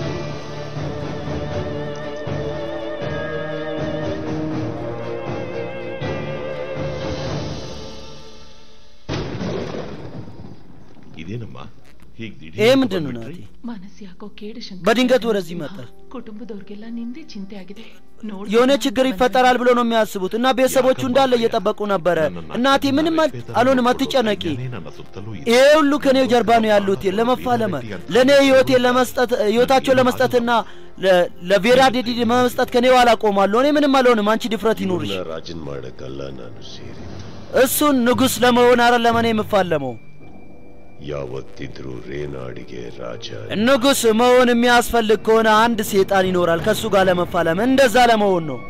ಇದೇನಮ್ಮ ይሄ ምንድነው ናቲ? ಮನಸ್ಸು ಯಾಕೋ ಕೇಡು ಶಂಕರ್. በድንገት ወደዚህ መጣ። ಕುಟುಂಬದವರಿಗೆಲ್ಲ ನಿಂದೆ ಚಿಂತೆ ಆಗಿದೆ. የሆነ ችግር ይፈጠራል ብሎ ነው የሚያስቡት እና ቤተሰቦቹ እንዳለ እየጠበቁ ነበረ። እናቴ ምንም አልሆንም አትጨነቂ። ይሄ ሁሉ ከኔ ጀርባ ነው ያሉት ለመፋለመ ለኔ ህይወቴን ለመስጠት ህይወታቸው ለመስጠትና ለቬራ ዴዲ ለመስጠት ከኔ ኋላ ቆማለሁ። እኔ ምንም አልሆንም። አንቺ ድፍረት ይኑርሽ። ರಾಜನ್ ಮಾಡಕಲ್ಲ ನಾನು ಸೇರಿ እሱን ንጉስ ለመሆን አይደለም እኔ የምፋለመው። ಯಾವತ್ತಿದ್ರೂ ರೇನಾಡಿಗೆ ರಾಜ ንጉስ መሆን የሚያስፈልግ ከሆነ አንድ ሰይጣን ይኖራል ከሱ ጋር ለመፋለም እንደዛ ለመሆን ነው።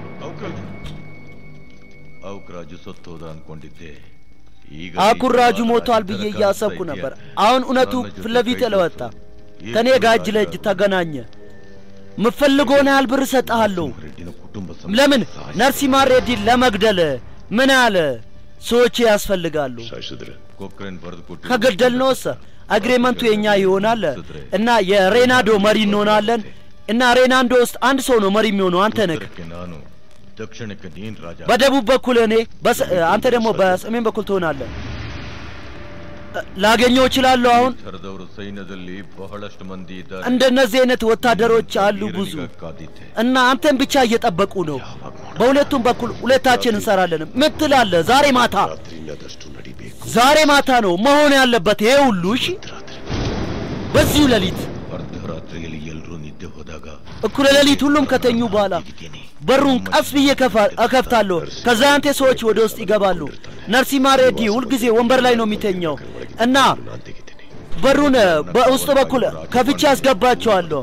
አውክራጁ ሰጥቶዳ አንቆንዲቴ አኩራጁ ሞቷል ብዬ እያሰብኩ ነበር። አሁን እውነቱ ፍለፊት ለወጣ። ከኔ ጋር እጅ ለእጅ ተገናኘ። ምፈልጎና ያህል ብር እሰጥሃለሁ። ለምን? ነርሲማ ሬዲን ለመግደል ምን አለ? ሰዎች ያስፈልጋሉ። ከገደልነውስ አግሪመንቱ የኛ ይሆናል እና የሬናዶ መሪ እንሆናለን እና ሬናዶ ውስጥ አንድ ሰው ነው መሪ የሚሆነው። አንተ ነህ። በደቡብ በኩል እኔ አንተ ደግሞ በሰሜን በኩል ትሆናለህ። ላገኘው እችላለሁ። አሁን እንደነዚህ አይነት ወታደሮች አሉ ብዙ እና አንተን ብቻ እየጠበቁ ነው። በሁለቱም በኩል ሁለታችን እንሰራለን። ምን ትላለህ? ዛሬ ማታ ዛሬ ማታ ነው መሆን ያለበት ይሄ ሁሉ። እሺ በዚሁ ሌሊት እኩለ ሌሊት ሁሉም ከተኙ በኋላ በሩን ቀስ ብዬ እከፍታለሁ። ከዛ አንተ ሰዎች ወደ ውስጥ ይገባሉ። ነርሲማ ሬዲ ሁልጊዜ ወንበር ላይ ነው የሚተኛው እና በሩን በውስጥ በኩል ከፍቼ አስገባቸዋለሁ።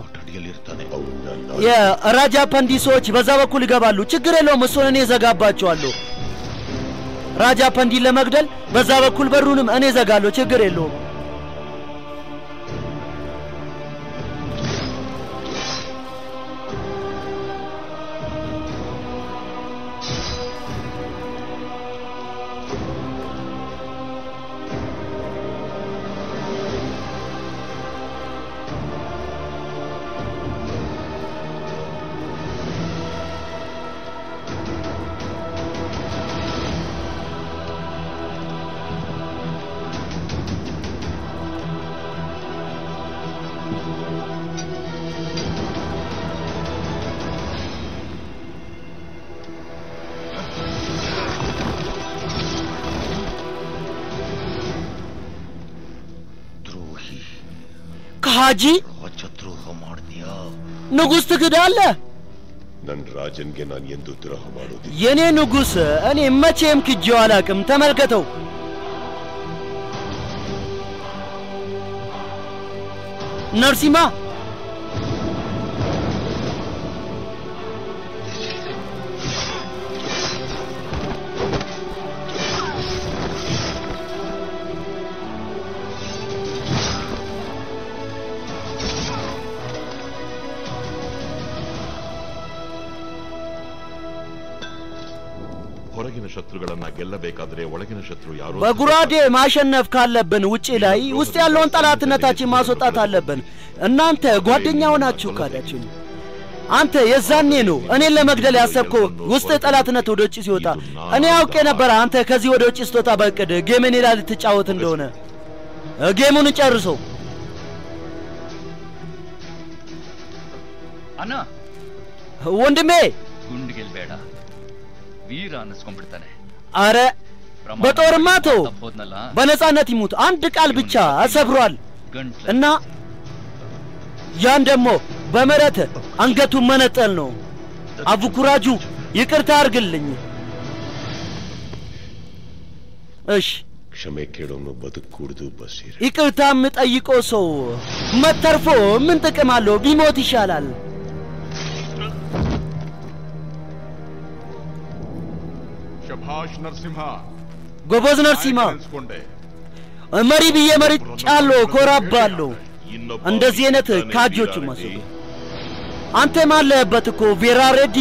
የራጃ ፐንዲሶች በዛ በኩል ይገባሉ። ችግር የለውም፣ እሱን እኔ ዘጋባቸዋለሁ። ራጃ ፐንዲን ለመግደል በዛ በኩል በሩንም እኔ ዘጋለሁ። ችግር የለውም። हाजी ንጉስ ትክዳለህ? ነን ራጀን ገናን የንዱትራህ ማሉት የኔ ንጉስ እኔ መቼም ክጄው አላቅም። ተመልከተው። ነርሲማ በጉራዴ ማሸነፍ ካለብን ውጪ ላይ ውስጥ ያለውን ጠላትነታችን ማስወጣት አለብን። እናንተ ጓደኛው ናችሁ ካዳችሁ። አንተ የዛኔ ነው እኔን ለመግደል ያሰብከው ውስጥ ጠላትነት ወደ ውጪ ሲወጣ እኔ አውቄ ነበር። አንተ ከዚህ ወደ ውጪ ስትወጣ በእቅድ ጌምን ላይ ልትጫወት እንደሆነ ጌሙን ጨርሰው። አና ወንድሜ ጉንድገል ቤዳ वीर አነስቆምብርተነ አረ በጦርማቶ በነጻነት ይሙት አንድ ቃል ብቻ አሰብሯል እና ያን ደሞ በመረተ አንገቱን መነጠል ነው። አቡኩራጁ ይቅርታ አርግልኝ። እሺ ሸሜከዶ ነው በትኩርዱ በሲር ይቅርታ ምጠይቆ ሰው መተርፎ ምን ጥቅም አለው? ቢሞት ይሻላል። शभाष नरसिम्हा ጎበዝ ነርሲማ መሪ ብዬ መርጫለሁ፣ ኮራባለሁ። እንደዚህ አይነት ካጆቹ መስሉ አንተ ማለበት እኮ ቬራ ሬዲ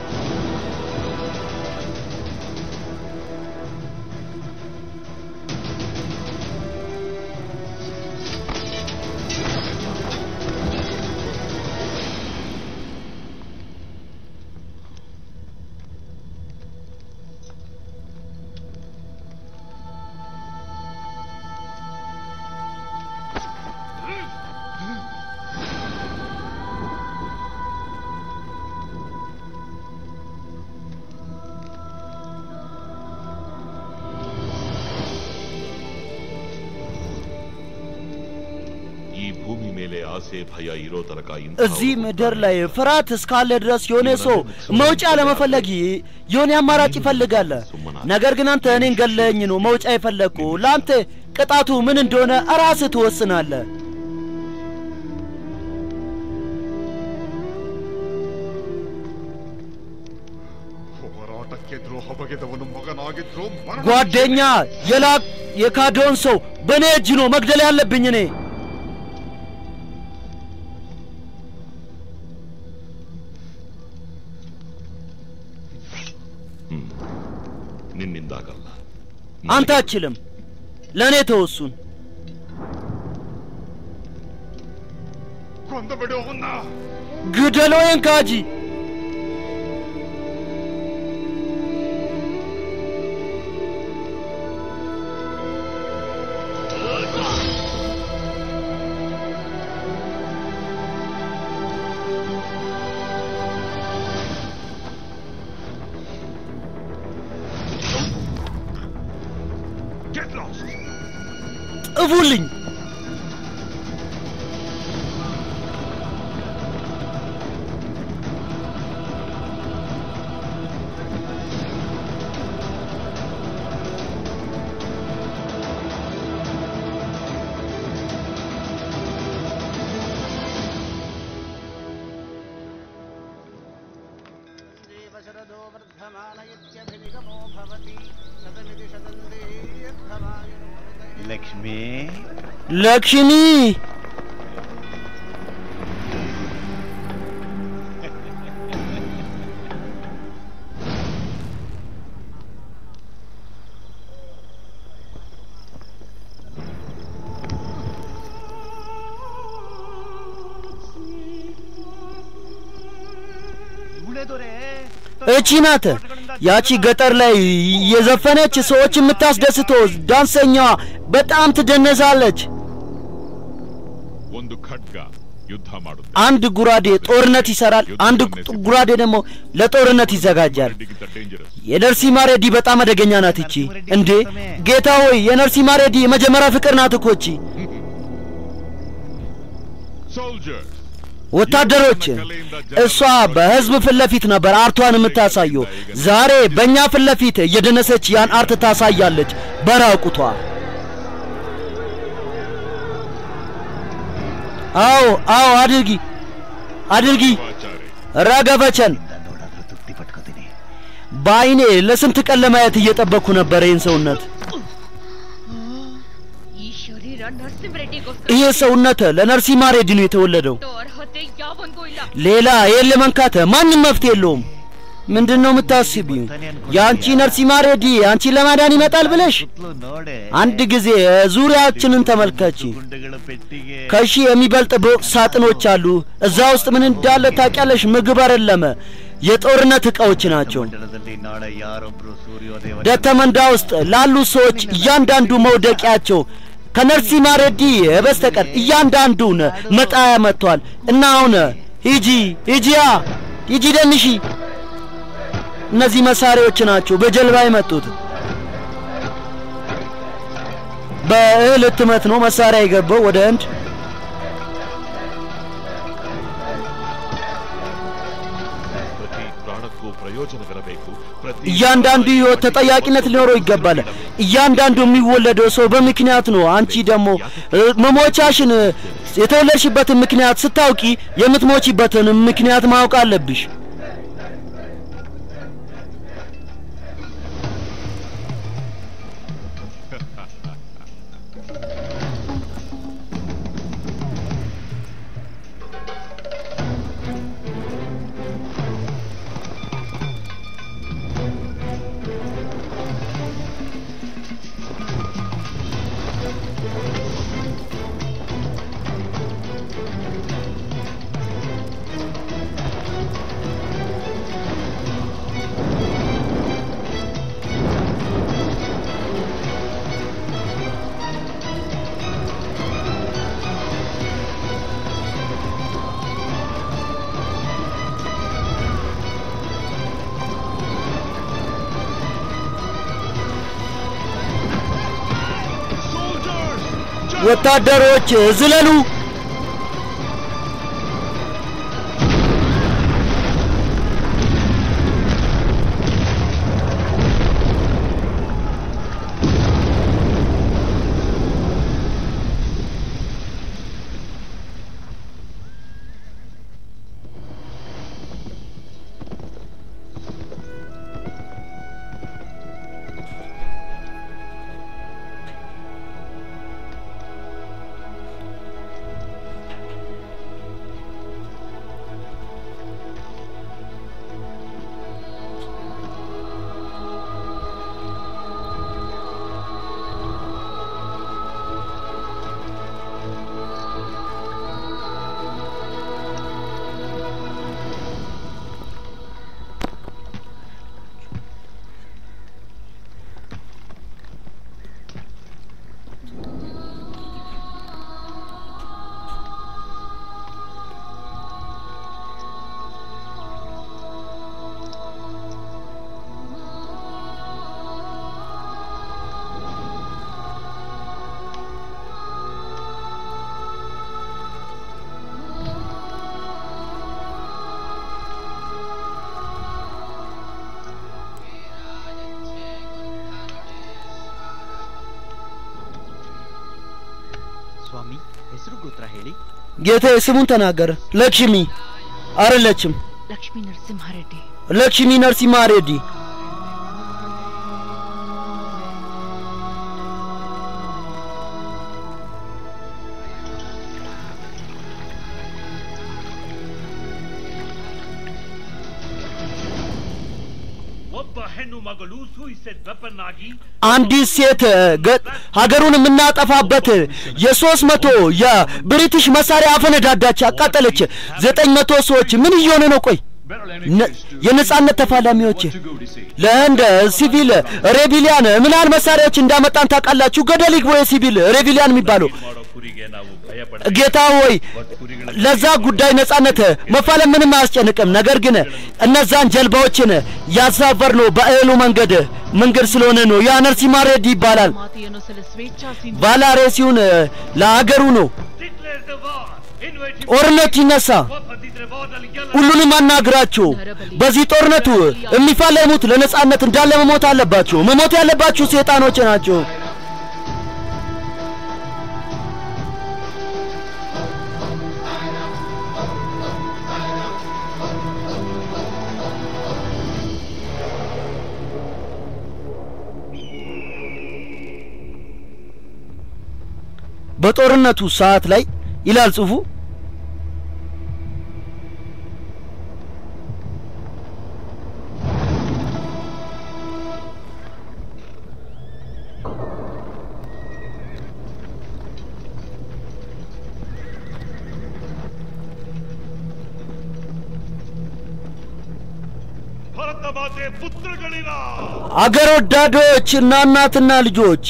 እዚህ ምድር ላይ ፍርሃት እስካለ ድረስ የሆነ ሰው መውጫ ለመፈለግ የሆነ አማራጭ ይፈልጋል። ነገር ግን አንተ እኔን ገለኝ ነው መውጫ ይፈልኩ። ላንተ ቅጣቱ ምን እንደሆነ ራስህ ትወስናለህ። ጓደኛ የላክ የካዶን ሰው በኔ እጅ ነው መግደል ያለብኝ እኔ። ನಿನ್ನಿಂದಾಗಲ್ಲ አንተ አችልም ለኔ ተወሱን ಕೊಂದಬಿಡೋವನ್ನ ግደለው እንካጂ እፉልኝ लक्ष्मी लक्ष्मी እቺ ናት ያቺ ገጠር ላይ የዘፈነች ሰዎች የምታስደስተው ዳንሰኛዋ በጣም ትደነሳለች። ಒಂದು ಖಡ್ಗ ಯುದ್ಧ ಮಾಡುತ್ತೆ አንድ ጉራዴ ጦርነት ይሰራል፣ አንድ ጉራዴ ደግሞ ለጦርነት ይዘጋጃል። የነርሲማ ሬዲ በጣም አደገኛ ናት እቺ። እንዴ ጌታ ሆይ የነርሲማ ሬዲ የመጀመሪያ ፍቅር ናት እኮ እቺ። soldiers ወታደሮች እሷ በህዝብ ፊት ለፊት ነበር አርቷን የምታሳየው። ዛሬ በእኛ ፊት ለፊት እየደነሰች ያን አርት ታሳያለች በራቁቷ። አዎ አዎ አድርጊ አድርጊ ረገፈቸን። በአይኔ ለስንት ቀን ለማየት እየጠበቅኩ ነበር ይህን ሰውነት። ይሄ ሰውነት ለነርሲማ ሬዲ ነው የተወለደው። ሌላ የለ መንካተ ማንም መፍትሄ የለውም። ምንድነው የምታስቢው? ያንቺ ነርሲማ ሬዲ አንቺ ለማዳን ይመጣል ብለሽ? አንድ ጊዜ ዙሪያችንን ተመልከቺ። ከሺ የሚበልጥ ቦክስ ሳጥኖች አሉ። እዛ ውስጥ ምን እንዳለ ታውቂያለሽ? ምግብ አይደለም የጦርነት ዕቃዎች ናቸው። ደተመንዳ ውስጥ ላሉ ሰዎች እያንዳንዱ መውደቂያቸው ከነርሲማ ሬዲ በስተቀር እያንዳንዱን መጣያ መጥቷል። እና አሁን ሂጂ ሂጂያ ሂጂ ደንሺ። እነዚህ መሳሪያዎች ናቸው በጀልባ የመጡት። በእህል ህትመት ነው መሳሪያ የገባው ወደ ህንድ። እያንዳንዱ ህይወት ተጠያቂነት ሊኖረው ይገባል። እያንዳንዱ የሚወለደው ሰው በምክንያት ነው። አንቺ ደግሞ መሞቻሽን የተወለድሽበትን ምክንያት ስታውቂ የምትሞቺበትን ምክንያት ማወቅ አለብሽ። ወታደሮች ዝለሉ። स्वामी ಹೆಸರು ಗೋತ್ರ ಹೇಳಿ ጌታዬ ስሙን ተናገረ። ለክሽሚ አይደለችም። ಲಕ್ಷ್ಮೀ ನರಸಿಂಹ ರೆಡ್ಡಿ Lakshmi Narasimha Reddy. አንዲት ሴት ሀገሩን የምናጠፋበት የሶስት መቶ የብሪቲሽ መሳሪያ አፈነዳዳች አቃጠለች ዘጠኝ መቶ ሰዎች ምን ይሆነ ነው ቆይ የነጻነት ተፋላሚዎች ለእንደ ሲቪል ሬቢሊያን ምን አል መሳሪያዎች እንዳመጣን ታቃላችሁ ገደል ይግቡ የሲቪል ሬቢሊያን የሚባለው ጌታ ሆይ ለዛ ጉዳይ ነጻነት መፋለም ምንም አያስጨንቅም ነገር ግን እነዛን ጀልባዎችን ያሳፈርነው በእህሉ መንገድ መንገድ ስለሆነ ነው ያ ነርሲማ ሬዲ ይባላል ቫላሬሲውን ለሀገሩ ነው ጦርነት ይነሳ ሁሉንም አናግራችሁ በዚህ ጦርነቱ የሚፋለሙት ለነጻነት እንዳለ መሞት አለባችሁ መሞት ያለባችሁ ሰይጣኖች ናቸው በጦርነቱ ሰዓት ላይ ይላል ጽሁፉ አገር ወዳዶች እና እናትና ልጆች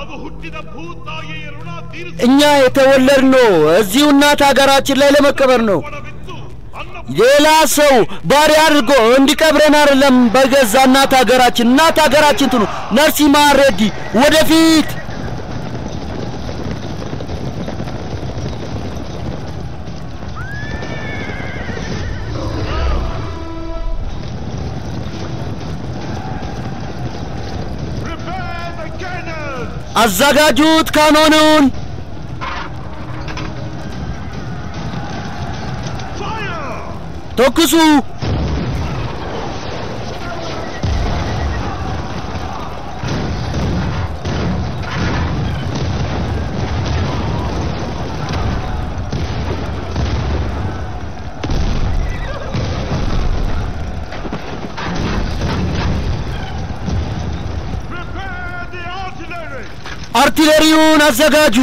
እኛ የተወለድነው እዚሁ እናት ሀገራችን ላይ ለመቀበር ነው ሌላ ሰው ባሪያ አድርጎ እንዲቀብረን አይደለም በገዛ እናት ሀገራችን እናት ሀገራችን ትኑ ነርሲማ ሬዲ ወደፊት አዘጋጁት ካኖኑን ተኩሱ አርቲለሪውን አዘጋጁ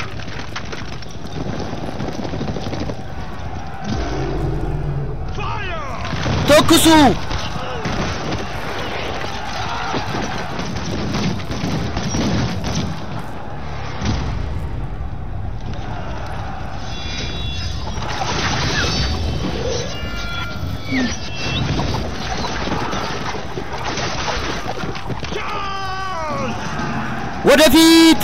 ተኩሱ ወደፊት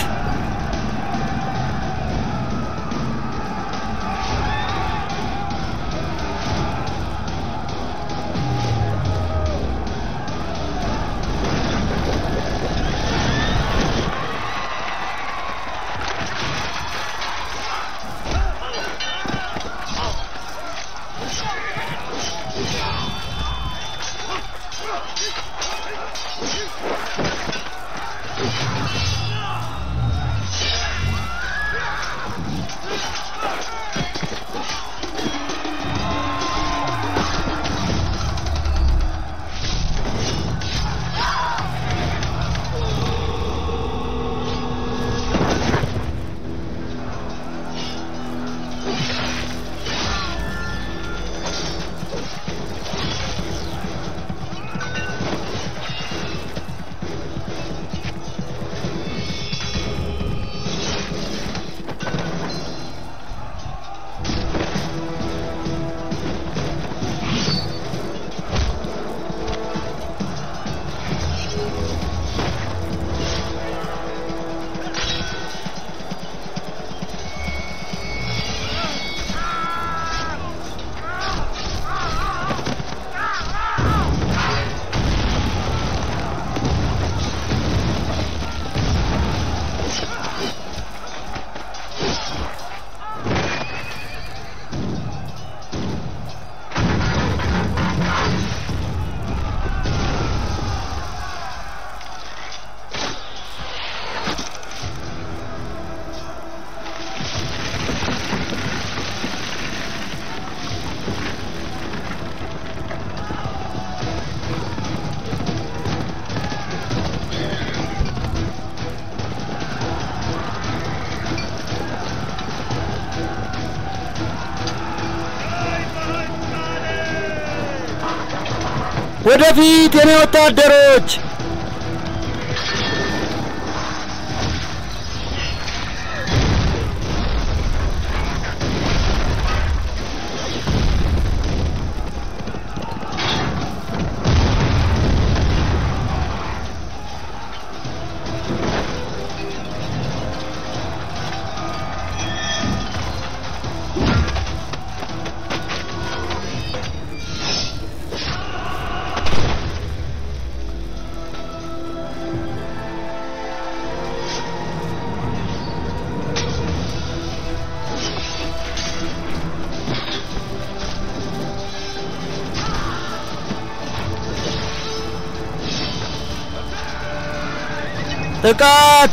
ወደፊት የኔ ወታደሮች! ጥቃት!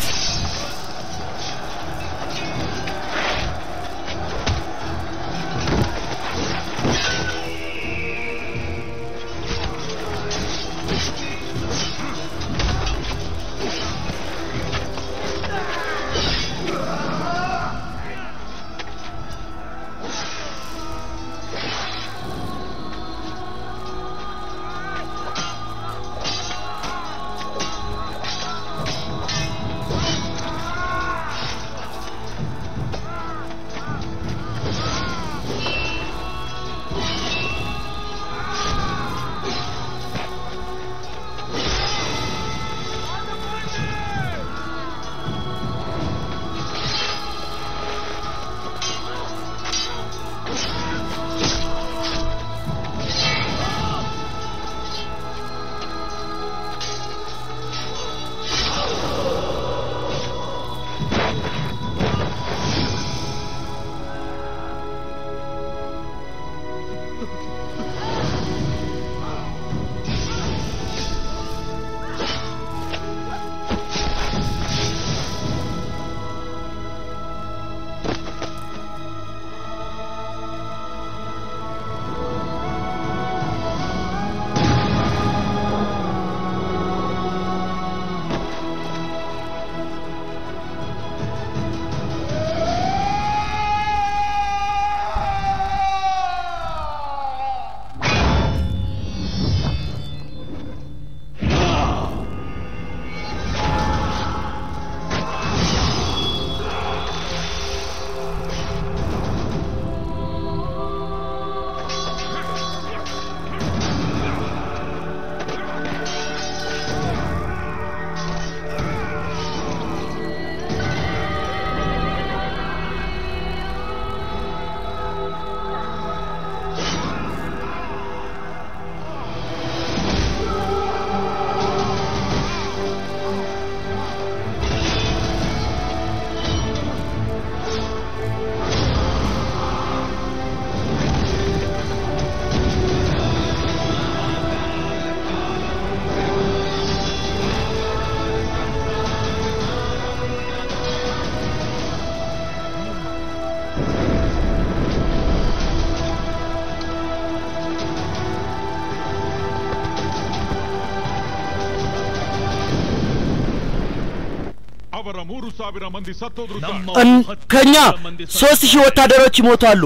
ከኛ ሶስት ሺህ ወታደሮች ይሞታሉ።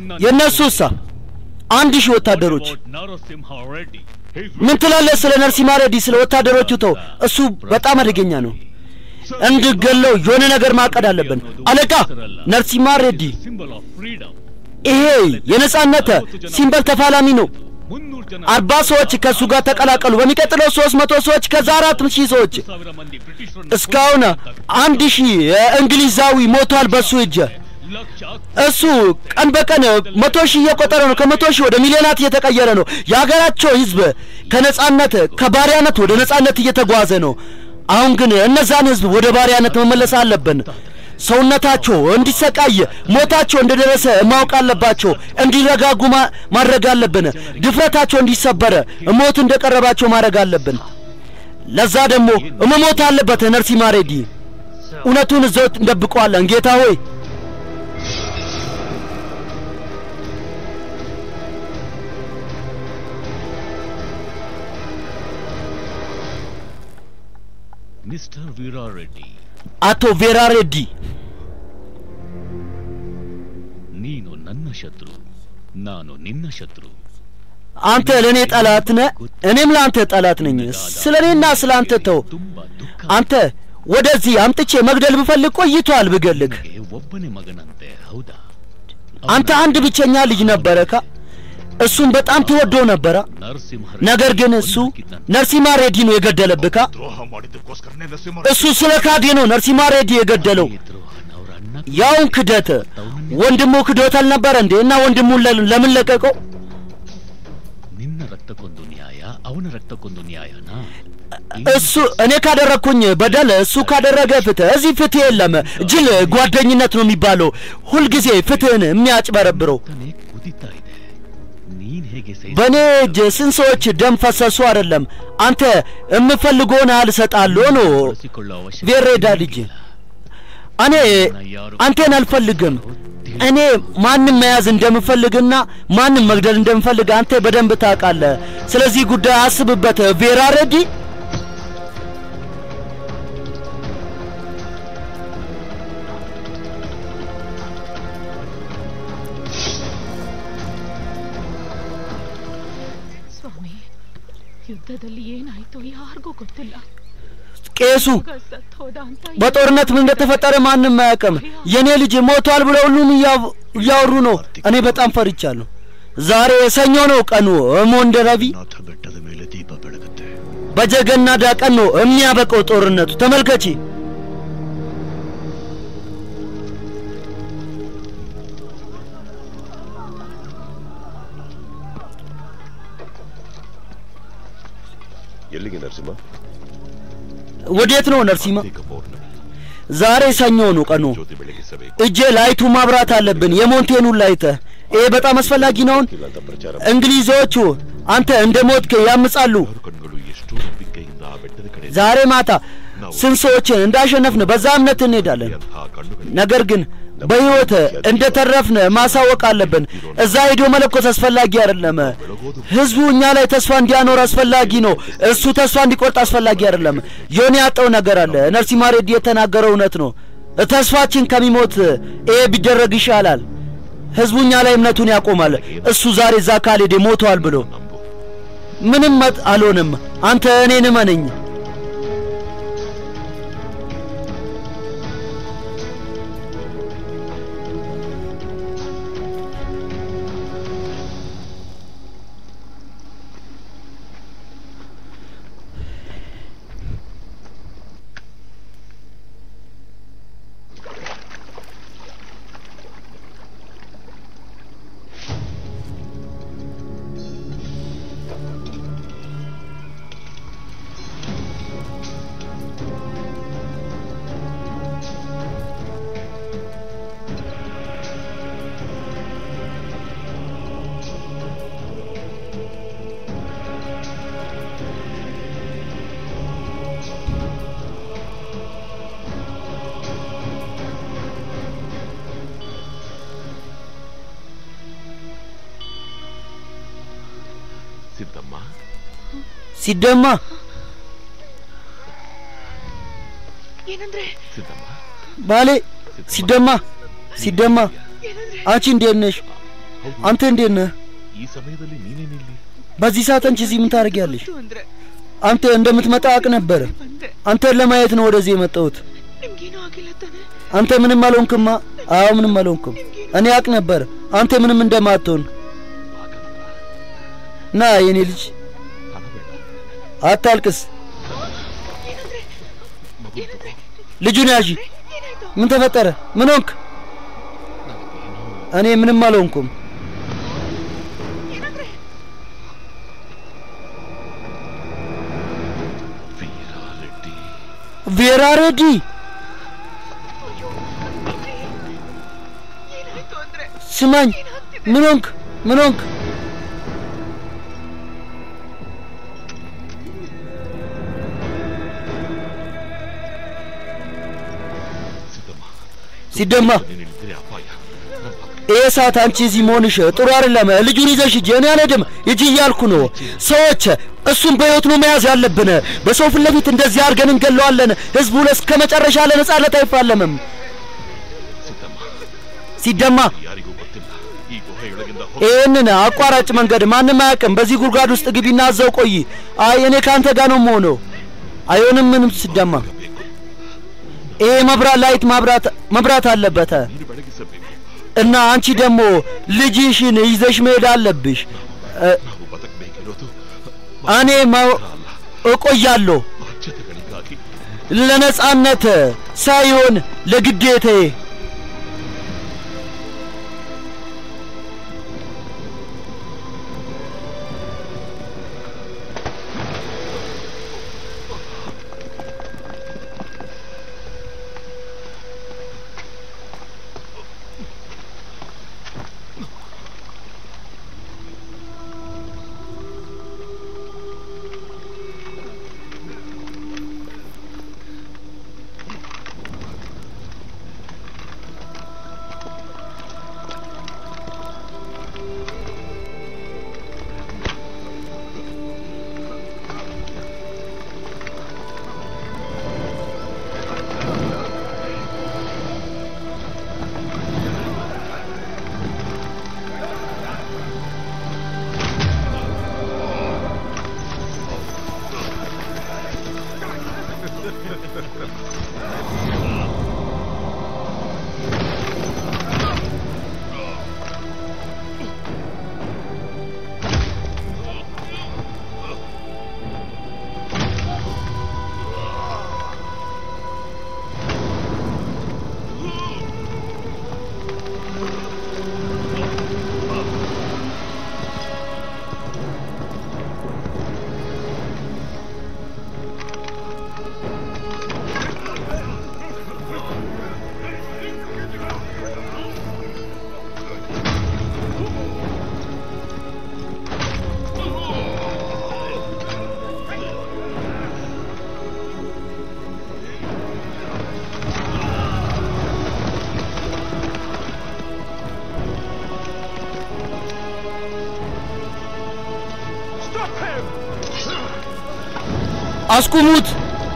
የነሱሳ አንድ ሺህ ወታደሮች። ምን ትላለህ ስለ ነርሲማ ሬዲ? ስለ ወታደሮቹ ተው፣ እሱ በጣም አደገኛ ነው። እንድገለው የሆነ ነገር ማቀድ አለብን። አለቃ ነርሲማ ሬዲ ይሄ የነጻነት ሲምበል ተፋላሚ ነው። አርባ ሰዎች ከሱ ጋር ተቀላቀሉ። በሚቀጥለው ሶስት መቶ ሰዎች ከዛ አራት ሺህ ሰዎች እስካሁን አንድ ሺህ እንግሊዛዊ ሞቷል በሱ እጅ። እሱ ቀን በቀን መቶ ሺህ እየቆጠረ ነው። ከመቶ ሺህ ወደ ሚሊዮናት እየተቀየረ ነው። የሀገራቸው ህዝብ ከነጻነት ከባሪያነት ወደ ነጻነት እየተጓዘ ነው። አሁን ግን እነዛን ህዝብ ወደ ባሪያነት መመለስ አለብን። ሰውነታቸው እንዲሰቃይ ሞታቸው እንደደረሰ ማወቅ አለባቸው። እንዲረጋጉ ማድረግ አለብን። ድፍረታቸው እንዲሰበረ ሞት እንደቀረባቸው ማድረግ አለብን። ለዛ ደግሞ መሞት አለበት ነርሲማ ሬዲ። እውነቱን እዛው እንደብቀዋለን። ጌታ ሆይ ሚስተር ቪራ ሬዲ አቶ ቬራ ሬዲ ನೀನು ನನ್ನ ಶತ್ರು ನಾನು ನಿನ್ನ ಶತ್ರು አንተ ለኔ ጠላት ነህ እኔም ላንተ ጠላት ነኝ ስለኔና ስላንተ ተው አንተ ወደዚህ አምጥቼ መግደል ብፈልግ ቆይቷል ብገልክ አንተ አንድ ብቸኛ ልጅ ነበረካ እሱም በጣም ተወዶ ነበር ነገር ግን እሱ ነርሲማ ሬዲ ነው የገደለብካ እሱ ስለካዲ ነው ነርሲማ ሬዲ የገደለው ያውን ክደተ ወንድሙ ክዶታል ነበር እንዴና ወንድሙን ለምን ለቀቀው ನಿನ್ನ ರಕ್ತಕ್ಕೊಂದು ನ್ಯಾಯ ಅವನ ರಕ್ತಕ್ಕೊಂದು ನ್ಯಾಯನ እሱ እኔ ካደረኩኝ በደል እሱ ካደረገ ፍትህ እዚህ ፍትህ የለም ጅል ጓደኝነት ነው የሚባለው ሁሉ ጊዜ ፍትህን የሚያጭበረብረው በኔ እጅ ስንት ሰዎች ደም ፈሰሱ አይደለም አንተ እምፈልገውን አልሰጣለሁ ነው ቬሬዳ ልጅ እኔ አንተን አልፈልግም እኔ ማንንም መያዝ እንደምፈልግና ማንንም መግደል እንደምፈልግ አንተ በደንብ ታውቃለህ ስለዚህ ጉዳይ አስብበት ቬራ ሬዲ ಸ್ವಾಮಿ ಯುದ್ಧದಲ್ಲಿ ಏನಾಯ್ತು ಯಾರಿಗೂ ಗೊತ್ತಿಲ್ಲ ቄሱ በጦርነት ምን እንደተፈጠረ ማንንም አያውቅም የኔ ልጅ ሞቷል ብለው ሁሉም ያወሩ ነው እኔ በጣም ፈርቻለሁ ዛሬ ሰኞ ነው ቀኑ ሞንደራቪ በጀገና ዳቀን ነው የሚያበቀው ጦርነቱ ተመልከቺ ಎಲ್ಲಿಗೆ ನರಸಿಂಹ ወዴት ነው ነርሲማ ዛሬ ሰኞ ነው ቀኑ እጄ ላይቱ ማብራት አለብን የሞንቴኑ ላይተ ይሄ በጣም አስፈላጊ ነው እንግሊዞቹ አንተ እንደሞትከ ያምጻሉ ዛሬ ማታ ስንት ሰዎችን እንዳሸነፍን በዛ እምነት እንሄዳለን ነገር ግን በህይወት እንደተረፍነ ማሳወቅ አለብን እዛ ሄዶ መለኮስ አስፈላጊ አይደለም ህዝቡ እኛ ላይ ተስፋ እንዲያኖር አስፈላጊ ነው እሱ ተስፋ እንዲቆርጥ አስፈላጊ አይደለም ዮኒ ያጣው ነገር አለ ነርሲማ ሬዲ የተናገረው እውነት ነው ተስፋችን ከሚሞት ይሄ ቢደረግ ይሻላል ህዝቡ እኛ ላይ እምነቱን ያቆማል እሱ ዛሬ እዛ ካልሄደ ሞቷል ብሎ ምንም አልሆነም አንተ እኔን እመነኝ ಸಿದ್ದಮ್ಮ ಸಿದ್ದಮ್ಮ ಏನಂದ್ರೆ ಸಿದ್ದಮ್ಮ ಬಾಲೆ ಸಿದ್ದಮ್ಮ ಸಿದ್ದಮ್ಮ አንቺ እንዴት ነሽ አንተ እንዴት ነህ ಈ ಸಮಯದಲ್ಲಿ ನೀನೇನಿಲ್ಲಿ በዚህ ሰዓት አንቺ እዚህ ምን ታደርጊያለሽ አንተ እንደምትመጣ አቅ ነበር አንተን ለማየት ነው ወደዚህ የመጣሁት ನಿಮ್ಗೇನೋ ಆಗಿಲ್ಲ ತಾನೆ አንተ ምንም አልሆንክማ አዎ ምንም አልሆንኩም እኔ አቅ ነበር አንተ ምንም እንደማትሆን ና የኔ ልጅ አታልቅስ ልጁን ያዢ ምን ተፈጠረ ምን ሆንክ እኔ ምንም አልሆንኩም ቬራ ሬዲ ስማኝ ምን ሆንክ ምን ሆንክ ሲደማ ኤሳት አንቺ እዚህ መሆንሽ ጥሩ አይደለም ልጁን ይዘሽ ሂጂ እኔ አልሄድም ሂጂ እያልኩ ነው ሰዎች እሱን በህይወት ነው መያዝ ያለብን በሰው ፊት ለፊት እንደዚህ አድርገን እንገለዋለን ህዝቡ እስከ መጨረሻ ለነጻነት አይፋለምም ሲደማ ይሄንን አቋራጭ መንገድ ማንም አያውቅም። በዚህ ጉድጓድ ውስጥ ግቢና እዛው ቆይ። አይ እኔ ካንተ ጋር ነው የምሆነው። አይሆንም ምንም ሲደማ ይሄ መብራት ላይት ማብራት መብራት አለበት እና አንቺ ደግሞ ልጅሽን ይዘሽ መሄድ አለብሽ። እኔ እቆያለሁ ለነጻነት ሳይሆን ለግዴታዬ። አስቁሙት!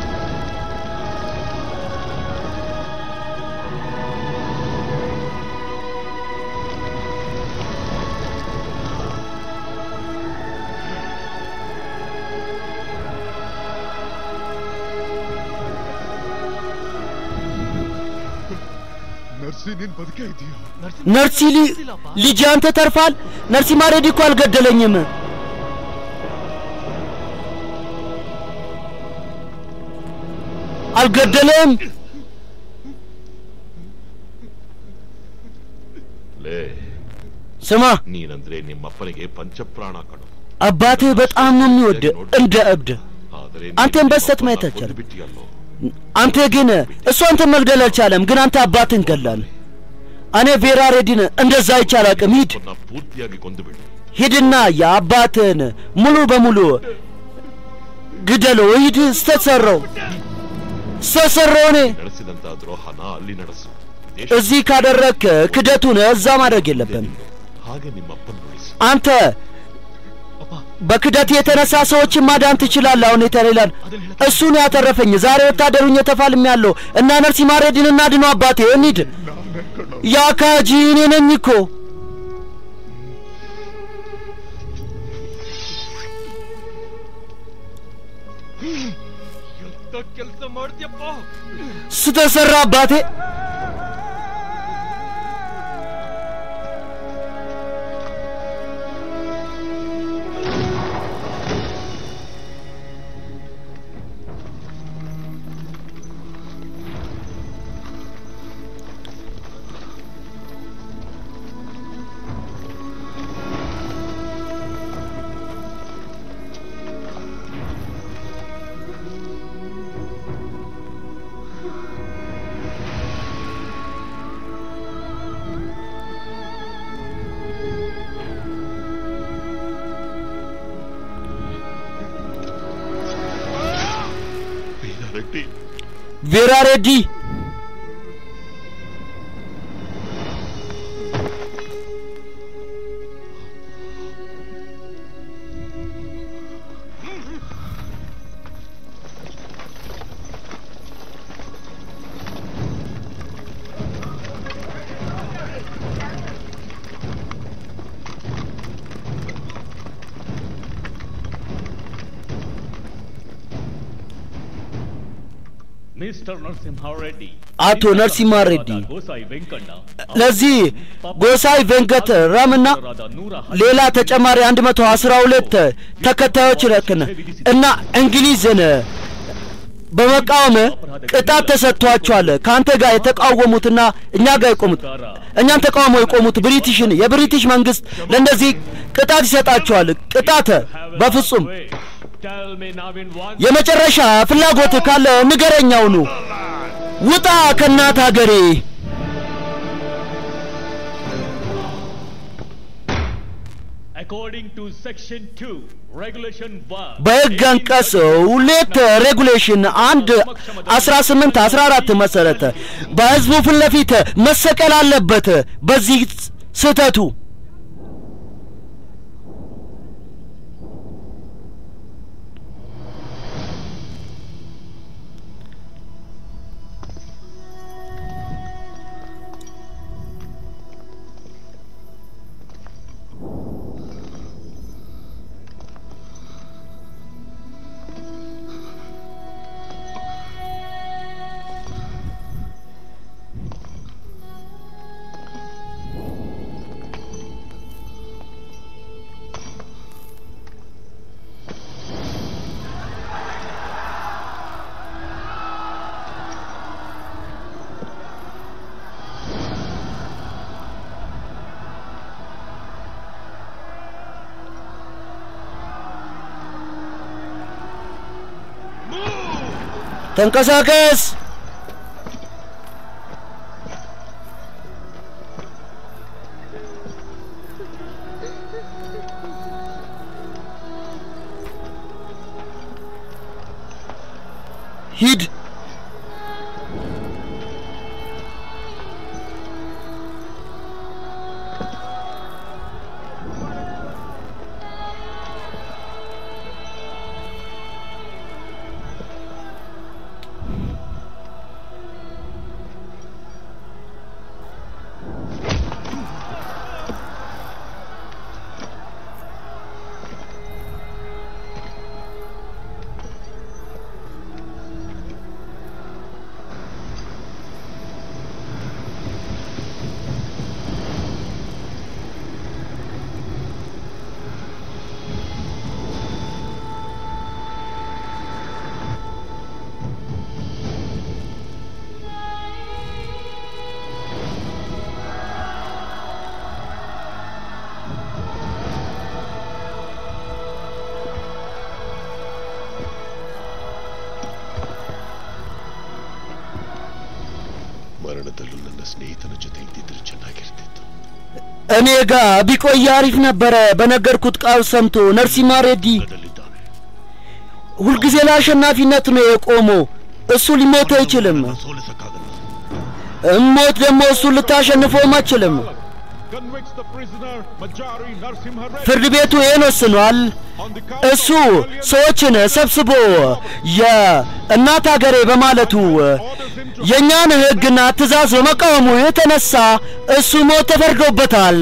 ነርሲ ልጅ አንተ ተርፋል። ነርሲ ማሬዲ እኮ አልገደለኝም። አልገደለም። ಲೇ ስማ ನೀನಂದ್ರೆ ನಿಮ್ಮಪ್ಪನಿಗೆ ಪಂಚಪ್ರಾಣ ಕಣೋ. አባትህ በጣም ነው የሚወድ እንደ እብድ። አንተን በስተት ማየት አልቻለም። አንተ ግን እሱ አንተን መግደል አልቻለም፣ ግን አንተ አባትህን ገላል። እኔ ቬራ ሬዲን እንደዛ አይቻል አቅም ሂድ ಪೂರ್ತಿಯಾಗಿ ಕೊಂದುಬಿಡು። ሂድና የአባትህን ሙሉ በሙሉ ግደለው። ሂድ ስተሰራው ስተሰራው እኔ ನಡೆಸಿದಂತ ದ್ರೋಹನ ಅಲ್ಲಿ ನಡೆಸು። እዚህ ካደረክ ክደቱን እዛ ማድረግ የለብንም። ಹಾಗೆ ನಿಮ್ಮಪ್ಪನ ನುಡಿಸು። አንተ በክደት የተነሳ ሰዎችን ማዳን ትችላለህ። አሁን የተሌላል እሱን ያተረፈኝ ዛሬ ወታደሩኝ ተፋልሜያለሁ እና ነርሲ ማሬዲን እናድኑ አባቴ እንሂድ። ያካጂ እኔ ነኝ እኮ ಎಂತ ಕೆಲಸ ಮಾಡ್ತೀಯಪ್ಪ? ስተሰራ አባቴ ቬራ ሬዲ ሚስተር ነርሲምሃ ሬዲ አቶ ነርሲምሃ ሬዲ ለዚህ ጎሳይ ቬንከት ራምና ሌላ ተጨማሪ አንድ መቶ አስራ ሁለት ተከታዮች ረክነ እና እንግሊዝን በመቃወም ቅጣት ተሰጥቷቸዋል። ካንተ ጋር የተቃወሙትና እኛ ጋር የቆሙት እኛን ተቃውመው የቆሙት ብሪቲሽን የብሪቲሽ መንግስት ለነዚህ ቅጣት ይሰጣቸዋል። ቅጣት በፍጹም የመጨረሻ ፍላጎት ካለ ንገረኛው ነው። ውጣ ከናት ሀገሬ። According to section two regulation one በሕግ አንቀጽ ሁለት ሬጉሌሽን አንድ አስራ ስምንት አስራ አራት መሰረት በህዝቡ ፊት ለፊት መሰቀል አለበት። በዚህ ስህተቱ ተንቀሳቀስ። ሂድ። ಮರಣದಲ್ಲೂ ನನ್ನ ಸ್ನೇಹಿತನ ಜೊತೆ ಇದ್ದಿದ್ರೆ ಚೆನ್ನಾಗಿರ್ತಿತ್ತು. እኔ ጋር ቢቆይ አሪፍ ነበረ። በነገርኩት ቃል ሰምቶ ነርሲምሃ ሬዲ ሁልጊዜ ለአሸናፊነት ነው የቆመው። እሱ ሊሞት አይችልም። እሞት ደግሞ እሱ ልታሸንፈውም አትችልም። ፍርድ ቤቱ ይህን ወስኗል። እሱ ሰዎችን ሰብስቦ የእናት ሀገሬ በማለቱ የኛን ህግና ትእዛዝ በመቃወሙ የተነሳ እሱ ሞት ተፈርዶበታል።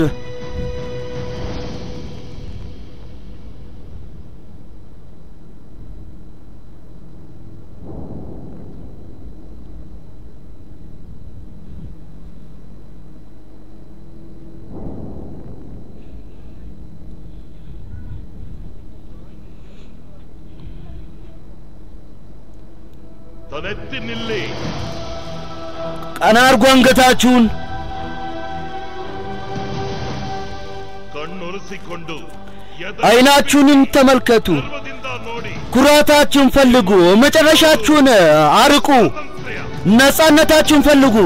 ተነቲ ንሌ ቀና አርጉ አንገታችሁን። ከಣ್ಣೊರೆಸಿಕೊಂಡು አይናችሁን ተመልከቱ። ኩራታችሁን ፈልጉ። መጨረሻችሁን አርቁ። ነፃነታችሁን ፈልጉ።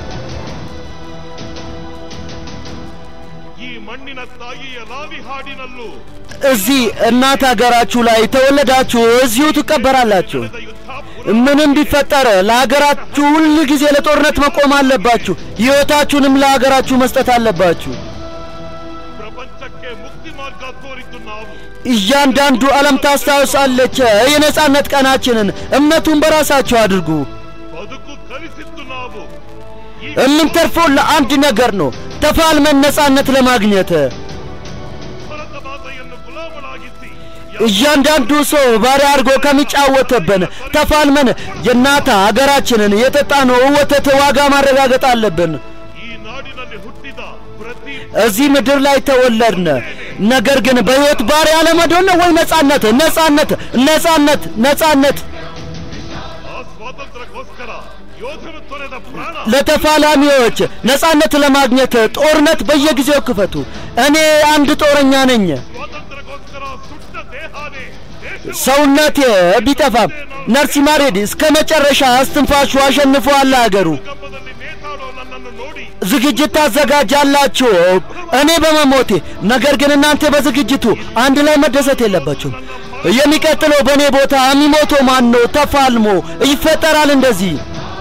ಈ ಮಣ್ಣಿನ ತಾಯಿಯ ಲಾವಿ ಹಾಡಿನಲ್ಲೂ እዚህ እናት ሀገራችሁ ላይ ተወለዳችሁ፣ እዚሁ ትቀበራላችሁ። ምንም ቢፈጠር ለሀገራችሁ ሁሉ ጊዜ ለጦርነት መቆም አለባችሁ። ሕይወታችሁንም ለሀገራችሁ መስጠት አለባችሁ። ಪ್ರಪಂಚಕ್ಕೆ ಮುಕ್ತಿ ಮಾರ್ಗ ತೋರಿದ್ದು ನಾವು እያንዳንዱ ዓለም ታስታውሳለች የነጻነት ቀናችንን። እምነቱን በራሳችሁ አድርጉ። ಬದುಕು ಕಲಿಸಿದ್ದು ನಾವು የምንተርፈው ለአንድ ነገር ነው፣ ተፋልመን ነጻነት ለማግኘት። እያንዳንዱ ሰው ባሪያ አድርጎ ከሚጫወትብን ተፋልመን የእናት አገራችንን የጠጣነው ወተት ዋጋ ማረጋገጥ አለብን። እዚህ ምድር ላይ ተወለድን፣ ነገር ግን በህይወት ባሪያ ለመሆን ነው ወይ ነጻነት ነጻነት ነጻነት ነጻነት ለተፋላሚዎች ነጻነት ለማግኘት ጦርነት በየጊዜው ክፈቱ። እኔ አንድ ጦረኛ ነኝ። ሰውነቴ ቢጠፋም ነርሲማ ሬዲ እስከ መጨረሻ አስተንፋሹ አሸንፏል አገሩ። ዝግጅት ታዘጋጃላችሁ እኔ በመሞቴ፣ ነገር ግን እናንተ በዝግጅቱ አንድ ላይ መደሰት የለባችሁም። የሚቀጥለው በኔ ቦታ የሚሞተው ማን ነው? ተፋልሞ ይፈጠራል እንደዚህ።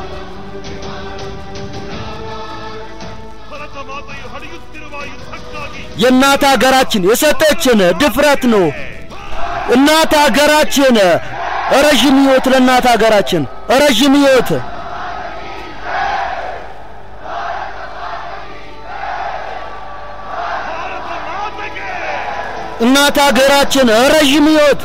የእናት ሀገራችን የሰጠችን ድፍረት ነው። እናት ሀገራችን ረጅም ህይወት ለእናት ሀገራችን ረጅም ህይወት። እናት ሀገራችን ረጅም ህይወት።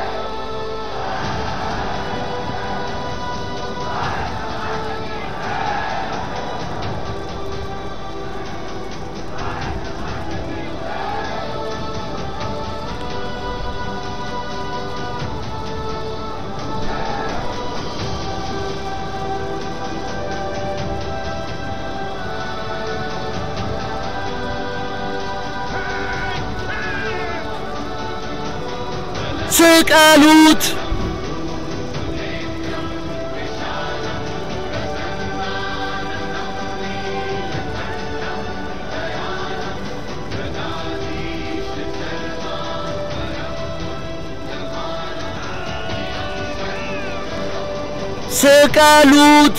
ስቀሉት! ስቀሉት!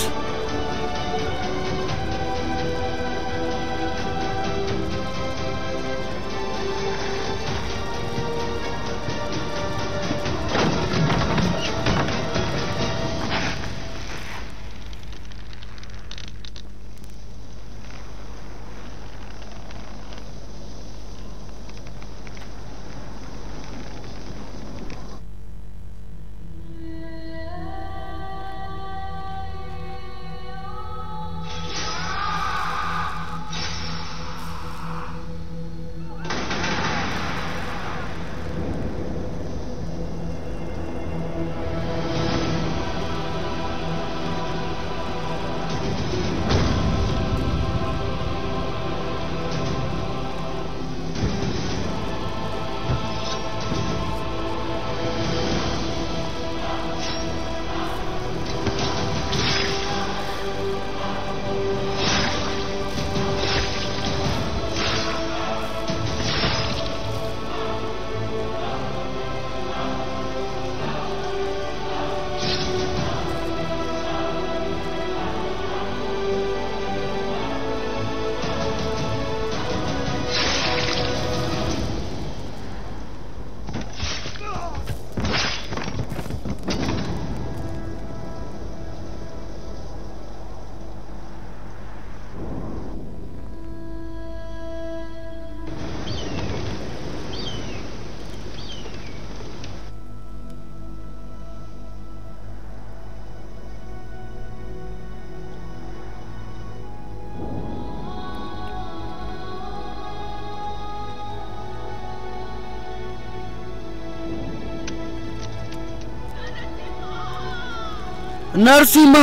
ነርሲማ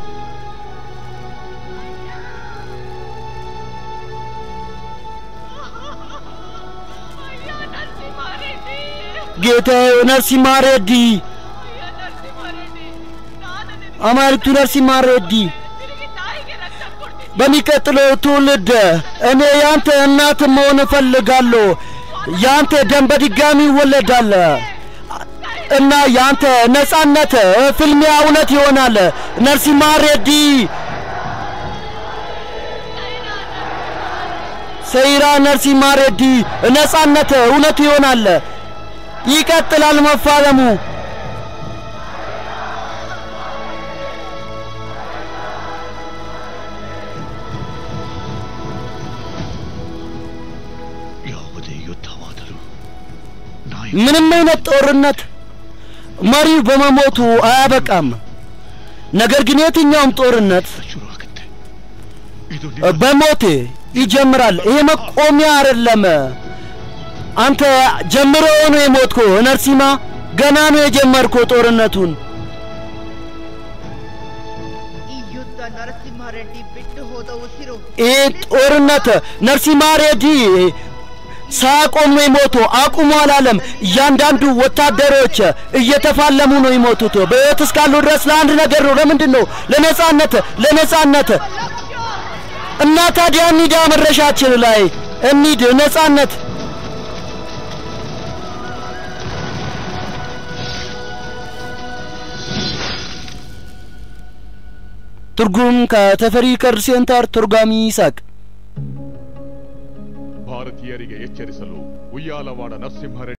ጌታዬ ነርሲማ ሬዲ አማልክቱ ነርሲማ ሬዲ በሚቀጥለው ትውልድ እኔ ያንተ እናት መሆን እፈልጋለሁ። ያንተ ደም በድጋሚ ይወለዳል እና ያንተ ነጻነት ፍልሚያ እውነት ይሆናል። ነርሲማ ሬዲ ሰይራ ነርሲማ ሬዲ ነጻነት እውነት ይሆናል። ይቀጥላል መፋለሙ። ಯಾವುದೇ ಯುದ್ಧವಾದರೂ ನಾ ምንም አይነት ጦርነት መሪው በመሞቱ አያበቃም። ነገር ግን የትኛውም ጦርነት በሞት ይጀምራል። ይሄ መቆሚያ አይደለም። አንተ ጀምሮ ነው የሞትከው ነርሲማ፣ ገና ነው የጀመርከው ጦርነቱን። ይሄ ጦርነት ነርሲማ ሬዲ ሳቆም ነው የሞተው። አቁሙ አላለም። እያንዳንዱ ወታደሮች እየተፋለሙ ነው የሞቱት። በህይወት እስካሉ ድረስ ለአንድ ነገር ነው። ለምንድን ነው? ለነጻነት፣ ለነጻነት። እና ታዲያ እንሂድ መድረሻችን ላይ እንሂድ። ነጻነት ትርጉም ከተፈሪ ቀር ሴንተር ትርጓሚ ይሳቅ ಭಾರತೀಯರಿಗೆ ಎಚ್ಚರಿಸಲು ಉಯ್ಯಾಲವಾಡ ನರಸಿಂಹ